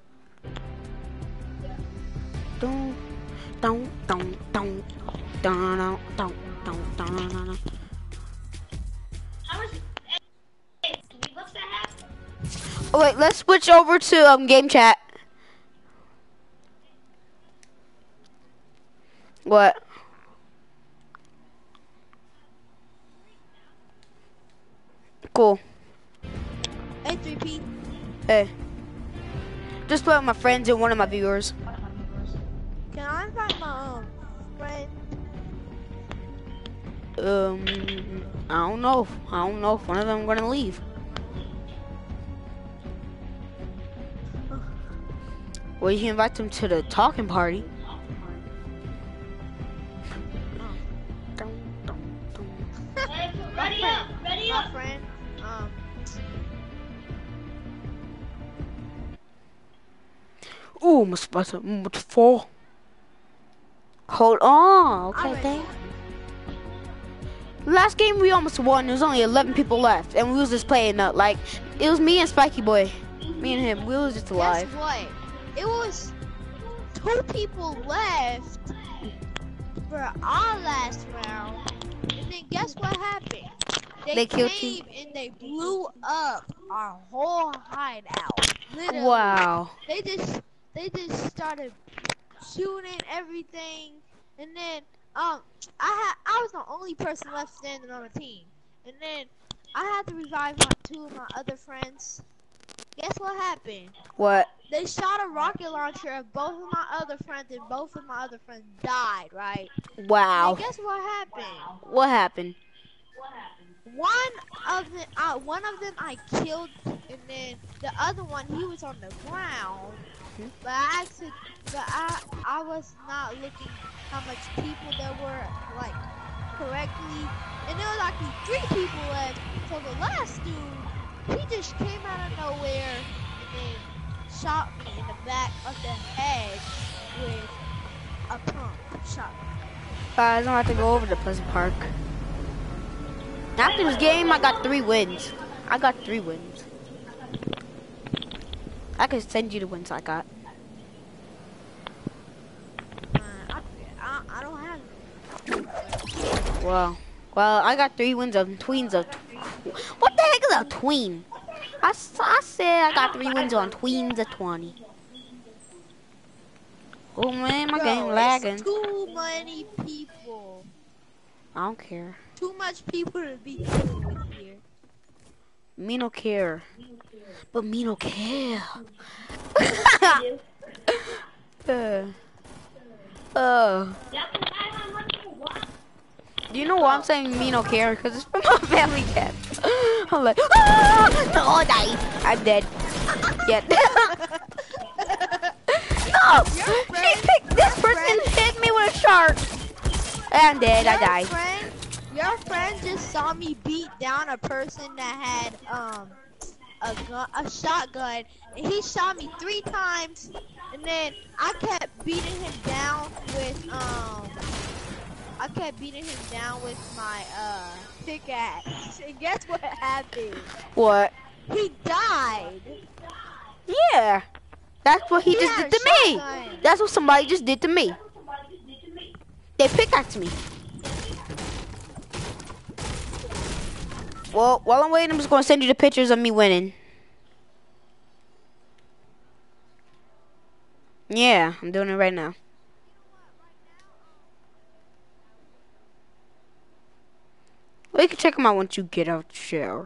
A: Don't. Oh, wait, let's switch over to game chat. What? Cool.
G: Hey, 3P.
A: Hey. Just play with my friends and one of my viewers.
G: Can I invite my friend?
A: I don't know. I don't know if one of them gonna leave. Well, you can invite them to the talking party.
F: Ready up, ready up.
G: My friend,
A: Ooh, I'm about to fall. Hold on. Okay, thank. Last game we almost won. There was only 11 people left, and we was just playing like it was me and Spiky Boy, me and him. We was just alive.
G: Guess what? It was 2 people left for our last round, and then guess what happened?
A: They killed you.
G: Came and they blew up our whole hideout. Literally.
A: Wow.
G: They just started shooting everything, and then I was the only person left standing on the team, and then I had to revive 2 of my other friends. Guess what happened?
A: What?
G: They shot a rocket launcher at both of my other friends, and both of my other friends died. Right?
A: Wow.
G: And guess what happened?
A: What happened?
G: one of them I killed, and then the other one he was on the ground. But I was not looking how much people there were like correctly, and there was actually 3 people left. So the last dude, he just came out of nowhere and then shot me in the back of the head with a pump shot.
A: Guys, I'm about to go over to Pleasant Park. After this game, I got 3 wins. I can send you the wins I got.
G: I don't have.
A: Well, I got 3 wins of tweens of. What the heck is a tween? I said I got 3 wins on tweens of 20. Oh man, my game lagging.
G: It's too many people.
A: I don't care.
G: Too much people to be dealing with here.
A: Me no care. But me no care. Do you know why I'm saying me no care? Because it's from my family cat. I'm like, oh, die. I'm dead. Yet. No! This person hit me with a shark. I'm dead. I died.
G: Your friend just saw me beat down a person that had a shotgun, and he shot me 3 times, and then I kept beating him down with my pickaxe. And guess what happened?
A: What?
G: He died.
A: Yeah. That's what he just did to me. That's what somebody just did to me. They pickaxed me. Well, while I'm waiting, I'm just going to send you the pictures of me winning. Yeah, I'm doing it right now. Well, you can check them out once you get out the shower.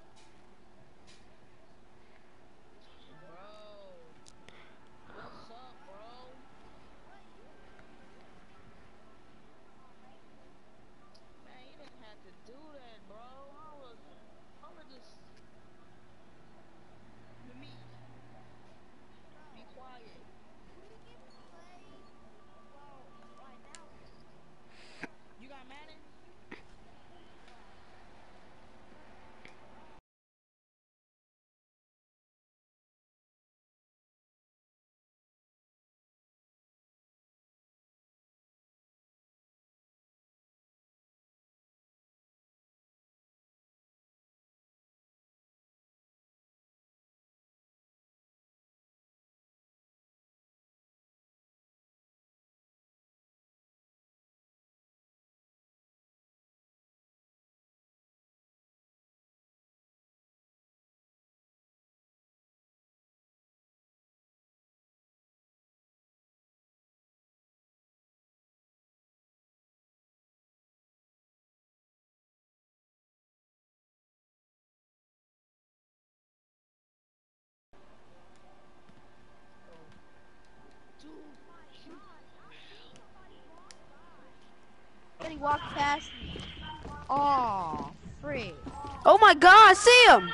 G: He walked past me. Oh, freak.
A: Oh my God, I see him.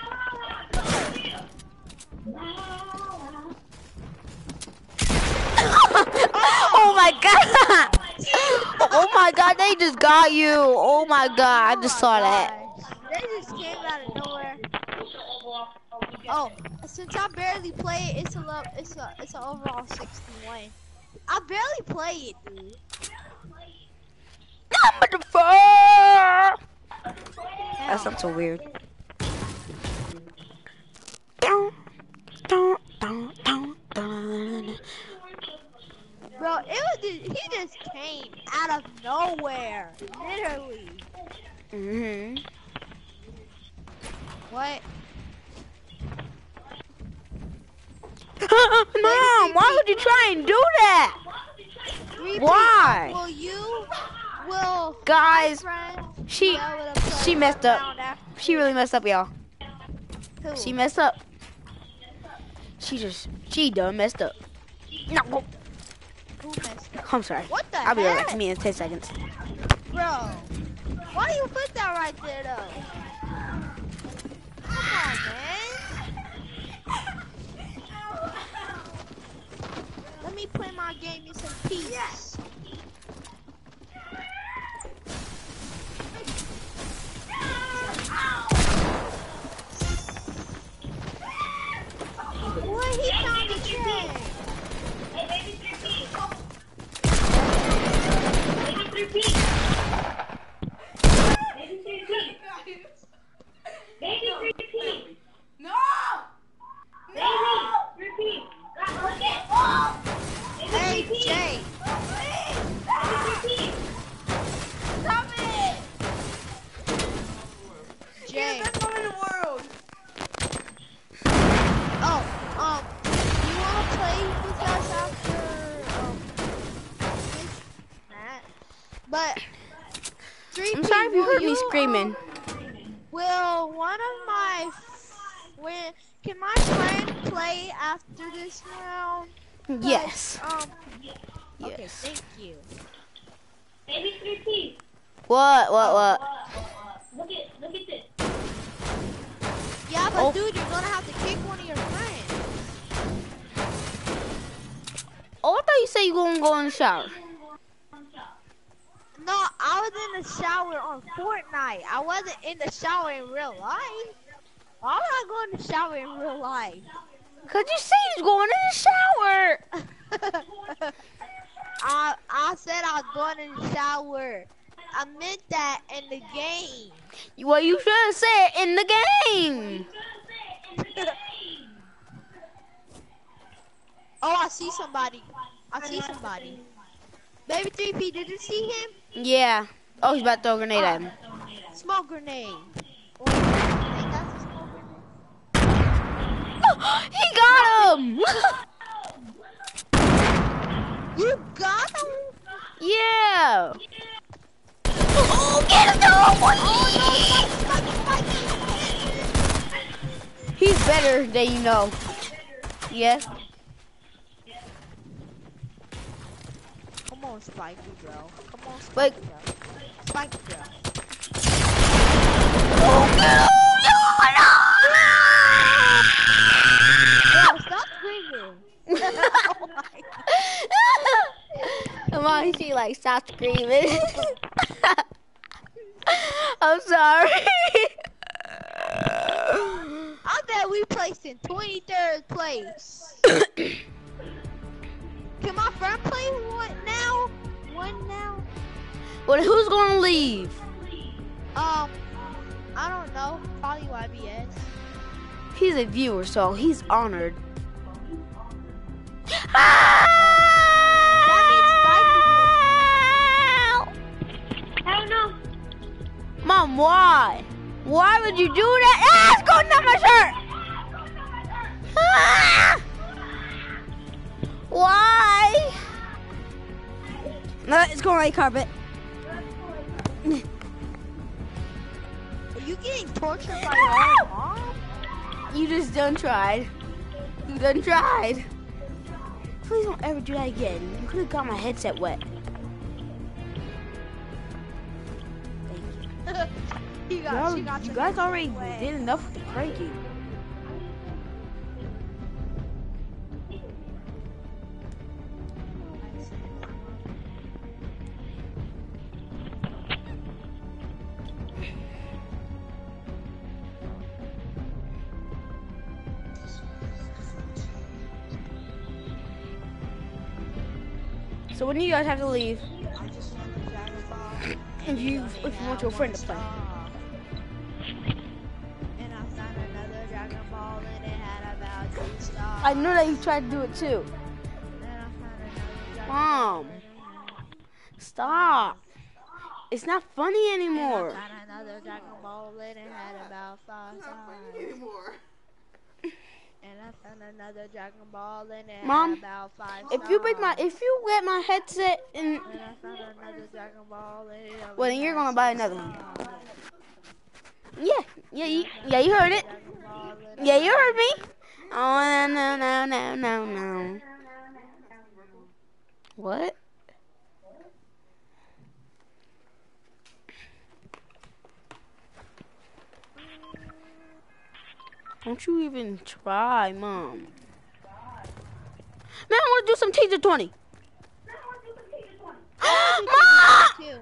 A: Oh my God. Oh my God, they just got you. Oh my God, I just saw that.
G: They just came out of nowhere. Oh, since I barely play it, it's an overall 61. I barely play it, dude.
A: Number the 4. That sounds so weird.
G: Bro, he just came out of nowhere, literally. What?
A: Mom, why would you try and do that? Why?
G: Will you? Will
A: guys?
G: My friend
A: She messed up. She really messed up, y'all.
G: Who?
A: She messed up. She done messed up. No.
G: Who messed up?
A: I'm sorry.
G: What the
A: I'll be right
G: heck?
A: back to me in 10 seconds.
G: Bro, why do you put that right there though? on, man. Let me play my game in some peace. What? He found the train.
F: Hey, baby 3P. Baby 3P. Baby 3P. Baby 3P.
A: No!
F: Baby 3P. Look at. Oh!
G: Hey, Jay.
F: Baby 3P.
A: Stop it!
G: Jay.
A: Best moment in the world.
G: Oh, you wanna play with us after this match? But 3P,
A: I'm sorry if you
G: will
A: heard me screaming.
G: Will one of my can my friend play after this round?
A: Yes.
G: Okay,
A: Yes.
G: thank you.
F: Baby 3P.
A: What?
F: Look at this.
G: Yeah, but
A: Oh.
G: dude, you're gonna have to kick one of your friends.
A: Oh, I thought you said you gonna go in the shower.
G: No, I was in the shower on Fortnite. I wasn't in the shower in real life. Why would I go in the shower in real life?
A: Cause you said you was going in the shower.
G: I said I was going in the shower. I meant that in the game.
A: Well, you should have said in the game.
G: Oh, I see somebody. Baby 3P, did you see him?
A: Yeah. Oh, he's about to throw a grenade at him.
G: Smoke grenade. Oh, I think that's a smoke grenade.
A: He got him.
G: You got him?
A: Yeah. Oh, get him, He's better than you know. Yeah.
G: Come on, Spiky, bro. Come on, Spiky,
A: Wait.
G: bro. Spiky, bro. Bro, stop screaming. Oh my God.
A: Come on, she like stop screaming. I'm sorry.
G: I bet we placed in 23rd place. Can my friend play one now?
A: Well, who's gonna leave?
G: I don't know. Probably YBS.
A: He's a viewer, so he's honored.
F: I don't know.
A: Mom, why? Why would you do that? Ah, it's going down my shirt! Ah! Why? No, it's going like carpet.
G: Are you getting tortured by your own mom?
A: You just done tried. You done tried. Please don't ever do that again. You could have got my headset wet.
G: You got
A: You
G: your
A: guys already
G: wet.
A: did enough with the pranking. So when do you guys have to leave? If you want your friend to play.
G: And I found another Dragon Ball and it had about 2 stars.
A: I know that you tried to do it too.
G: And I found another Dragon
A: Mom, stop. It's not funny anymore.
G: Got another Dragon Ball and it had about 5 stars. And I found another Dragon Ball and it
A: Mom,
G: had about 5 stars.
A: If you get my headset and
G: And I found another Dragon Ball and it
A: well, then
G: only
A: you're
G: had
A: gonna buy
G: 6
A: another one.
G: stars.
A: Yeah, you heard it.
G: Dragon Ball and it
A: Yeah, you heard me. Oh no. What? Don't you even try, Mom. Man, I want to do some teacher 20. Mom!
G: Too.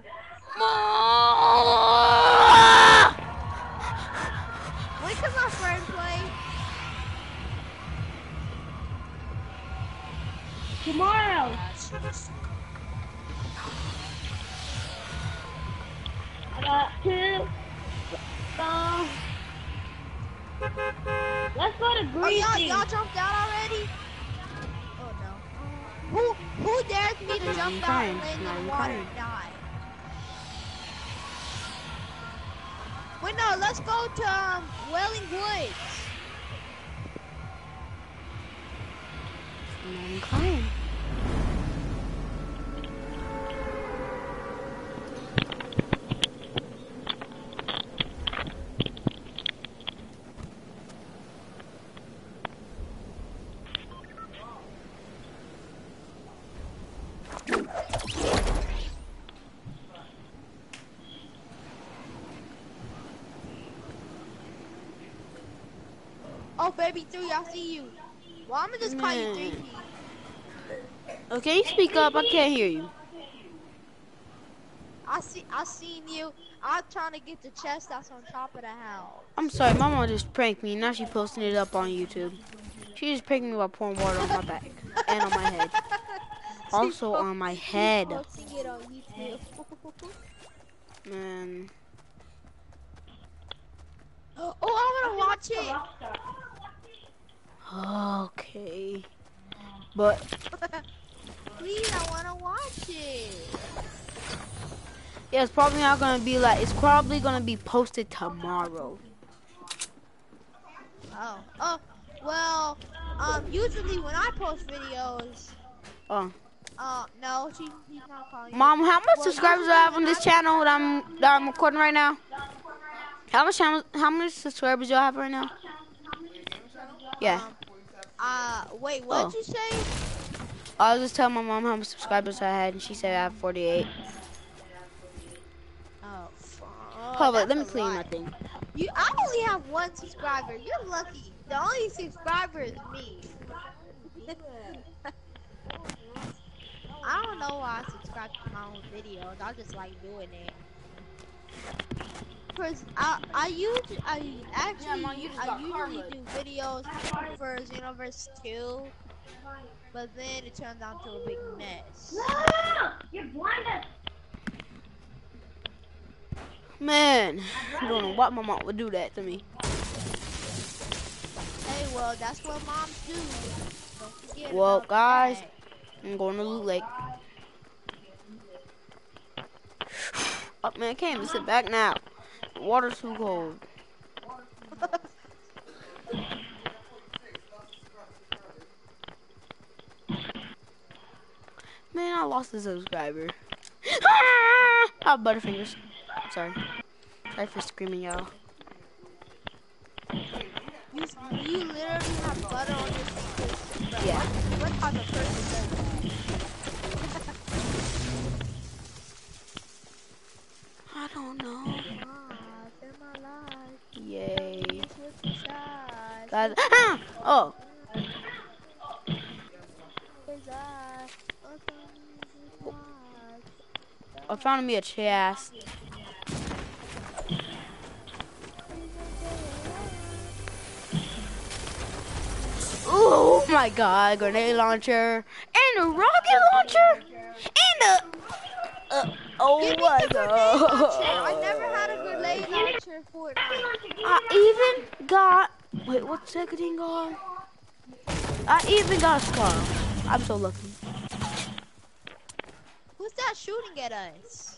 A: Mom!
G: When can my friend play?
E: Tomorrow. I got 2. Let's go to
G: Oh,
E: Greece.
G: y'all jumped out already? Oh no. Who dares me to jump out and land in the water and die? Wait, no, let's go to Wailing Woods.
A: I'm crying.
G: Oh, baby 3, I see you. Well, I'm gonna just call you 3P.
A: Okay, you speak up. I can't hear you.
G: I seen you. I'm trying to get the chest that's on top of the house.
A: I'm sorry, my mom just pranked me. Now she's posting it up on YouTube. She just pranked me by pouring water on my back and on my head. Also on my head.
G: Posting it on YouTube.
A: Man.
G: Oh, I wanna watch it.
A: Okay. But
G: Please, I wanna watch it.
A: yeah, it's probably not gonna be like, it's probably gonna be posted tomorrow.
G: Oh, well, usually when I post videos,
A: Oh.
G: no, he's not calling you.
A: Mom, how much
G: Well,
A: subscribers do I have on this channel that I'm recording right now? How much subscribers do I have right now? Yeah.
G: Wait, what'd you say?
A: I was just telling my mom how many subscribers I had, and she said I have 48.
G: Oh,
A: Hold on, let me
G: that's a
A: clean
G: lot.
A: my thing.
G: I only have 1 subscriber. You're lucky. The only subscriber is me. I don't know why I subscribe to my own videos. I just like doing it. Cause I usually do videos for Xenoverse 2, but then it turns out to a big mess.
E: You're blinded.
A: Man, I don't know why my mom would do that to me.
G: Hey, well, that's what moms do. Don't forget
A: Well,
G: about
A: guys,
G: that.
A: I'm going to Loot Lake. Oh man, I can't even sit back now. The water's too cold. Man, I lost a subscriber. Ah, Butterfingers. Sorry. Sorry for screaming, y'all.
G: You literally have butter on your fingers. Bro,
A: Yeah.
G: What type of person does that?
A: I don't know. Yay.
G: Yay.
A: Guys, oh. I found me a chest. Oh my god, grenade launcher. And a rocket launcher. And a... oh
G: Give me
A: my
G: the grenade launcher. I
A: god.
G: never had a grenade launcher in Fortnite.
A: I even got... Wait, what's that thing called? I even got a scar. I'm so lucky.
G: Who's that shooting at us?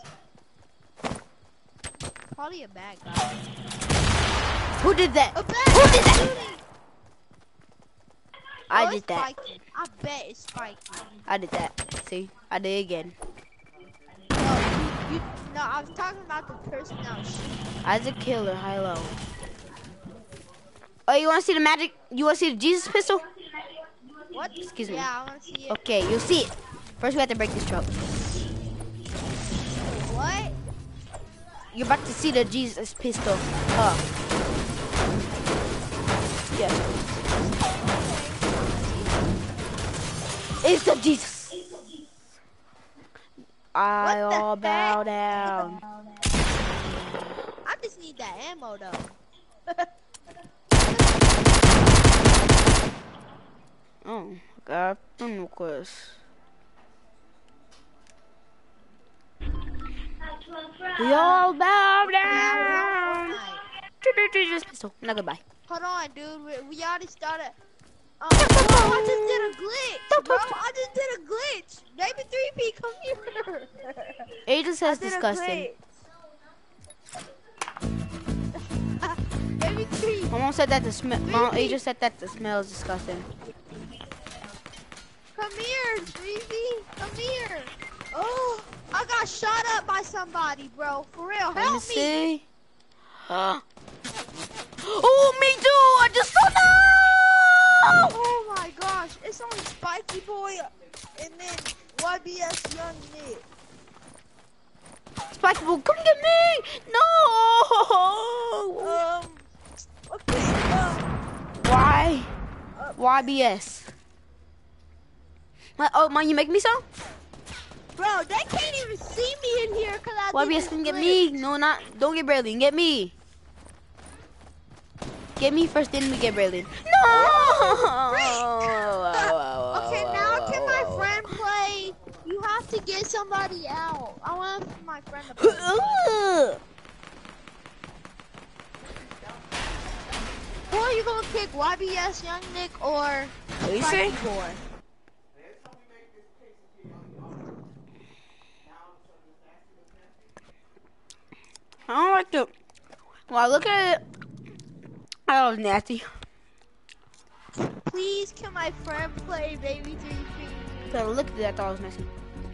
G: Probably a bad guy.
A: Who did that?
G: A bad
A: Who
G: guy
A: did that?
G: shooting.
A: I
G: Oh,
A: did
G: it's
A: that.
G: Spiky. I bet it's Spiky.
A: I did that. See? I did it again.
G: No, I was talking about the person that was shooting.
A: Isaac Killer, high low. Oh, you want to see the magic? You want to see the Jesus pistol?
G: What?
A: Excuse me.
G: Yeah, I want to see it.
A: Okay, you'll see it. First, we have to break this truck.
G: What?
A: You're about to see the Jesus pistol. Yes. It's the Jesus. I
G: What the
A: all bow
G: heck?
A: down.
G: I just need that ammo though.
A: Oh, got friend request. We all bow down. Jesus pistol. Now goodbye.
G: Hold on, dude. We already started. Bro, I just did a glitch. Bro, I just did a glitch. Baby 3P, come here.
A: Aegis
G: I
A: says
G: did a
A: disgusting.
G: glitch. Baby 3.
A: Mom said that the smell. Mom,
G: Really?
A: Aegis said that the smell is disgusting.
G: Come here, 3P. Come here. Oh, I got shot up by somebody, bro. For real,
A: Let me
G: help me.
A: see. Oh, me too. I just saw that.
G: Oh my gosh, it's only Spiky Boy and then YBS Young Nick.
A: Spike will come get me. No.
G: Okay,
A: Why? YBS. Oh, man, you make me some?
G: bro, they can't even see me in here because I did
A: YBS
G: this
A: can get
G: glitch.
A: me. No, not. Don't get Braylon. Get me. Get me first, then we get Braylon. No.
G: Okay, now can my friend play? You have to get somebody out. I want my friend to play. Who are you gonna pick? YBS Young Nick or
A: What you
G: Spiky
A: say?
G: Boy?
A: I don't like the. When I look at it, that was nasty.
G: Please, can my friend play Baby 3P?
A: So I looked at it, I thought it was nasty.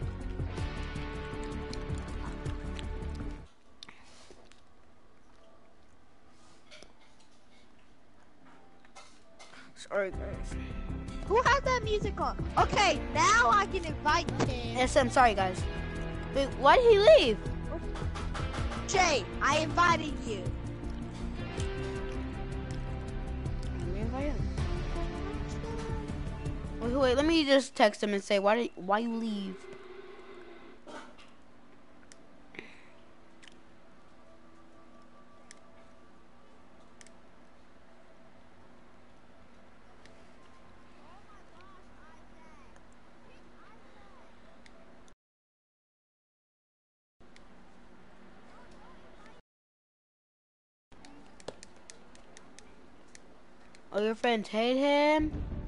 A: Sorry, guys.
G: Who had that music on? Okay, now I can invite him.
A: SM, sorry, guys. Wait, why did he leave?
G: Jay, I invited you.
A: Let me invite him. Wait, let me just text him and say, why you leave? Oh, your friends hate him?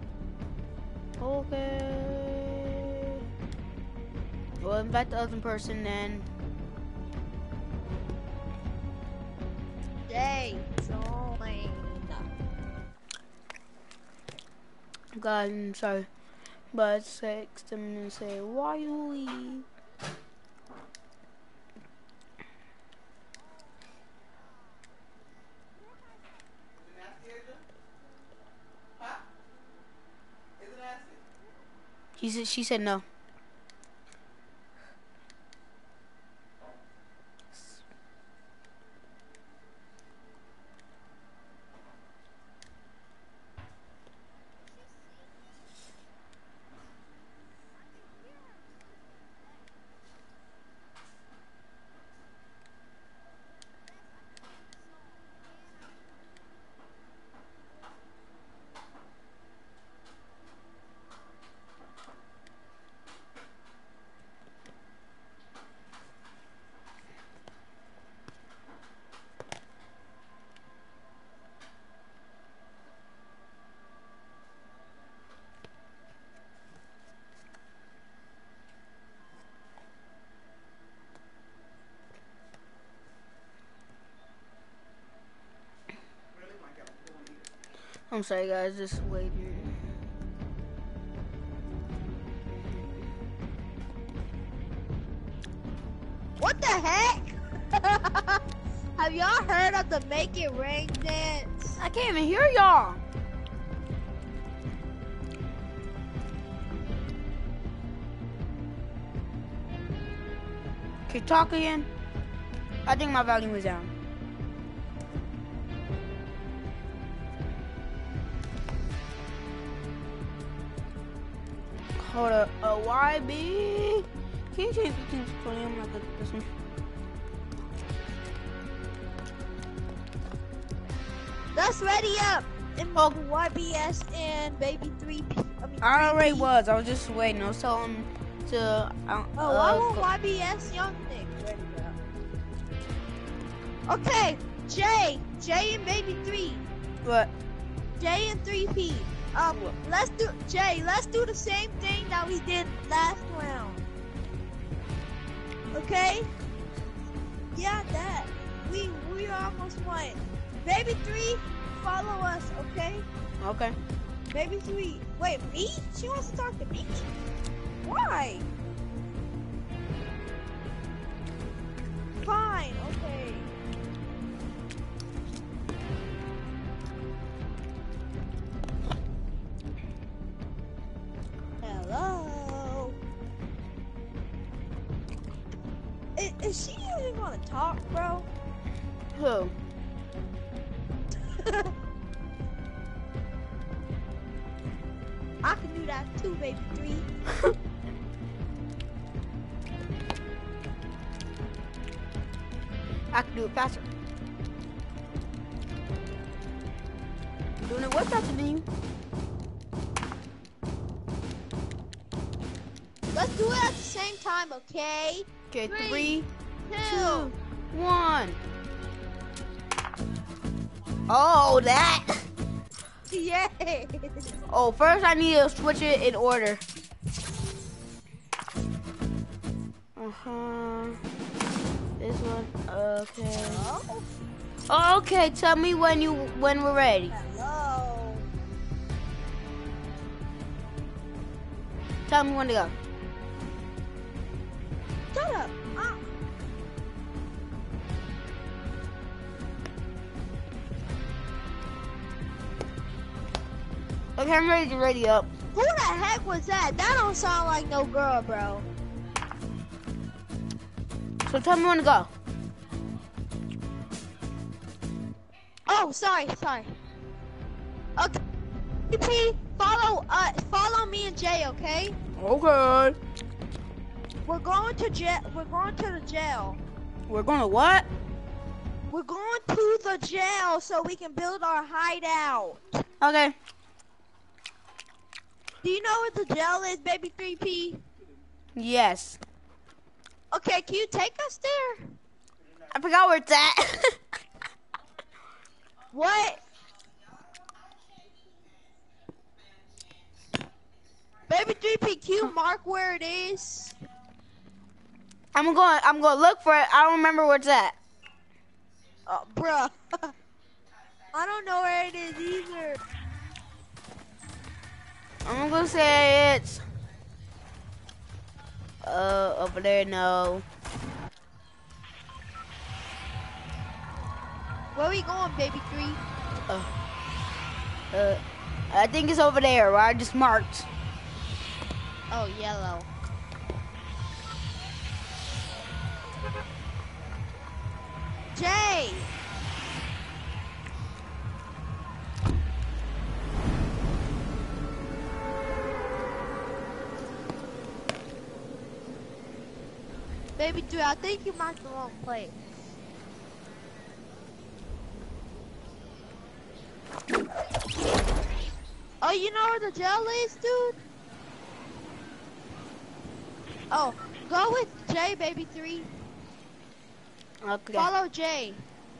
A: Okay. We'll invite the other person then.
G: Jay, join.
A: God, I'm sorry. But text him and say, why you leave? She said no. I'm sorry, guys, just waiting.
G: What the heck? Have y'all heard of the Make It Rain dance?
A: I can't even hear y'all. Can you talk again? I think my volume was down. Hold up. A YB. Can you change 15 to 20? I'm not good at this one.
G: Let's ready up. And YBS and baby 3.
A: I already
G: 3P.
A: was. I was just waiting. I was telling him to.
G: Why won't YBS Young Nick ready up? Okay, J and baby 3.
A: What?
G: J and 3P. Let's do the same thing that we did last round. Okay? Yeah, that. We almost won. Baby 3, follow us, okay?
A: Okay.
G: Baby 3. Wait, me? She wants to talk to me? Why? Fine, okay. Hello? Is she even gonna talk, bro?
A: Who?
G: I can do that too, baby 3.
A: I can do it faster. I'm doing it way faster than you.
G: Let's do it at the same time, okay?
A: Okay, 3,
G: 2.
A: 2, 1. Oh, that.
G: Yay!
A: Oh, first I need to switch it in order. This one. Okay.
G: Hello?
A: Okay, tell me when we're ready.
G: Hello?
A: Tell me when to go.
G: Shut up!
A: Okay, I'm ready to ready up.
G: Who the heck was that? That don't sound like no girl, bro.
A: So tell me when to go.
G: Oh, sorry. Okay, P, follow me and Jay, okay?
A: Okay.
G: We're going to jail. We're going to the jail.
A: We're gonna what?
G: We're going to the jail so we can build our hideout.
A: Okay.
G: Do you know what the jail is, baby 3P?
A: Yes.
G: Okay, can you take us there?
A: I forgot where it's at.
G: What? Baby 3PQ, mark where it is.
A: I'm gonna look for it. I don't remember where it's at.
G: Bruh. I don't know where it is either.
A: I'm gonna say it's over there. No.
G: Where we going, baby 3?
A: I think it's over there where I just marked.
G: Oh, yellow. Jay! Baby 3, I think you marked the wrong place. Oh, you know where the jail is, dude? Oh, go with Jay, baby 3.
A: Okay.
G: Follow Jay.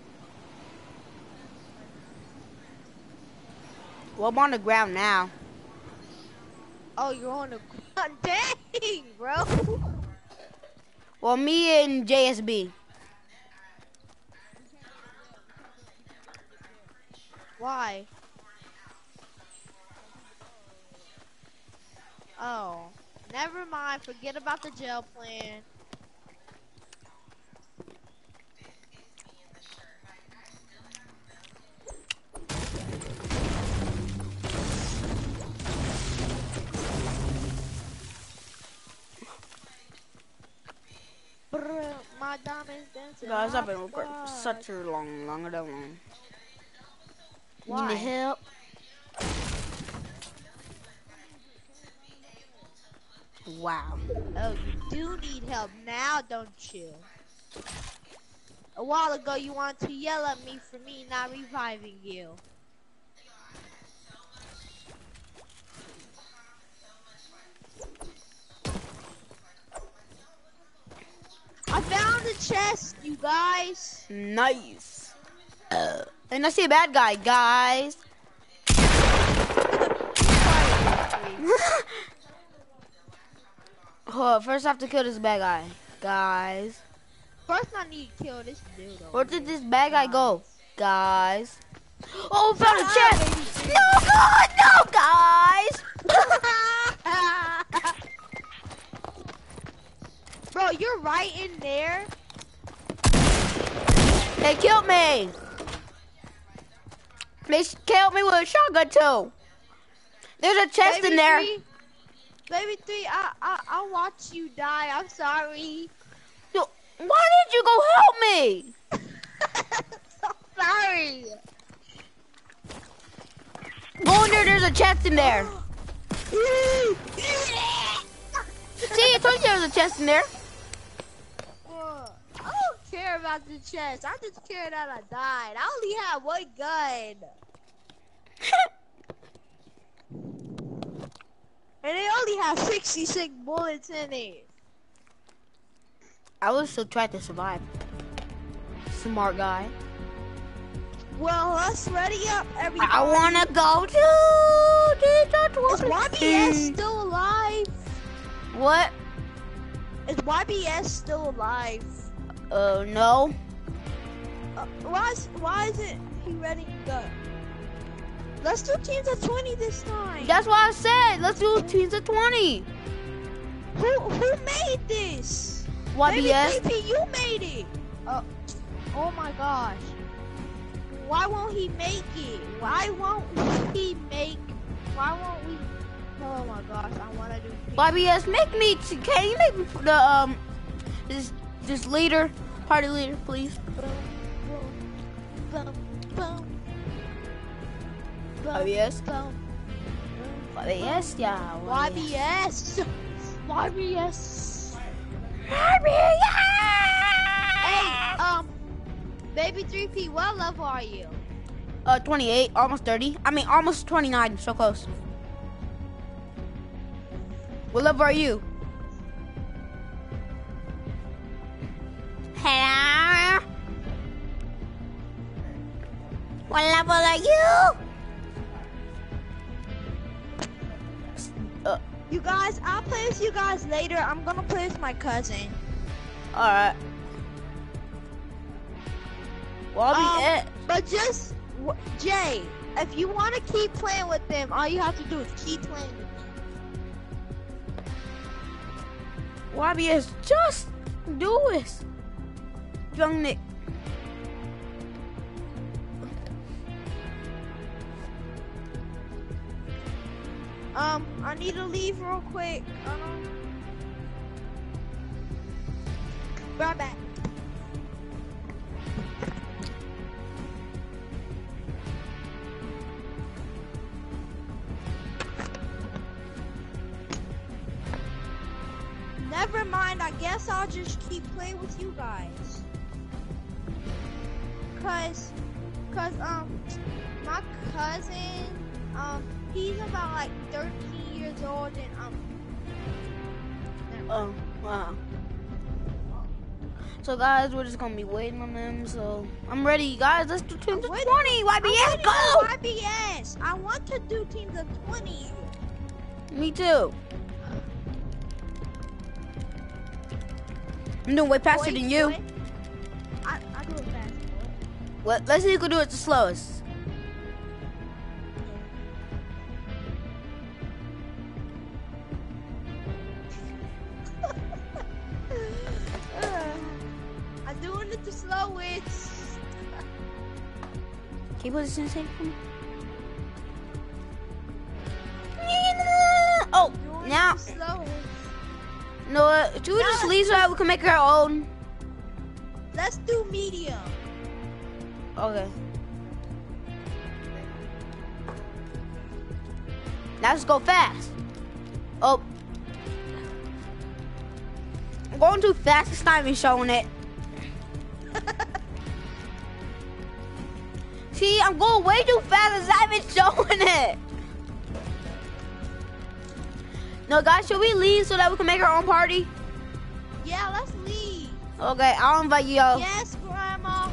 A: Well, I'm on the ground now.
G: Oh, you're on the ground. Dang, bro.
A: Well, me and JSB.
G: Why? Oh, never mind. Forget about the jail plan. Brr, my diamonds dancing.
A: Guys, I've been
G: my
A: recording for such a longer than long.
G: Why?
A: Need help? Wow.
G: Oh, you do need help now, don't you? A while ago, you wanted to yell at me for me not reviving you. I found a chest, you guys.
A: Nice. And I see a bad guy, guys. Oh, first I have to kill this bad guy, guys.
G: First, I need to kill this dude.
A: Where did this bad guy go, guys? Oh, found a chest. No, guys.
G: Bro, you're right in there.
A: They killed me. They killed me with a shotgun too. There's a chest in there.
G: Baby 3, I'll watch you die. I'm sorry.
A: Yo, why did you go help me?
G: So sorry.
A: Go in there. There's a chest in there. See, I told you there was a chest in there.
G: I don't care about the chest. I just care that I died. I only have one gun. And they only have 66 bullets in it.
A: I will still try to survive. Smart guy.
G: Well, let's ready up, everybody.
A: I wanna go to
G: Is YBS still alive?
A: What?
G: Is YBS still alive?
A: No.
G: Why isn't he ready to go? Let's do teams of 20 this time.
A: That's what I said. Let's do teams of 20.
G: Who made this?
A: YBS.
G: Maybe you made it. Oh my gosh. Why won't he make it? Why won't we? Oh my gosh, I wanna do teams.
A: YBS, can you make me the this leader, party leader, please? YBS. YBS, yeah.
G: YBS. Hey, baby 3P, what level are you?
A: 28, almost 30. I mean, almost 29. So close. What level are you? Hello. What level are you?
G: You guys, I'll play with you guys later. I'm gonna play with my cousin.
A: Alright. Well, I'll be it.
G: But just, Jay, if you want to keep playing with them, all you have to do is keep playing with them.
A: YBS, just do this. Young Nick.
G: I need to leave real quick. Right back. Never mind, I guess I'll just keep playing with you guys. Cause my cousin, he's about like 13 years old and
A: Oh, wow. So guys, we're just gonna be waiting on them. So I'm ready, guys. Let's do teams of 20. YBS, go!
G: YBS, I want to do teams of 20.
A: Me too. I'm doing way faster than you.
G: I do it fast.
A: Well, let's see who can do it the slowest.
G: I'm doing it the slowest.
A: Can you put this in the same for me? Oh,
G: Doing
A: now.
G: it the slowest.
A: No, should we just leave so that we can make our own?
G: Let's do medium.
A: Okay. Now let's go fast. Oh. I'm going too fast. It's not even showing it. See, I'm going way too fast. It's not even showing it. No, guys, should we leave so that we can make our own party?
G: Yeah, let's leave.
A: Okay, I'll invite you all.
G: Yes, Grandma.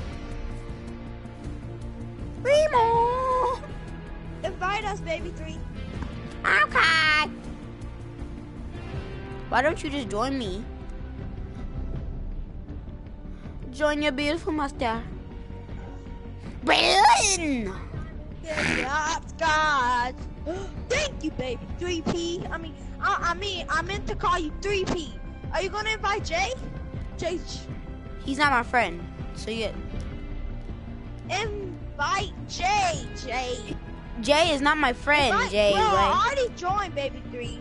A: Remo.
G: Invite us, baby 3.
A: Okay. Why don't you just join me? Join your beautiful mustache. Run!
G: Good job, Scott. Thank you, baby 3P. I meant to call you 3P. Are you gonna invite Jay? Jay.
A: He's not my friend, so yeah.
G: Invite Jay. Jay.
A: Jay is not my friend, Jay.
G: Bro,
A: Like,
G: I already joined, baby 3.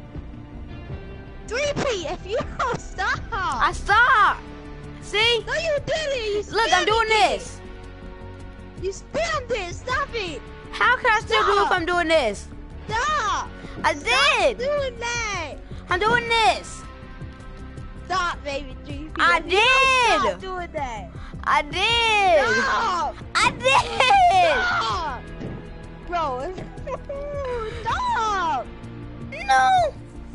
G: 3P, if you don't stop.
A: I stopped. See?
G: No, you didn't. You
A: Look, I'm doing
G: spammed it.
A: this.
G: You spammed it. Stop it.
A: How can I still do it if I'm doing this?
G: Stop.
A: I did.
G: Doing that.
A: I'm doing this.
G: Stop, baby 3P.
A: I
G: If you don't
A: did.
G: Stop doing that.
A: I did.
G: Stop.
A: I did.
G: Stop. Bro. Stop.
A: No.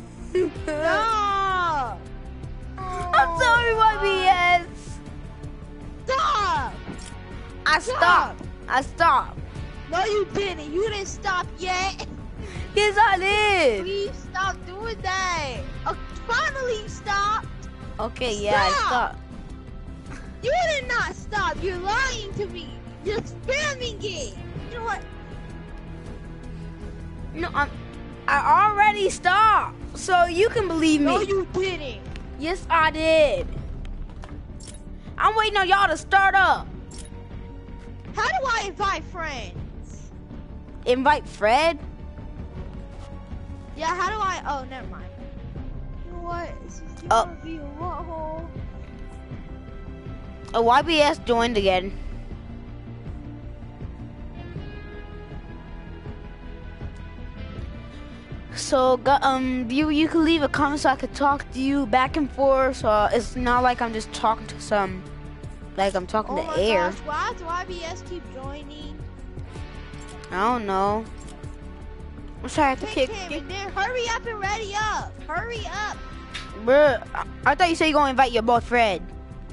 G: Stop.
A: I'm sorry, YBS.
G: Stop.
A: I stopped. I stopped.
G: No, you didn't. You didn't stop yet.
A: Yes, I did.
G: Please stop doing that. Finally, you stopped.
A: Okay, yeah, I
G: Stop.
A: stopped.
G: You did not stop. You're lying to me. You're spamming it. You know what?
A: No, I already stopped. So you can believe me.
G: No, you didn't.
A: Yes, I did. I'm waiting on y'all to start up.
G: How do I invite friends?
A: Invite Fred.
G: Yeah, how do I? Oh, never mind. You know what? This is gonna be a what hole.
A: A YBS joined again. So, you can leave a comment so I could talk to you back and forth. So it's not like I'm just talking to some, like I'm talking
G: Oh
A: to
G: my
A: air.
G: gosh, why does YBS keep joining?
A: I don't know. I'm sorry, I have to
G: Hey,
A: kick.
G: Cam, then hurry up and ready up. Hurry up.
A: Bruh, I thought you said you're gonna invite your boyfriend.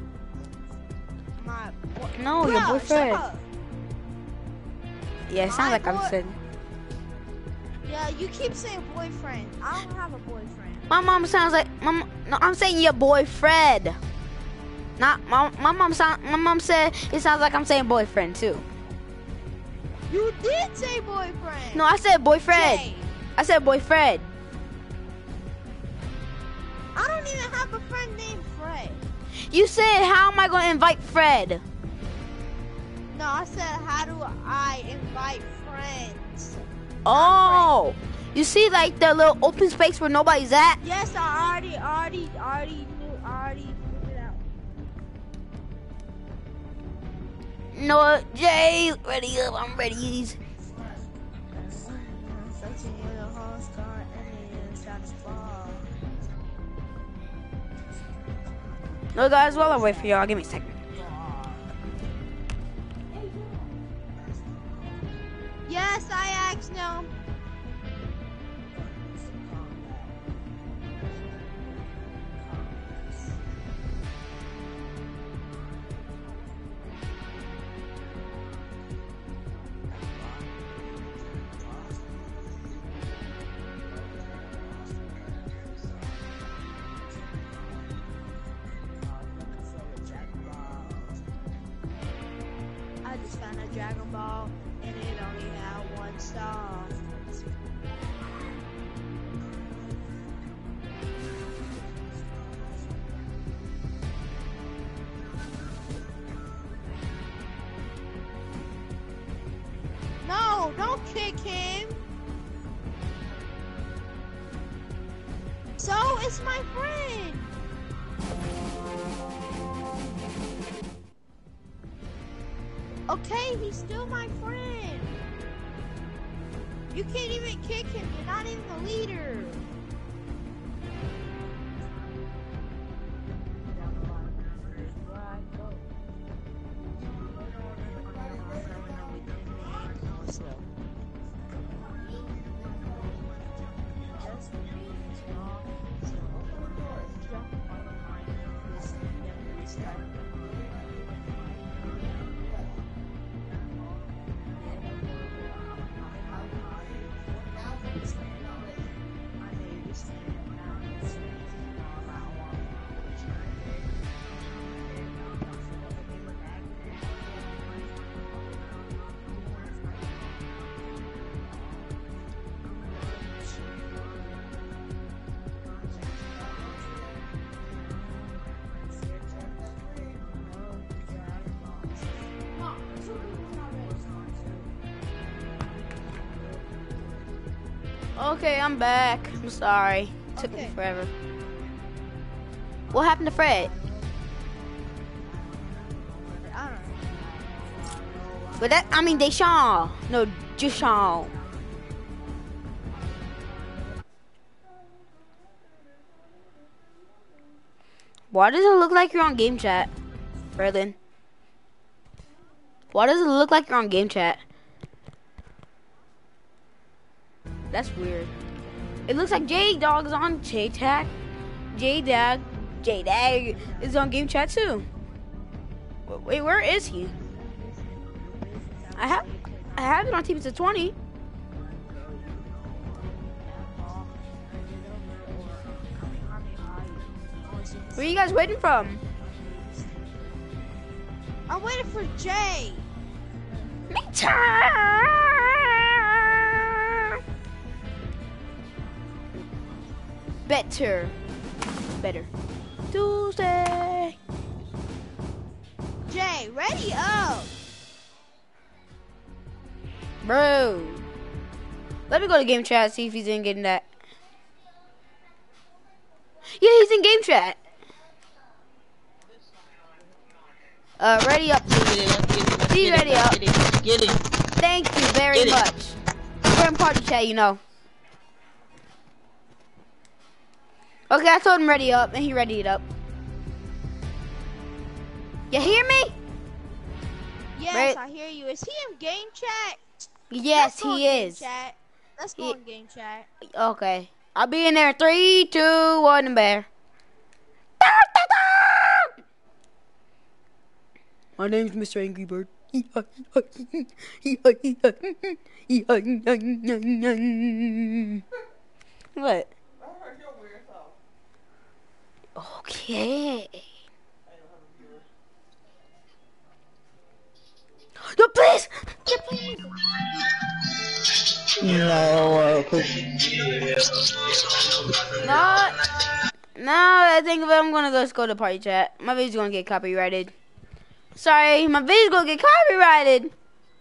G: My boy.
A: No,
G: Bro,
A: your
G: shut
A: boyfriend.
G: up.
A: Yeah, it sounds
G: My
A: like I'm
G: boy-
A: saying.
G: Yeah, you keep saying boyfriend. I don't have a boyfriend.
A: My mom sounds like no, I'm saying your boyfriend. Not my mom sound. My mom said it sounds like I'm saying boyfriend too.
G: You did say boyfriend.
A: No, I said boyfriend.
G: Jay,
A: I said boyfriend.
G: I don't even have a friend named Fred.
A: You said how am I gonna invite Fred?
G: No, I said how do I invite friends?
A: Oh, you see like the little open space where nobody's at?
G: Yes, I already figured it out.
A: No, Jay, ready up. I'm ready. No, guys, while I wait for y'all, give me a second.
G: Yes, I asked no. I just found a Dragon Ball and it only had 1 star. No, don't kick him. So it's my friend. Okay, he's still my friend. You can't even kick him. You're not even the leader.
A: Okay, I'm back. I'm sorry. Took me
G: Okay.
A: forever. What happened to Fred?
G: I don't know.
A: But that, I mean, Deshaun. No, Deshaun. Why does it look like you're on game chat, Berlin? Why does it look like you're on game chat? That's weird. It looks like J-Dog is on J-Tag. J-Dag is on game chat too. Wait, where is he? I have it on Team to 20. Where are you guys waiting from?
G: I'm waiting for Jay.
A: Me too. Better. Tuesday.
G: Jay, ready up.
A: Bro. Let me go to game chat, see if he's in getting that. Yeah, he's in game chat. Ready up. See, ready up.
C: Get it.
A: Thank you very
C: Get it.
A: much. We're in party chat, you know. Okay, I told him ready up, and he readied up. You hear me?
G: Yes,
A: Right.
G: I hear you. Is he in game chat?
A: Yes,
G: Let's go
A: he
G: in game
A: is.
G: Chat. Let's go
A: He-
G: in game chat.
A: Okay. I'll be in there. 3, 2, 1, and bear. My name's Mr. Angry Bird. What? Okay. No, please!
C: No,
A: No, I think if I'm gonna just go to party chat. My video's gonna get copyrighted. Sorry, my video's gonna get copyrighted.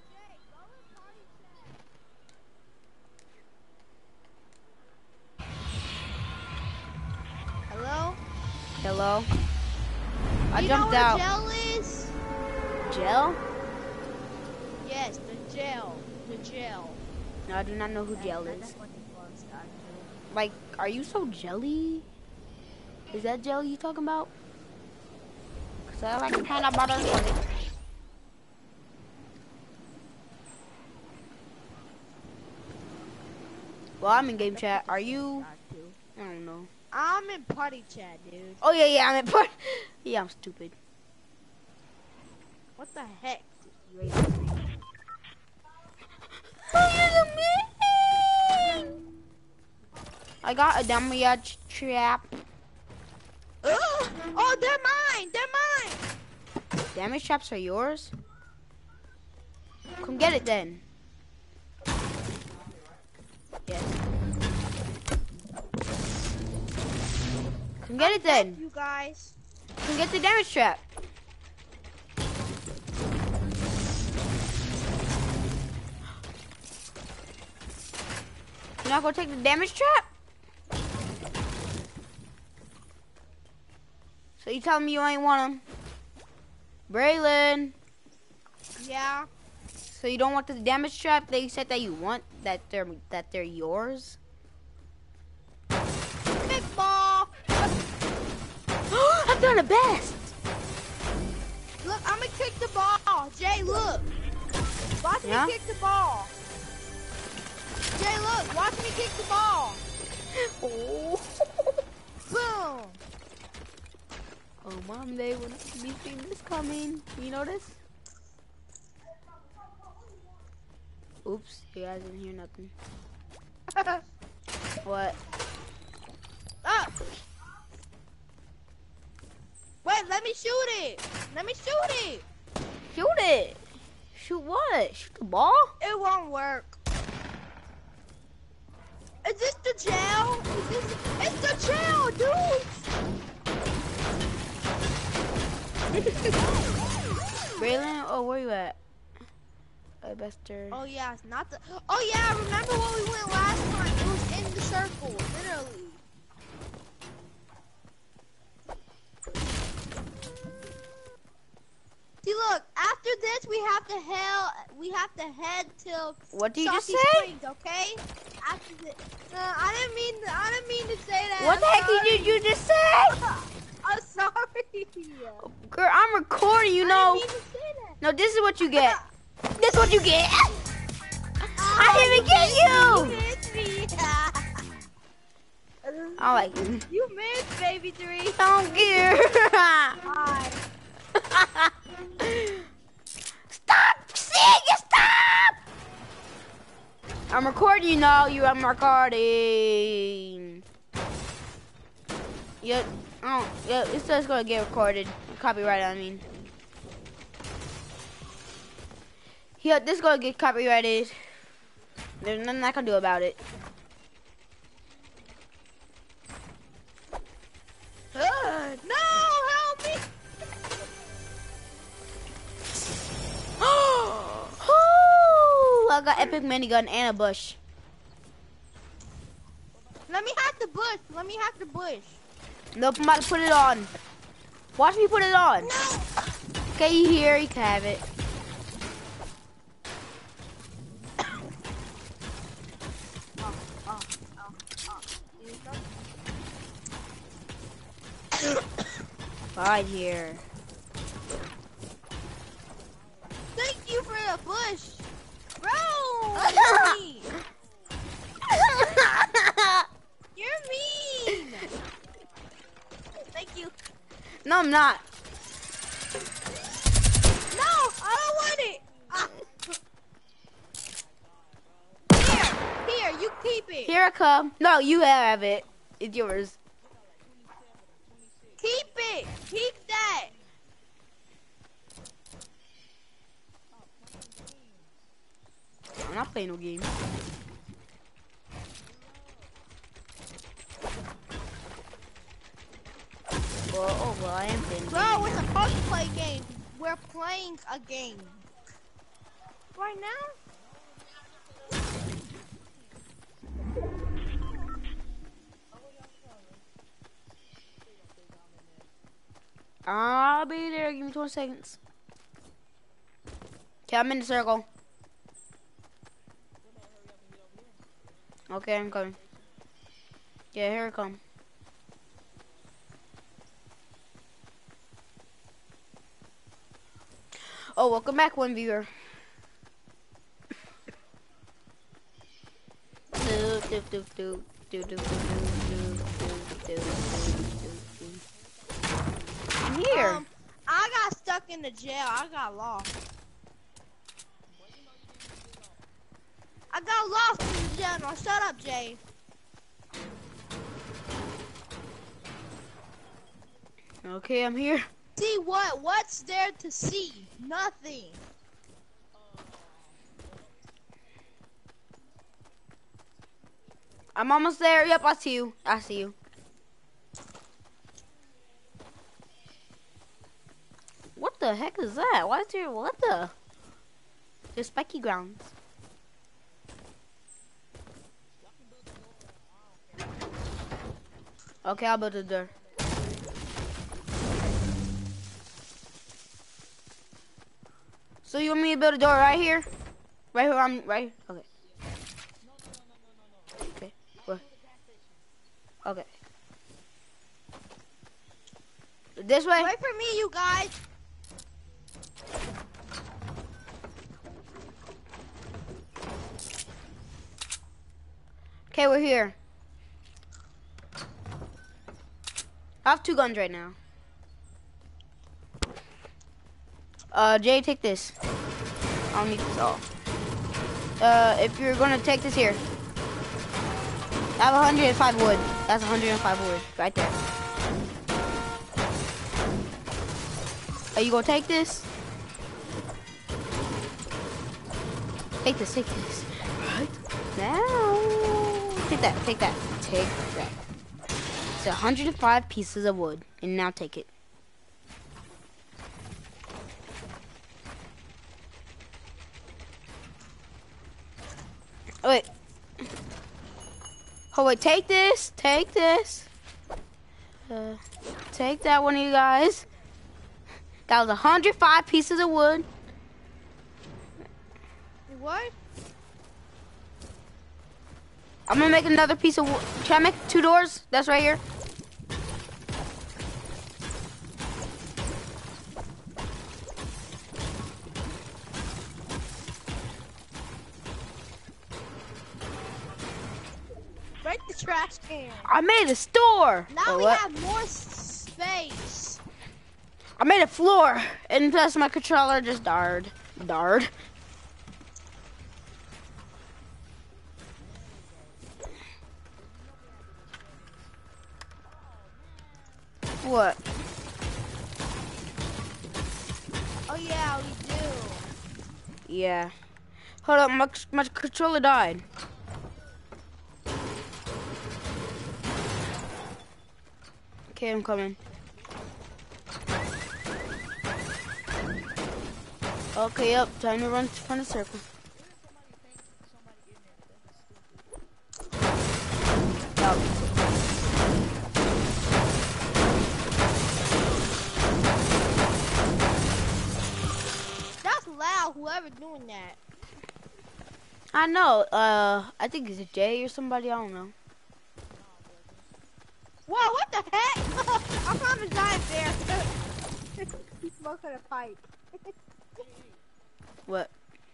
G: Hello?
A: Hello? I
G: you
A: jumped
G: know
A: out.
G: what gel is?
A: Gel?
G: Yes, the gel. The gel.
A: No, I do not know who Gel is.
G: That's what it was, actually.
A: Like, are you so jelly? Is that Gel you talking about? Cause I like peanut butter on it. Well, I'm in game chat. Are you? I don't know.
G: I'm in party chat, dude.
A: Oh yeah, I'm in part. Yeah, I'm stupid.
G: What the heck?
A: I got a damage trap.
G: Ugh! Oh, they're mine! They're mine!
A: Damage traps are yours? Come get it then. Yes. Come get it then.
G: You guys.
A: Come get the damage trap. You're not gonna take the damage trap? So you telling me you ain't want them? Braylon.
G: Yeah.
A: So you don't want the damage trap? They said that you want that they're yours.
G: Big ball!
A: I've done the best.
G: Look, I'm gonna kick the ball. Jay, look. Watch
A: Yeah?
G: me kick the ball. Jay, look. Watch me kick the ball.
A: Oh.
G: Boom.
A: Oh, mom, they will not be seeing this coming. You know this? Oops, you guys didn't hear nothing. What?
G: Ah! Wait, let me shoot it. Let me shoot it.
A: Shoot it. Shoot what? Shoot the ball?
G: It won't work. Is this the jail? It's the jail, dude.
A: Braylon? Oh, where you at? Bester.
G: Oh yeah, it's not the. Oh yeah, remember when we went last time? It was in the circle, literally. See, look. After this, we have to head till.
A: What did you just
G: Chalky
A: say?
G: Springs, okay? After this. I didn't mean to say that.
A: What the heck did you just say?
G: I'm sorry.
A: Girl, I'm recording, you
G: I
A: know.
G: didn't mean to say that.
A: No, this is what you get. This is what you get. I didn't even get
G: You
A: you.
G: missed me.
A: I like you.
G: You missed, baby 3.
A: Don't care.
G: Bye.
A: Stop singing, stop. I'm recording, you know. I'm recording. Yep. Oh, yeah, it's just gonna get recorded. Copyright, I mean. Yeah, this is gonna get copyrighted. There's nothing I can do about it.
G: No, help me.
A: Ooh, I got epic minigun and a bush.
G: Let me hack the bush. Let me hack the bush.
A: Nope, I'm about to put it on. Watch me put it on.
G: No.
A: Okay, you here, you can have it. Right here.
G: Thank you for the bush. Bro, you're mean. You're mean. Thank you.
A: No, I'm not.
G: No, I don't want it. Here, you keep it.
A: Here I come. No, you have it. It's yours.
G: Keep it. Keep that.
A: I'm not playing no game. Well, I am playing a
G: Bro,
A: game.
G: we're supposed to play games. We're playing a game. Right now?
A: I'll be there. Give me 20 seconds. Okay, I'm in the circle. Okay, I'm coming. Yeah, here I come. Oh, welcome back, one viewer. I'm here.
G: I got stuck in the jail. I got lost. I got lost in the jail. Now shut up, Jay.
A: Okay, I'm here.
G: See what? What's there to see? Nothing.
A: I'm almost there. Yep, I see you. I see you. What the heck is that? Why is there, what the? There's spiky grounds. Okay, I'll build a door. So you want me to build a door right here? Right here, I'm right. Okay. Okay. What? Okay. This way.
G: Wait for me, you guys.
A: Okay, we're here. I have 2 guns right now. Jay, take this. I don't need this all. If you're gonna take this here. I have 105 wood. That's 105 wood right there. Are you gonna take this? Take this, take this. Right now. Take that, take that, take that. It's 105 pieces of wood, and now take it. Oh, wait. Oh wait, take this, take this. Take that one, you guys. That was 105 pieces of wood.
G: What?
A: I'm gonna make another piece of wood. Can I make 2 doors? That's right here.
G: Break the trash can.
A: I made a store.
G: Now
A: Wait,
G: we
A: what?
G: have more space.
A: I made a floor, and plus my controller just died. What?
G: Oh yeah, we do.
A: Yeah. Hold up, my controller died. Okay, I'm coming. Okay, yep, time to run from the circle. Yep.
G: That's loud, whoever doing that.
A: I know, I think it's Jay or somebody, I don't know.
G: Whoa, what the heck? I found a giant bear. He's smoking a pipe.
A: What?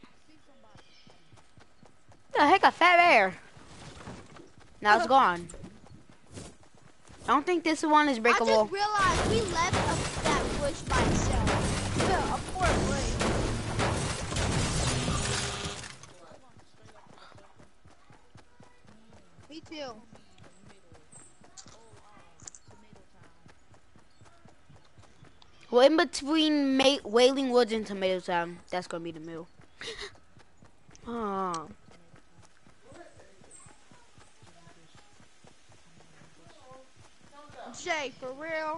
A: The heck, a fat bear? Now it's gone. I don't think this one is
G: I
A: breakable.
G: just realized we left that bush by itself. A poor bush. Me too.
A: Well, in between Wailing Woods and Tomato Town, that's gonna be the mill. Oh.
G: Jay, for real?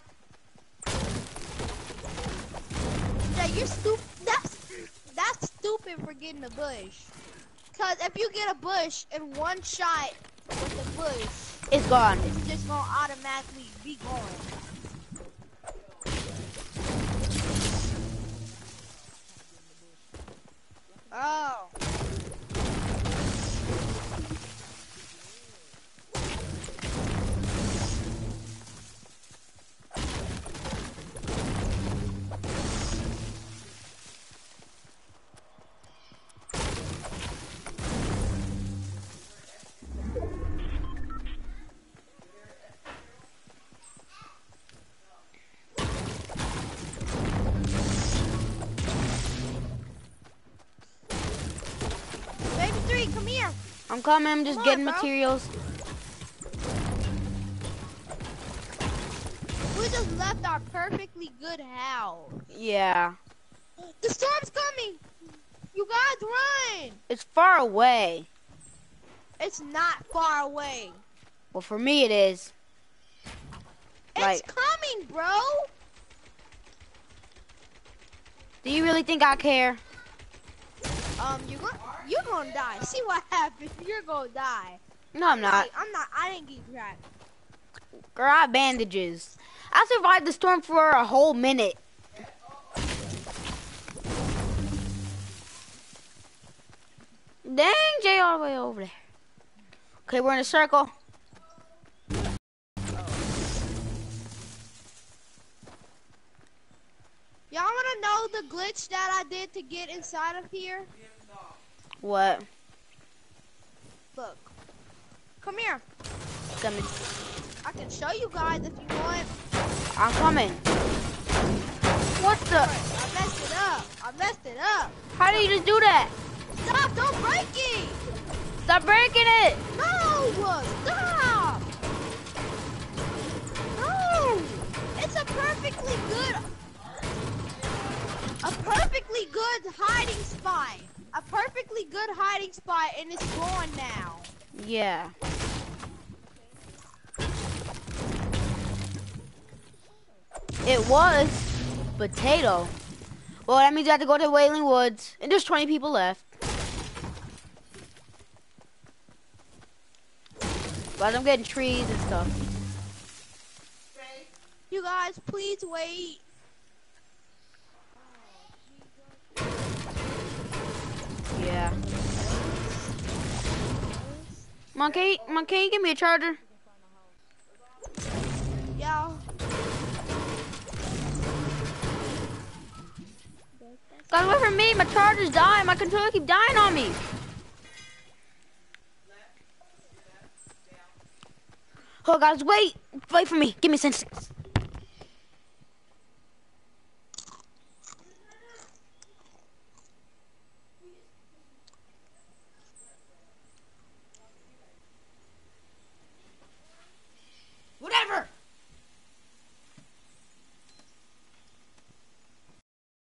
G: Jay, you're stupid. That's stupid for getting a bush. Cause if you get a bush in one shot with the bush,
A: It's gone.
G: it's just gonna automatically be gone. Oh. Baby 3, come here.
A: I'm coming, I'm just
G: Come on,
A: getting
G: bro.
A: materials.
G: We just left our perfectly good house.
A: Yeah.
G: The storm's coming. You guys run.
A: It's far away.
G: It's not far away.
A: Well, for me it is.
G: It's
A: Like-
G: coming, bro.
A: Do you really think I care?
G: You're gonna die. See what happens. You're gonna die.
A: No, I'm not.
G: I didn't get trapped.
A: Girl, I have bandages. I survived the storm for a whole minute. Dang, Jay all the way over there. Okay, we're in a circle.
G: Y'all wanna know the glitch that I did to get inside of here?
A: What?
G: Look. Come here.
A: Coming.
G: I can show you guys if you want.
A: I'm coming.
G: What
A: What the?
G: I messed it up. I messed it up.
A: How did you just do that?
G: Stop! Don't break it!
A: Stop breaking it!
G: No! Stop! No! It's a perfectly good hiding spot. A perfectly good hiding spot, and it's gone now.
A: Yeah. It was potato. Well, that means I have to go to Wailing Woods, and there's 20 people left. But I'm getting trees and stuff.
G: You guys, please wait.
A: Yeah. Can you give me a charger?
G: Yeah.
A: Guys, wait for me. My charger's dying. My controller keep dying on me. Oh, guys, wait. Wait for me. Give me a second.